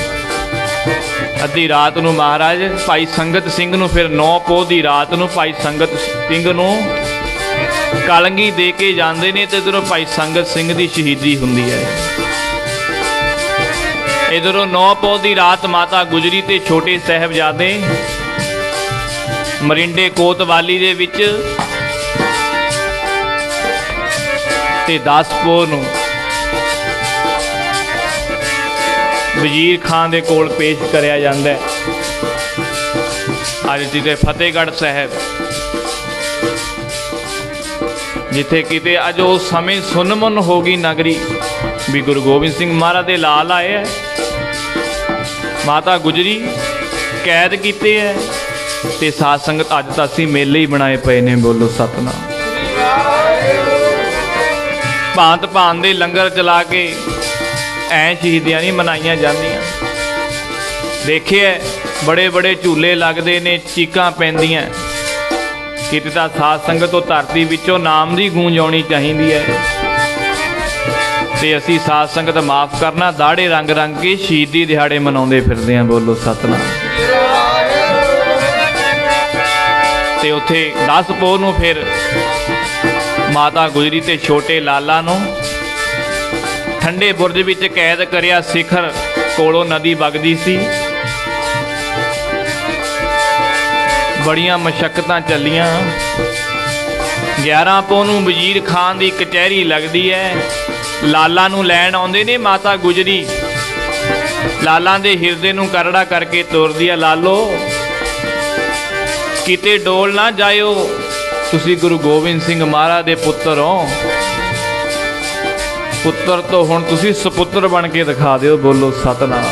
अद्धी रात नूं महाराज भाई संगत सिंह नूं, फिर 9 पोह दी रात नूं भाई संगत सिंह नूं कलंगी दे के जांदे ने, ते इधरों भाई संगत सिंह दी शहीदी हुंदी है। इधरों 9 पोह दी रात माता गुजरी ते छोटे साहिबजादे मरिंडे कोतवाली दे विच ते 10 पोह नूं वजीर खान दे कोल पेश करया जांदा है। अज जिते फतेहगढ़ साहब जिथे किते अज उस समय सुनमुन हो गई नगरी भी गुरु गोबिंद सिंह महाराज दे लाल आए है, माता गुजरी कैद कीते है, ते साध संगत अज तां असीं मेले ही बनाए पे ने, बोलो सतनाम। भांत भांत दे लंगर चला के ऐ शहीदियां नहीं मनाइयां जांदियां। देखे बड़े बड़े झूले लगते ने, चीकां पैंदियां, किते तां साध संगत तो धरती विचों नाम दी गूंज आउणी चाहीदी है। ते असीं साध संगत माफ करना, दाड़े रंग रंग के शहीदी दिहाड़े मनाउंदे फिरदे हैं, बोलो सतनाम। ते उत्थे 10 पोह नूं फिर माता गुजरी ते छोटे लाला नूं ठंडे बुरज विच कैद करिया। सिखर कोलों नदी वगदी सी, बड़ियां मशक्कतां चलियां। 11 पोह नूं वजीर खान दी कचहरी लगदी है, लाला नूं लैण आउंदे ने माता गुजरी, लाला दे हिरदे नूं करड़ा करके तोरदी है। लालो किते डोल ना जायो, तुसी गुरु गोबिंद सिंह महाराज दे पुत्र हो, पुत्र तो हुण तुसी सपुत्र बन के दिखा दिओ, बोलो सतनाम।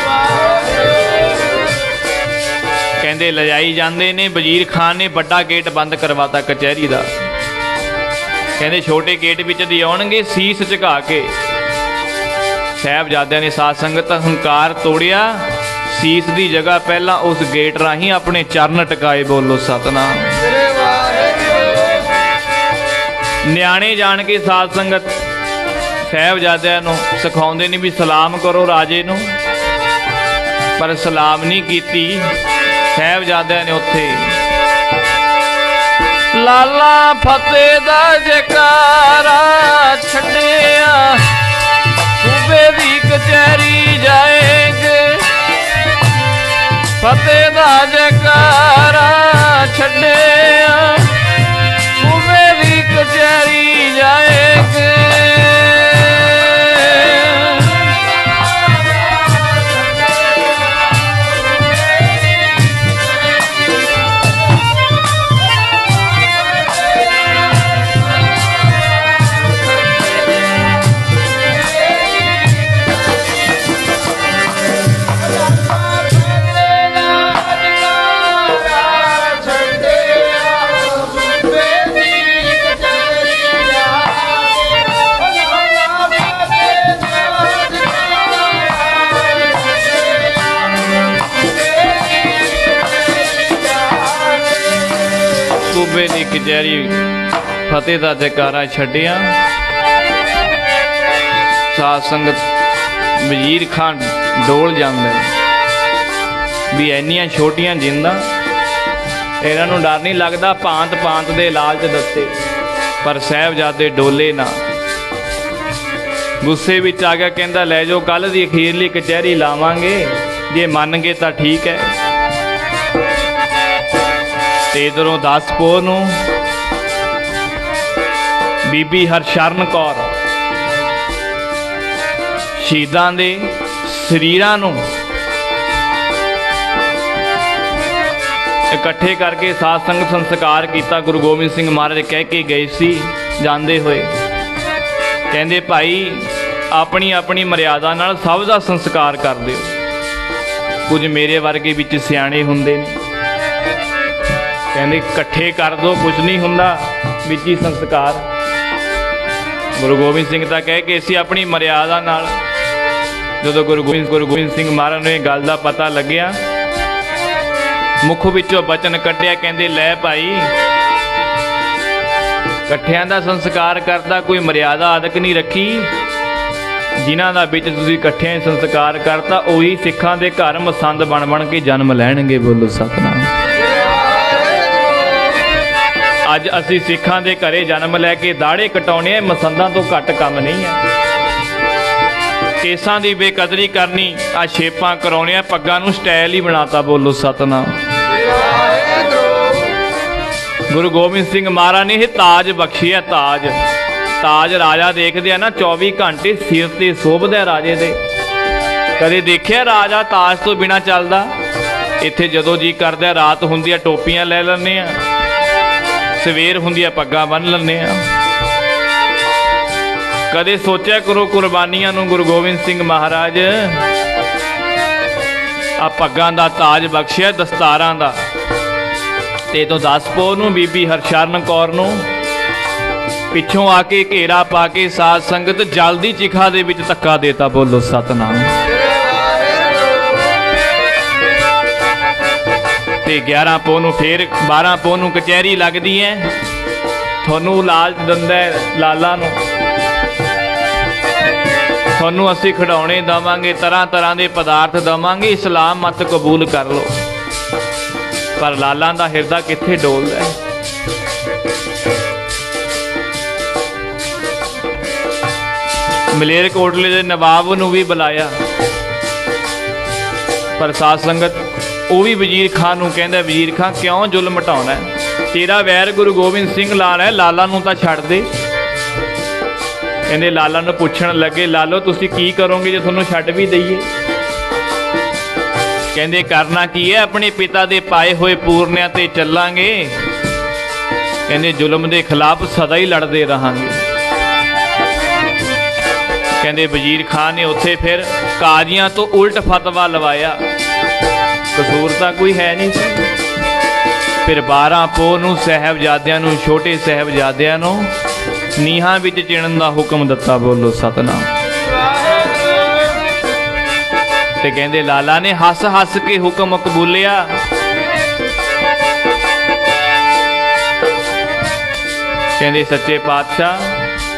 कहंदे लजाई जांदे ने। वजीर खान ने बड़ा गेट बंद करवाता कचहरी दा, कहंदे छोटे गेट विच दी आउणगे सीस झुका के। साहिबजादियां ने साध संगत हंकार तोड़िया, सीस दी जगह पहला उस गेट राही अपने चरण टकाए, बोलो सतनाम। न्याणे जान के साध संगत साहिबजादियां नूं सिखाउंदे ने भी सलाम करो राजे नूं, पर सलाम नहीं कीती। साहिबजादियां ने उत्थे लाला फतेह दा जयकारा छड्डिया, सूबे दी कचहरी जाएंगे, फतेह दा जयकारा छड्डिया, सूबे दी कचहरी जाएंगे। सूबे दी कचहरी फतेह दा जयकारा छड्डिया। साध संगत वजीर खान डोल जांदा भी इन्नियां छोटियां जिंदा, इन्हां नूं डर नहीं लगदा, भांत भांत दे लालच दत्ते, पर साहिबजादे डोले ना। गुस्से विच आ गया, कहंदा लै जाओ कल दी अखीरली कचहरी लावांगे, जे मन गए तां ठीक है। ते इधरों 10 पोह नूं बीबी हरशरण कौर शहीदां दे शरीरां नूं इकट्ठे करके साध संगत संस्कार किया। गुरु गोबिंद सिंह महाराज कह के गए सी जाते हुए, कहते भाई अपनी अपनी मर्यादा नाल सब दा संस्कार कर दिओ। कुछ मेरे वर्गे विच सियाणे हुंदे ने, कहते इकट्ठे कर दो, कुछ नहीं हुंदा विच ही संस्कार। गुरु गोबिंद सिंह तां कह के सी अपनी मर्यादा नाल। जदों गुरु गोबिंद सिंह महाराज नूं इह गल दा पता लग्या, मुख विचों बचन कढ़िया, कहंदे लै भाई इकट्ठियां दा संस्कार करदा, कोई मर्यादा आदक नहीं रखी। जिन्हां दा विच तुसीं इकट्ठियां संस्कार करता, उही सिखां दे घर मसंद बन बन के जन्म लैणगे। बोलो सतनाम। अज असीं सिखां दे घरे जन्म लैके दाड़े कटाउणे, मसंदां तो घट काम नहीं है। केसां दी बेकदरी करनी, आ शेपां कराउणे, पग्गां नूं स्टाइल ही बनाता। बोलो सतनाम। गुरु गोबिंद सिंह महाराज ने यह ताज बख्शी है। ताज राजा देखते हैं ना 24 घंटे सिर ते शोभदा राजे दे। कदे देखिया राजा ताज तो बिना चलदा? इत्थे जदों जी करदा रात हुंदी है टोपियां लै लैंदे आ, सवेर हुंदी है पग्गां बन लैंदे आ। कदे सोचा करो कुर्बानियां नूं गुरु गोबिंद सिंह महाराज आ पग्गां दा ताज बख्शिया, दस्तारां दा। ते तो 10 पो नूं बीबी हरशरण कौर नूं पिछों आके घेरा पा के साध संगत जल्दी चिखा दे विच धक्का देता। बोलो सतनाम। ते 11 पो नूं फिर 12 पो नूं कचहरी लगदी है। थोनू लालच दिंदा लाला नूं, थोनू असीं खिडौणे देवांगे, तरह तरह के पदार्थ देवांगे, इस्लाम मत कबूल कर लो। पर लाला दा हिरदा कित्थे डोलदा है। मलेरकोटले दे नवाब नूं भी बुलाया, पर साध संगत वो भी वजीर खान नूं कहंदा, वजीर खान क्यों जुल्म हटाउणा है? तेरा वैर गुरु गोबिंद सिंह लाल है, लाला नूं तां छड्ड दे। कहंदे लाला नूं पुछण लगे, लालो तुसीं की करोगे जे तुहानूं छड्ड भी दईए? कहंदे करना की है, अपने पिता दे पाए हुए पूरनियां ते चलांगे। कहंदे जुल्म दे खिलाफ सदा ही लड़दे रहांगे। कहंदे वजीर खान ने उत्थे फिर काजियां तो उल्ट फतवा लवाया, कसूर तां कोई है नहीं सी। फिर 12 पो नूं साहिबजादियां नूं, छोटे साहिबजादियां नूं नीहां विच चिणन दा हुक्म दिता। बोलो सतनाम। ते कहंदे लाला ने हस हस के हुक्म कबूलिया। कहंदे सच्चे पातशाह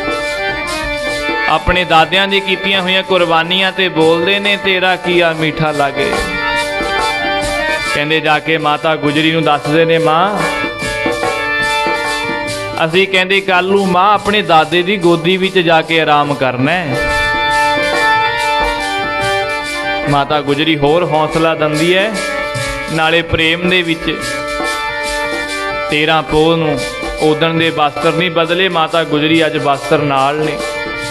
अपने दादियां दी कीतियां हुई कुर्बानियां ते बोलदे ने, तेरा किया मीठा लागे। कहंदे जाके माता गुजरी नूं दसदे ने, मां असी कहंदे कल नूं मां अपने दादे दी गोदी विच जाके आराम करना है। माता गुजरी होर हौसला दिंदी है, नाले प्रेम दे विच 13 पो नूं उदण दे वस्त्र नहीं बदले, माता गुजरी अज वस्त्र नाल ने,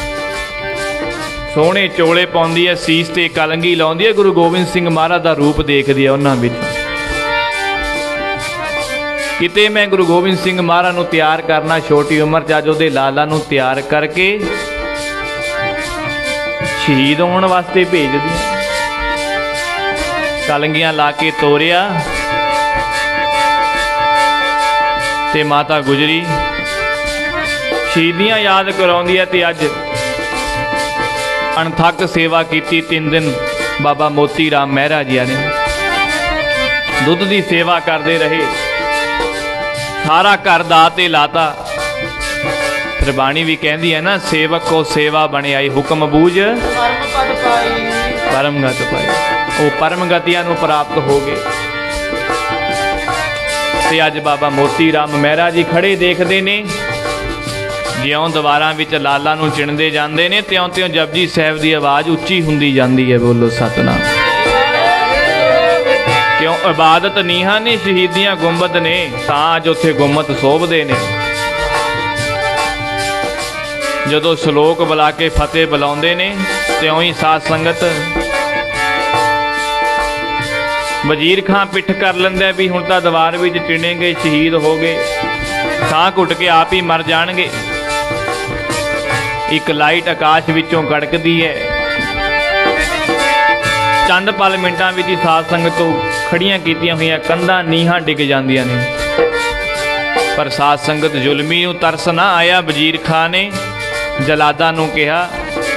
सोहणे चोले पाउंदी है, सीस ते कलंगी लाउंदी है। गुरु गोबिंद सिंह महाराज दा रूप देखदी है उन्हां विच। किते मैं गुरु गोबिंद सिंह महाराज नूं तैयार करना छोटी उम्र च, अज उहदे लाला नूं तैयार करके शहीद होण वास्ते भेज दी। कलंगियां ला के तोरिया ते माता गुजरी शहीदियां याद कराउंदी है। ते अज अणथक सेवा की 3 दिन बाबा मोती राम मेहरा जी ने दुध की सेवा करते रहे, सारा घर दाते लाता। फिर बाणी भी कहती है ना, सेवक को सेवा बने आई, हुक्म बूझ परम गत पाई। वो परम गतियां नूं प्राप्त हो गए। ते अज बाबा मोती राम मेहरा जी खड़े देखते ने, ज्यों दीवारां विच लाला नूं चिणदे जांदे ने, त्यों त्यों जपजी साहिब की आवाज़ उच्ची हुंदी जांदी है। बोलो सतनाम। क्यों इबादत नीहां ने, शहीदियां गुंबद ने, तां अज उत्थे गुंबद शोभदे ने। जदों श्लोक बुला के फतेह बुलाउंदे ने, त्यों ही साध संगत ਵਜ਼ੀਰ ਖਾਂ ਪਿੱਠ ਕਰ ਲੈਂਦਾ ਵੀ ਹੁਣ ਤਾਂ ਦੀਵਾਰ ਵਿੱਚ ਚਿਣੇਗੇ, ਸ਼ਹੀਦ ਹੋ ਗਏ, ਸਾਹ ਘੁੱਟ ਕੇ ਆਪ ਹੀ ਮਰ ਜਾਣਗੇ। ਇੱਕ ਲਾਈਟ ਆਕਾਸ਼ ਵਿੱਚੋਂ ਗੜਕਦੀ ਹੈ, ਚੰਦ ਪਲ ਮਿੰਟਾਂ ਵਿੱਚ ਹੀ ਸਾਧ ਸੰਗਤ ਤੋਂ ਖੜੀਆਂ ਕੀਤੀਆਂ ਹੋਈਆਂ ਕੰਧਾਂ ਨੀਹਾਂ ਡਿੱਗ ਜਾਂਦੀਆਂ ਨੇ। ਪਰ ਸਾਧ ਸੰਗਤ ਜ਼ੁਲਮੀ ਨੂੰ ਤਰਸ ਨਾ ਆਇਆ। ਵਜ਼ੀਰ ਖਾਂ ਨੇ ਜਲਾਦਾਂ ਨੂੰ ਕਿਹਾ,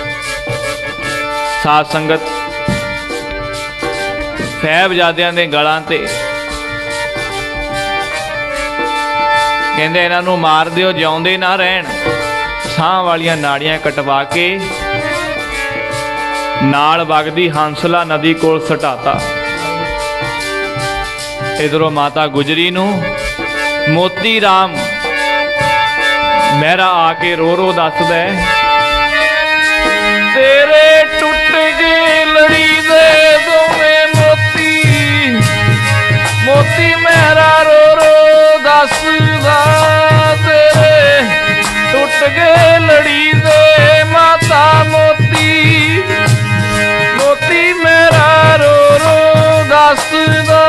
ਸਾਧ ਸੰਗਤ ਸਾਹਿਬਜ਼ਾਦਿਆਂ ਦੇ ਗਲਾਂ ਤੇ ਕਹਿੰਦੇ ਇਹਨਾਂ ਨੂੰ ਮਾਰ ਦਿਓ, ਜਿਉਂਦੇ ਨਾ ਰਹਿਣ। ਸਾਹ ਵਾਲੀਆਂ ਨਾੜੀਆਂ ਕਟਵਾ ਕੇ ਨਾਲ ਵਗਦੀ ਹੰਸਲਾ ਨਦੀ ਕੋਲ ਸਟਾਤਾ। ਇਧਰੋਂ ਮਾਤਾ ਗੁਜਰੀ ਨੂੰ ਮੋਤੀ ਰਾਮ ਮਹਿਰਾ ਆ ਕੇ ਰੋ ਰੋ ਦੱਸਦਾ, ਤੇਰੇ ਟੁੱਟ ਗਏ ਲੜੀ ਦੇ ਦੋਵੇਂ ਮੋਤੀ, ਮੋਤੀ ਮਹਿਰਾ ਰੋ ਰੋ ਦੱਸਦਾ, ਤੇਰੇ ਟੁੱਟ ਗਏ ਲੜੀ ਦੇ ਮਾਤਾ ਮੋਤੀ, ਮੋਤੀ ਮਹਿਰਾ ਰੋ ਰੋ ਦੱਸਦਾ।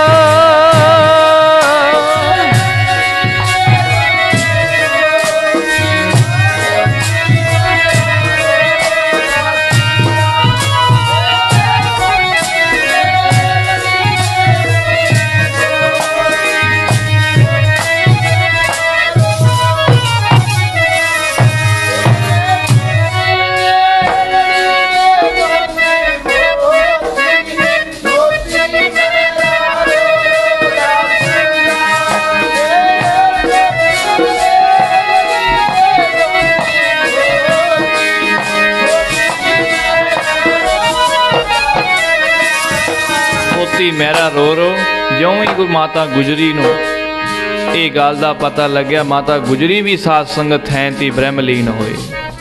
ਮਹਿਰਾ ਰੋ ਰੋ। ਜਿਉਂ ਹੀ ਗੁਰੂ ਮਾਤਾ ਗੁਜਰੀ ਨੂੰ ਇਹ ਗੱਲ ਦਾ ਪਤਾ ਲੱਗਿਆ, ਮਾਤਾ ਗੁਜਰੀ ਵੀ ਸਾਧ ਸੰਗਤ ਹੈ ਤੀ ਬ੍ਰਹਮਲੀਨ ਹੋਏ।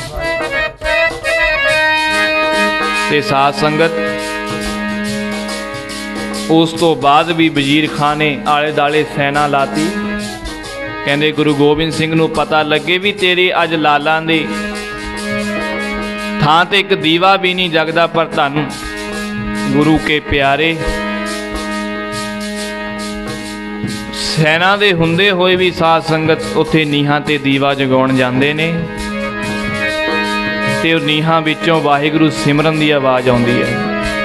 ਤੇ ਸਾਧ ਸੰਗਤ ਉਸ ਤੋਂ ਬਾਅਦ ਵੀ ਵਜ਼ੀਰ ਖਾਂ ਨੇ ਆਲੇ ਦਾਲੇ ਸੈਨਾ ਲਾਤੀ। ਕਹਿੰਦੇ ਗੁਰੂ ਗੋਬਿੰਦ ਸਿੰਘ ਨੂੰ ਪਤਾ ਲੱਗੇ ਵੀ ਤੇਰੇ ਅੱਜ ਲਾਲਾਂ ਦੇ ਥਾਂ ਤੇ ਇੱਕ ਦੀਵਾ ਵੀ ਨਹੀਂ ਜਗਦਾ, ਪਰ ਤੁਹਾਨੂੰ ਗੁਰੂ ਕੇ ਪਿਆਰੇ ਸੈਨਾ ਦੇ ਹੁੰਦੇ ਹੋਏ ਵੀ ਸਾਧ ਸੰਗਤ ਉੱਥੇ ਨੀਹਾਂ ਤੇ ਦੀਵਾ ਜਗਾਉਣ ਜਾਂਦੇ ਨੇ ਤੇ ਉਹ ਨੀਹਾਂ ਵਿੱਚੋਂ ਵਾਹਿਗੁਰੂ ਸਿਮਰਨ ਦੀ ਆਵਾਜ਼ ਆਉਂਦੀ ਹੈ।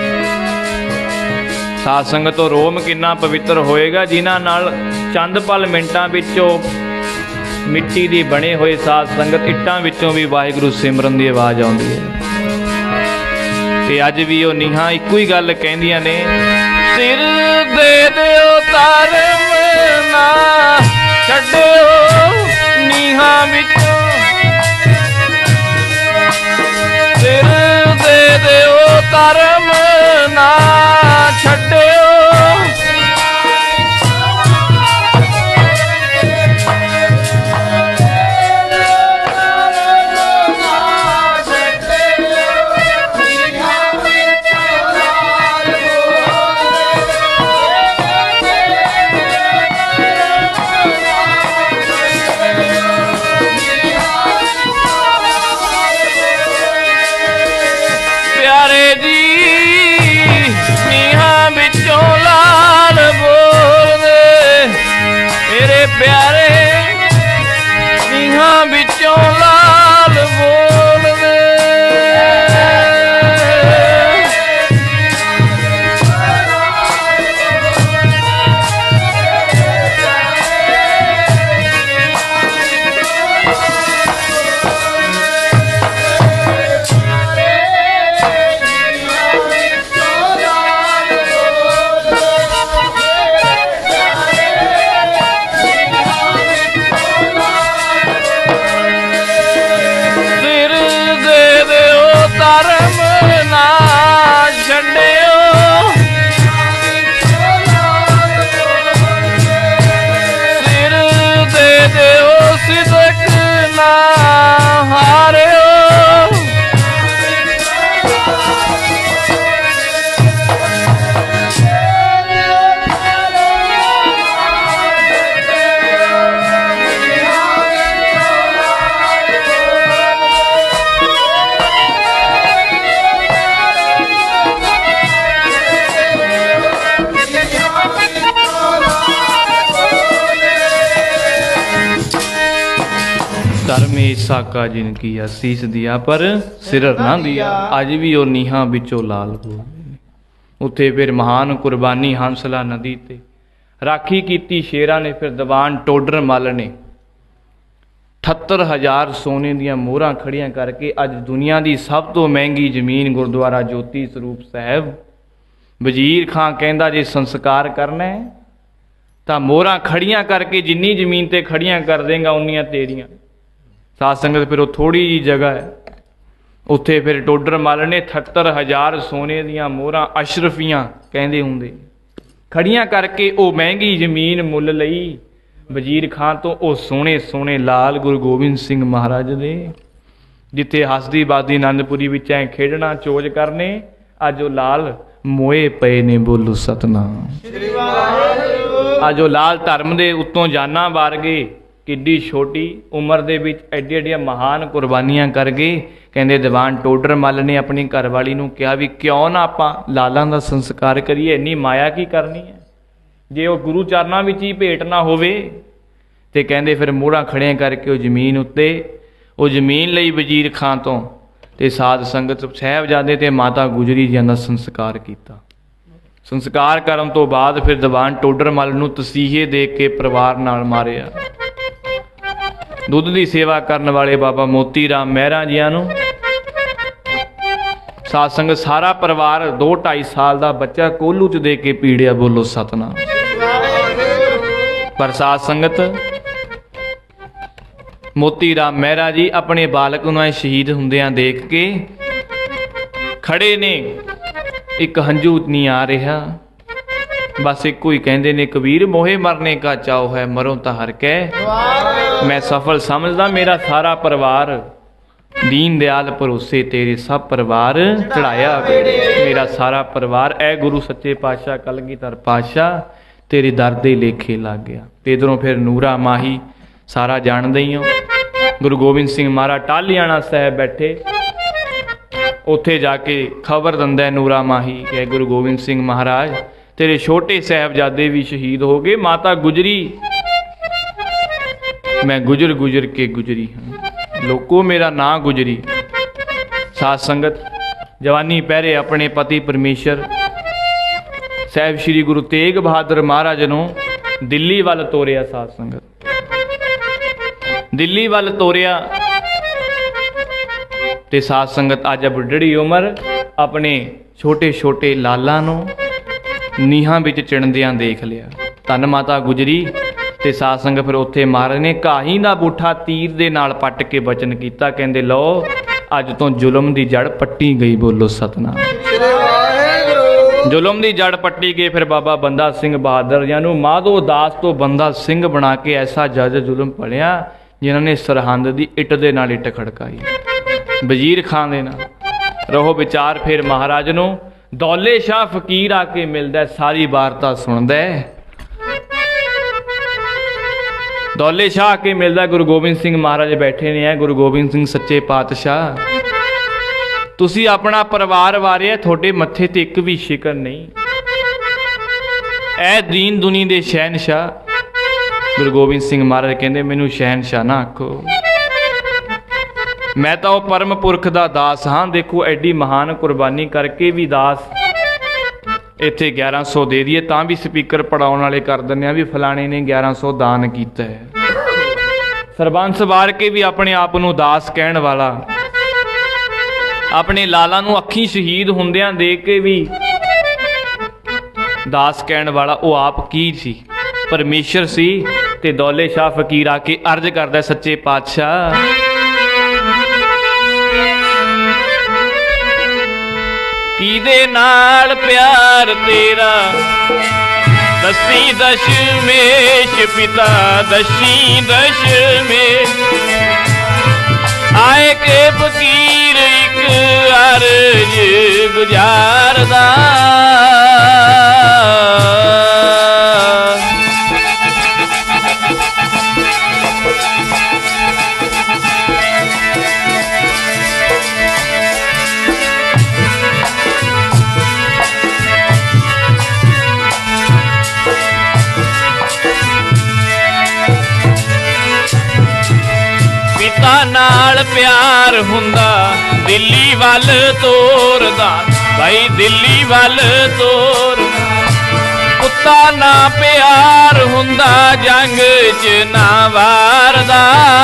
ਸਾਧ ਸੰਗਤ ਤੋਂ ਰੋਮ ਕਿੰਨਾ ਪਵਿੱਤਰ ਹੋਏਗਾ ਜਿਨ੍ਹਾਂ ਨਾਲ ਚੰਦ ਪਲ ਮਿੰਟਾਂ ਵਿੱਚੋਂ ਮਿੱਟੀ ਦੀ ਬਣੇ ਹੋਏ ਸਾਧ ਸੰਗਤ ਇੱਟਾਂ ਵਿੱਚੋਂ ਵੀ ਵਾਹਿਗੁਰੂ ਸਿਮਰਨ ਦੀ ਆਵਾਜ਼ ਆਉਂਦੀ ਹੈ। ਤੇ ਅੱਜ ਵੀ ਉਹ ਨੀਹਾਂ ਇੱਕੋ ਹੀ ਗੱਲ ਕਹਿੰਦੀਆਂ ਨੇ, ਸਿਰ ਦੇ ਦਿਓ ਤਾਰਮ ਨਾ ਛੱਡਿਓ ਨੀਹਾਂ ਵਿੱਚੋਂ, ਸਿਰ ਦੇ ਦਿਓ ਤਾਰਮ ਨਾ ਛੱਡਿਓ, ਪਿਆਰੇ ਜੀ साका जिनकी आसीस दिया पर सिर ना दिया। अज भी वो नीहां विचों लाल हो उत्थे फिर महान कुर्बानी हंसला नदी ते राखी कीती शेरां ने। फिर दीवान टोडर मल ने 78,000 सोने दियां मोहरां खड़ियां करके अज दुनिया की सब तो महंगी जमीन गुरुद्वारा ज्योति स्वरूप साहब वजीर खां कहंदा जे संस्कार करना है तो मोहरां खड़ियां करके जिन्नी जमीन ते खड़ियां कर देंगा उन्नियां तेरियां। साध संगत फिर वो थोड़ी जी जगह है उत्थे फिर टोडर मल ने 78,000 सोने दियां मोहरां अशरफियां कहंदे हुंदे खड़ियां करके वो महंगी जमीन मुल लई वजीर खां तो वो सोने सोने लाल गुरु गोबिंद सिंह महाराज दे जिथे हसदी बादी आनंदपुरी विच ऐ खेडना चोज करने अज वो लाल मोए पे ने बोलो सतनाम। अज वो लाल धर्म दे उत्तों जाना वार गए किड्डी छोटी उम्र दे विच एडी एडियां महान कुर्बानियां कर गए। कहंदे दीवान टोडर मल ने अपनी घरवाली नूं कहा भी क्यों ना आपां लालां दा संस्कार करिए, इन्नी माया की करनी है जे वो गुरु चरनां विच ही भेट ना होवे। ते कहंदे फिर मोहरां खड़ियां करके वो जमीन उत्ते वो जमीन लई वजीर खां तो ते साध संगत साहिबजादे ते माता गुजरी जी दा संस्कार किया। संस्कार करन तो बाद फिर दीवान टोडर मल नूं तसीहे दे के परिवार नाल मारिया। दुध की सेवा करने वाले बाबा मोती राम मेहरा जियां नूं साध संगत सारा परिवार 2-2.5 साल का बच्चा कोलू च दे के पीड़िया बोलो सतनाम। पर साध संगत मोती राम मेहरा जी अपने बालक नूं शहीद हुंदियां देख के खड़े ने, एक हंझू नहीं आ रहा, बस एक ही कहते ने कबीर मोहे मरने का चाव है मरो तो हर कै। मैं सफल समझदा मेरा सारा परिवार दीन दयाल भरोसे तेरे सब परिवार चढ़ाया मेरा सारा परिवार ए गुरु सच्चे पातशाह कलगीधर पातशाह तेरे दर दे लेखे लग गया। ते इधरों फिर नूरा माही सारा जानदे ही हो गुरु गोबिंद सिंह महाराज टालियाना साहब बैठे उत्थे जाके खबर दिंदा है नूरा माही कि गुरु गोबिंद सिंह महाराज तेरे छोटे साहबजादे भी शहीद हो गए, माता गुजरी मैं गुजर गुजर के गुजरी हाँ लोको मेरा ना गुजरी। साध संगत जवानी पहरे अपने पति परमेश्वर साहब श्री गुरु तेग बहादुर महाराज नूं दिल्ली वाल तोरिया। साध संगत दिल्ली वाल तोरिया ते साध संगत अज बुढ़ड़ी उम्र अपने छोटे छोटे लाला नूं नीहां विच चिणदियां देख लिया। धन माता गुजरी ते साध संगत फिर उत्थे महाराज ने काही दा बूठा तीर दे नाल पट के बचन कीता, कहंदे लो अज तो जुलम दी जड़ पट्टी गई बोलो सतनाम। जुलम दी जड़ पट्टी गई। फिर बाबा बंदा सिंह बहादुर जानू माधो दास तो बंदा सिंह बना के ऐसा जज जुलम पढ़िया जिन्होंने सरहंद दी इट दे नाल इट खड़काई वजीर खां दे नाल। रहो विचार फिर महाराज नूं दौले शाह फकीर आके मिलदा सारी वारता सुनदा है। दौले शाह आके मिलदा गुरु गोबिंद सिंह महाराज बैठे ने है गुरु गोबिंद सिंह सच्चे पातशाह तुसी अपना परिवार वारे थोड़े मत्थे ते एक भी शिकर नहीं ऐ दीन दुनी दे शहनशाह। गुरु गोबिंद सिंह महाराज कहंदे मैनू शहनशाह ना आखो मैं तो परम पुरख दा दास हाँ। देखो एडी महान कुर्बानी करके भी दास इत्थे 1100 दे दिए तां भी स्पीकर पढ़ाउण वाले कर दिंदे भी फलाने ने 1100 दान कीता है। सरबंस वार के भी अपने आप नूं दास कहण वाला अपने लाला नूं अखीं शहीद हुंदियां देख के भी दास कहण वाला वो आप की सी परमेश्वर सी। ते दौले शाह फकीर आके अर्ज करदा सच्चे पातशाह किदे नाल प्यार तेरा दसी दशमेश पिता दशी दशमेश आए के फकीर एक अर्ज गुजारदा नाल प्यार हुंदा दिल्ली वल तोरदा भाई दिल्ली वल तोरदा पुत्ता ना प्यार हुंदा जंग च ना वारदा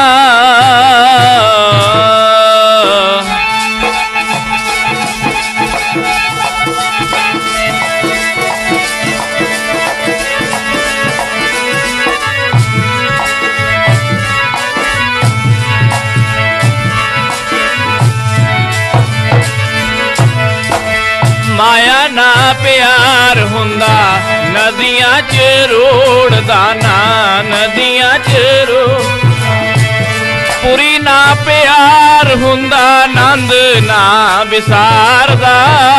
माया ना प्यार हुंदा नदियां च रोड़दा ना नदियां च पुरी ना प्यार हुंदा नंद ना विसारदा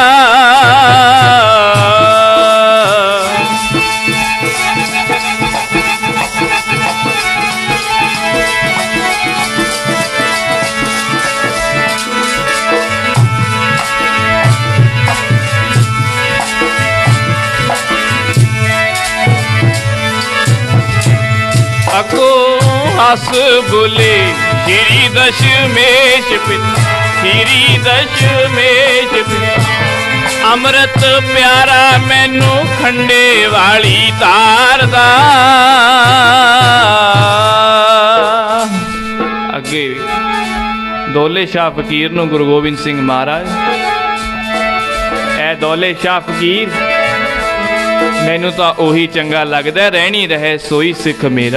अको हस बोले श्री दशमेश पिता श्री दशमेश पिता अमृत प्यारा मैनू खंडे वाली तार दा अगे दौले शाह फकीर नू गुरु गोबिंद सिंह महाराज ए दौले शाह फकीर मैनू तो ओही चंगा लगदा रहनी रहे सोई सिख मेरा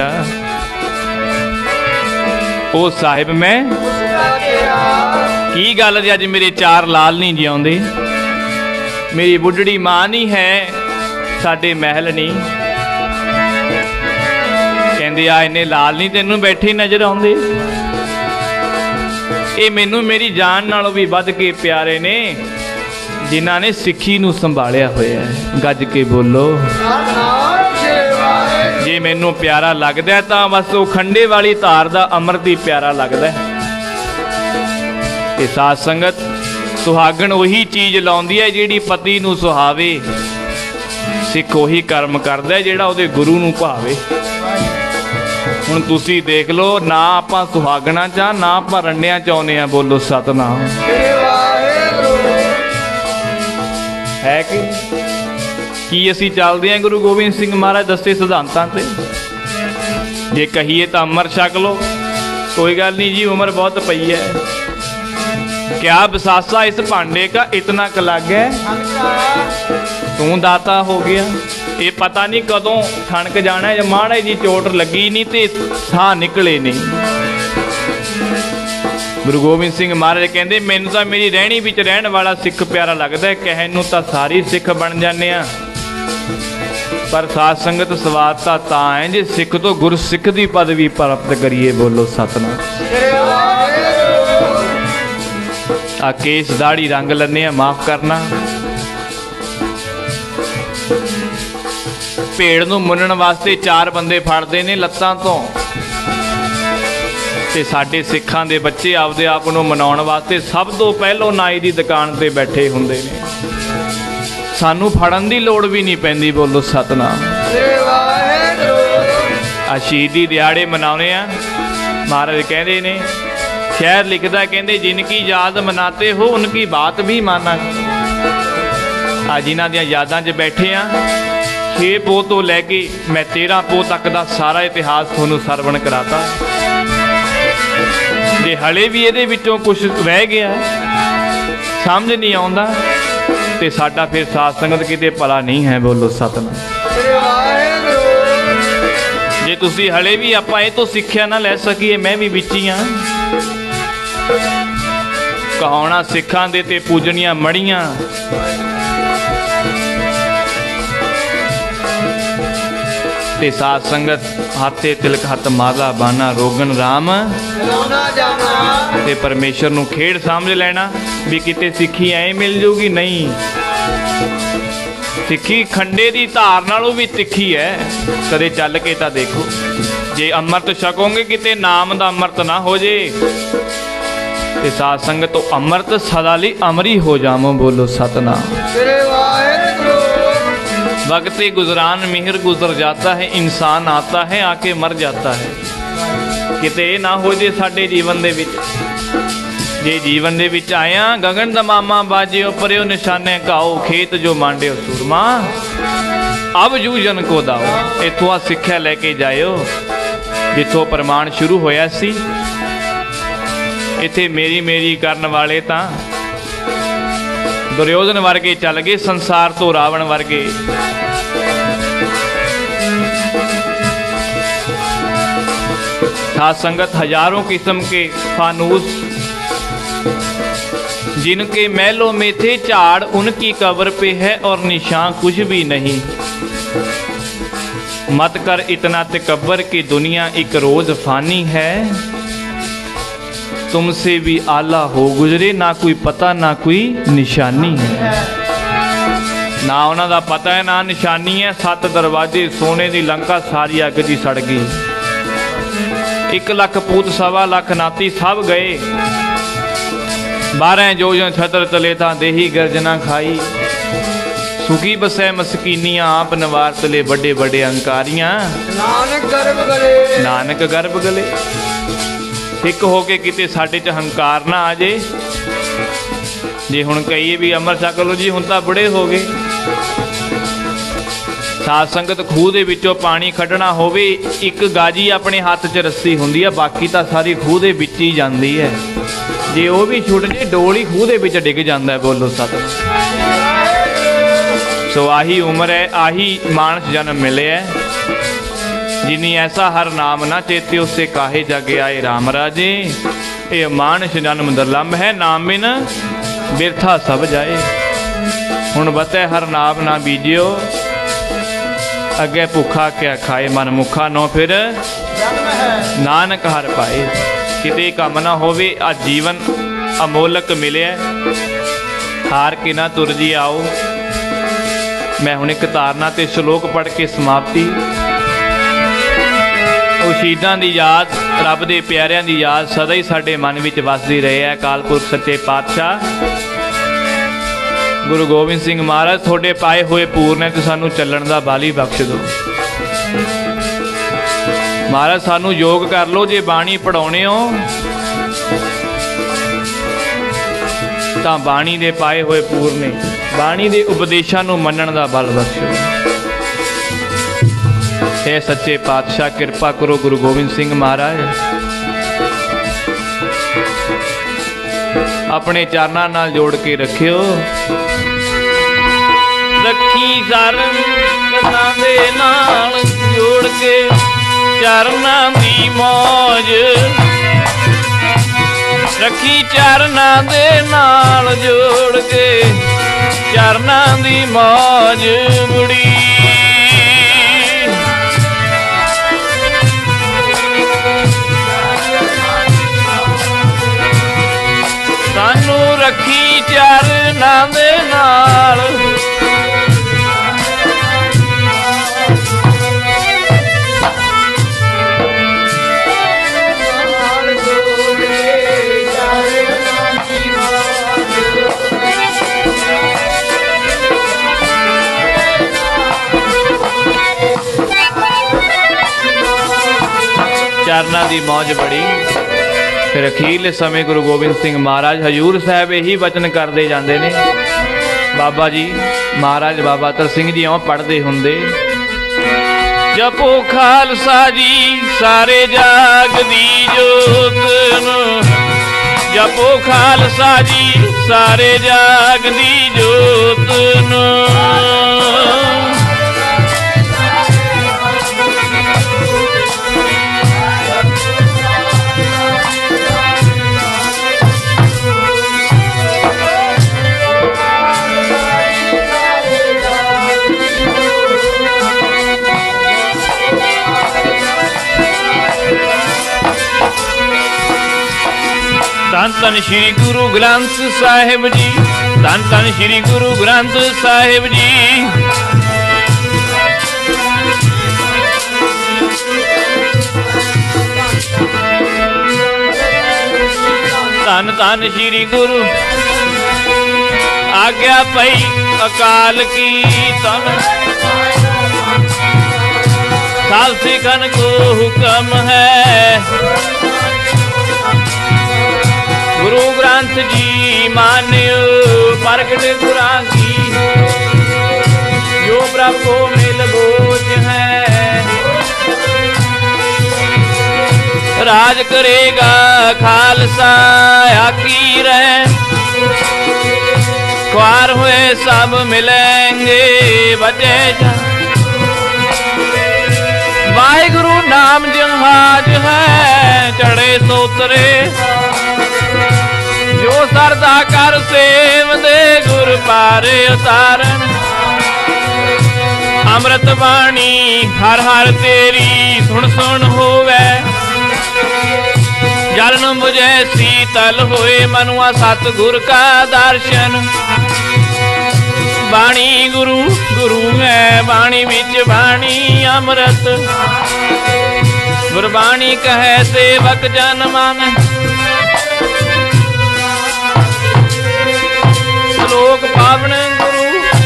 ओ साहिब मैं की गल जी अज मेरे चार लाल नहीं जिउंदे मेरी बुढ़ड़ी मां नहीं है साडे महल नहीं कहंदे आ इन्ने लाल नहीं तेनू बैठे नजर आउंदे ये मैनू मेरी जान नालों भी वध के प्यारे ने जिन्हां ने सिक्खी नू संभालिया होया है गज के बोलो जे मैनू प्यारा लगदा तां बस वो खंडे वाली धार दा अमृत ही प्यारा लगदा ते साध संगत सुहागण उही चीज लाउंदी है जिहड़ी पति नू सुहावे सिख उही कर्म करदा जिहड़ा उहदे गुरु नू भावे हुण तुसीं देख लो ना आपां सुहागणा च ना आपां रंडियां च आउंदे आ बोलो सतनाम है कि असी चलते हैं गुरु गोबिंद सिंह महाराज दसे सिद्धांतां ते जे कहिए तो अमर छक लो कोई गल नहीं जी उम्र बहुत पई है क्या बसासा इस भांडे का इतना कलग है तू दाता हो गया ये पता नहीं कदों ठणक जाना है माड़ा जी चोट लगी नहीं तो साह निकले नहीं गुरु गोबिंद सिंह महाराज कहते मैनू तो मेरी रहनी विच रहन वाला सिख प्यारा लगता है कहन नूं तां सारी सिख बन जाने पर साध संगत स्वाद तां है जे सिख तो गुरु सिख की पदवी प्राप्त करिए बोलो सतनाम आ केस दाढ़ी रंग लन्ने माफ करना भेड़ नूं मुन्नण वास्ते चार बंदे फड़दे ने लत्तां तो ते साडे सिखां दे बच्चे आपदे आप नूं मनाउण वास्ते सब तो पहलों नाई दी दुकान ते बैठे हुंदे ने सानू फड़न दी लोड़ भी नहीं पैंदी बोलो सतनाम आ शहीदी दिहाड़े मनाउने आ महाराज कहंदे ने शहर लिखदा कहंदे जिनकी याद मनाते हो उनकी बात भी माना आ जिन्हां दियां यादां 'च बैठे आ 6 पोह तो लैके मैं 13 पोह तक दा सारा इतिहास तुहानूं सरवण कराता जे हले भी ये विचों कुछ रह गया समझ नहीं आउंदा ते साडा फिर साध संगत किते भला नहीं है बोलो सतनाम जे तुसी हले भी आपां इह तों सिक्ख्या ना लै सकीए मैं भी विच ही हां कहाउणा सिखां दे ते पूजनियां मड़ियां ते साध संगत हाथे तिलक हथ माला बाना रोगन राम ते परमेश्वर नूं खेड़ समझ लेना भी किते सिक्खी ऐ मिल जूगी नहीं सिक्खी खंडे दी धार नालों भी तिखी है कदे चल के तां देखो जे अमृत छकोगे किते नाम दा अमृत ना हो जे ते साध संगत तो अमृत सदा लई अमरी हो जावो बोलो सतनाम वक्त गुजरान मिहर गुजर जाता है इंसान आता है आके मर जाता है किते ना हो जे साडे जीवन दे विच, जे जीवन दे विच आया गगन दमामा बाजियो परयो निशाने घाओ खेत जो मांडियो सूरमा अब जूझन को दाओ। इथों आ सिक्ख्या लैके जायो जिथों प्रमाण शुरू होया सी। इत्थे मेरी मेरी करन वाले तां दुर्योधन वर्गे चल गए, संसार तो रावण वर्गे। साध संगत हजारों किस्म के फानूस जिनके महलों में थे झाड़ उनकी कब्र पे है और निशान कुछ भी नहीं। मत कर इतना तकब्बर की दुनिया एक रोज फानी है। तुमसे भी आला हो गुजरे ना कोई पता ना कोई निशानी है। ना उन्हां दा पता है ना निशानी है। 7 दरवाजे सोने दी लंका सारी अग दी सड़ गई। 1 लाख पूत 1.25 लाख नाती सब गए। 12 जोजन छतर तले तां देही गर्जना खाई। सुखी बसै मस्कीनियां आप नवार तले बड़े बड़े अंकारियां। नानक गर्भ गले, नानक गर्भ गले। सिख हो के किते साडे च हंकार ना आ जे। जे हुण कहिए भी अमर छक लो जी, हुण तां बड़े हो गए। साध संगत खूह दे विचों पानी कढना होवे, एक गाजी अपने हाथ च रस्सी हुंदी है, बाकी तां सारी खूह दे विच ही जांदी है। जे वो भी छुट जे डोल ही खूह दे विच डिग जांदा है। बोलो सतनाम। सो आही उम्र है, आही मानस जन्म मिले है। जिनी ऐसा हर नाम ना चेते उससे काहे जग आए राम राजे। ये मानस जन्म दुर्लभ है, नाम बिन बिरथा सब जाए। हुण बतै हर नाम ना बीजियो, अगे भुखा क्या खाए। मन मुखा नो फिर नानक हर पाए। किते कम ना होवे, आ जीवन अमोलक मिले। हार के ना तुर जी आओ। मैं हुण एक तारना ते श्लोक पढ़ के समाप्ति। ਉਹ ਸ਼ਹੀਦਾਂ ਦੀ ਯਾਦ, ਰੱਬ ਦੇ ਪਿਆਰਿਆਂ ਦੀ ਯਾਦ ਸਦਾ ਹੀ ਸਾਡੇ ਮਨ ਵਿੱਚ ਵਸਦੀ ਰਹੇ ਹੈ। ਅਕਾਲ ਪੁਰਖ ਸੱਚੇ ਪਾਤਸ਼ਾਹ ਗੁਰੂ ਗੋਬਿੰਦ ਸਿੰਘ ਮਹਾਰਾਜ ਤੁਹਾਡੇ ਪਾਏ ਹੋਏ ਪੂਰਨ ਹੈ ਤੇ ਸਾਨੂੰ ਚੱਲਣ ਦਾ ਬਾਲੀ ਬਖਸ਼ ਦਿਓ। ਮਹਾਰਾਜ ਸਾਨੂੰ ਯੋਗ ਕਰ ਲਓ। ਜੇ ਬਾਣੀ ਪੜਾਉਣੇ ਹੋ ਤਾਂ ਬਾਣੀ ਦੇ ਪਾਏ ਹੋਏ ਪੂਰਨੇ, ਬਾਣੀ ਦੇ ਉਪਦੇਸ਼ਾਂ ਨੂੰ ਮੰਨਣ ਦਾ ਬਲ ਬਖਸ਼ੋ। हे सच्चे पातशाह कृपा करो गुरु गोबिंद सिंह महाराज अपने चरना नाल जोड़ के रखियो। रखी चरना दे नाल जोड़ के चरना दी मौज। रखी चरना दे नाल जोड़ के चरना दी मौज बुड़ी। सानू रखी चरना दे नाल चरना दी मौज बड़ी। फिर अखीरले समय गुरु गोबिंद सिंह महाराज हजूर साहब यही वचन करते जाते ने। बाबा जी महाराज बाबा तर सिंह जी इउं पढ़ते हुंदे, जपो खालसा जी सारे जाग दी जोत नूं। जपो खालसा जी सारे जाग दी जोत नूं। धन धन श्री गुरु ग्रंथ साहिब जी, धन धन श्री गुरु ग्रंथ साहिब जी। धन धन श्री गुरु आज्ञा पई अकाल की। धन सब सिखन को हुक्म है। गुरु ग्रंथ जी मान्यो प्रगट गुरां की, जो प्रभु को मिल बोझ है। राज करेगा खालसा आकी रहे, ख्वार हुए सब मिलेंगे बचे जा। वाहिगुरु नाम जहाज है चढ़े सोतरे, जो सरदा कर सेव दे गुर पारे उतारन। अमृत बाणी हर हर तेरी सुन सुन होवे, जल न बुझे शीतल होए मनुआ सतगुर का दर्शन। बाणी गुरु गुरु है बाणी विच बाणी अमृत, गुरबाणी कहे सेवक जन मन। श्लोक पावन गुरु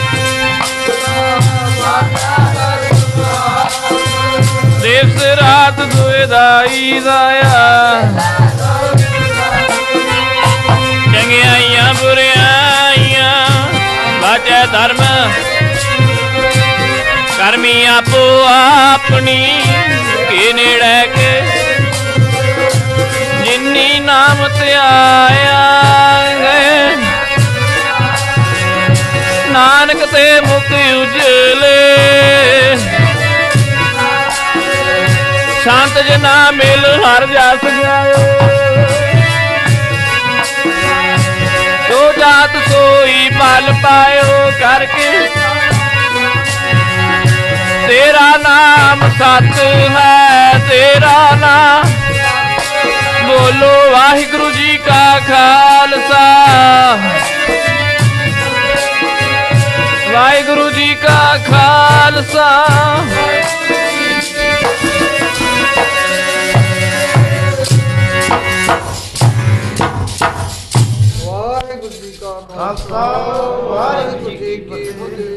दिवस रात दुदाई दाया, चंगियाइयां बुरियाइयां बाटे धर्म, कर्मी आपो अपनी के नेड़े के। जिन्नी नाम ते आया गए, नानक ते मुक्ति उजले। शांत जना मिल हर जस जाओ, तो जात सोई पल पायो करके। तेरा नाम सत है तेरा नाम, बोलो वाहिगुरु जी का खालसा, वाहिगुरु जी का खालसा। वाहिगुरु जी का खालसा वाहिगुरु जी की फतेह।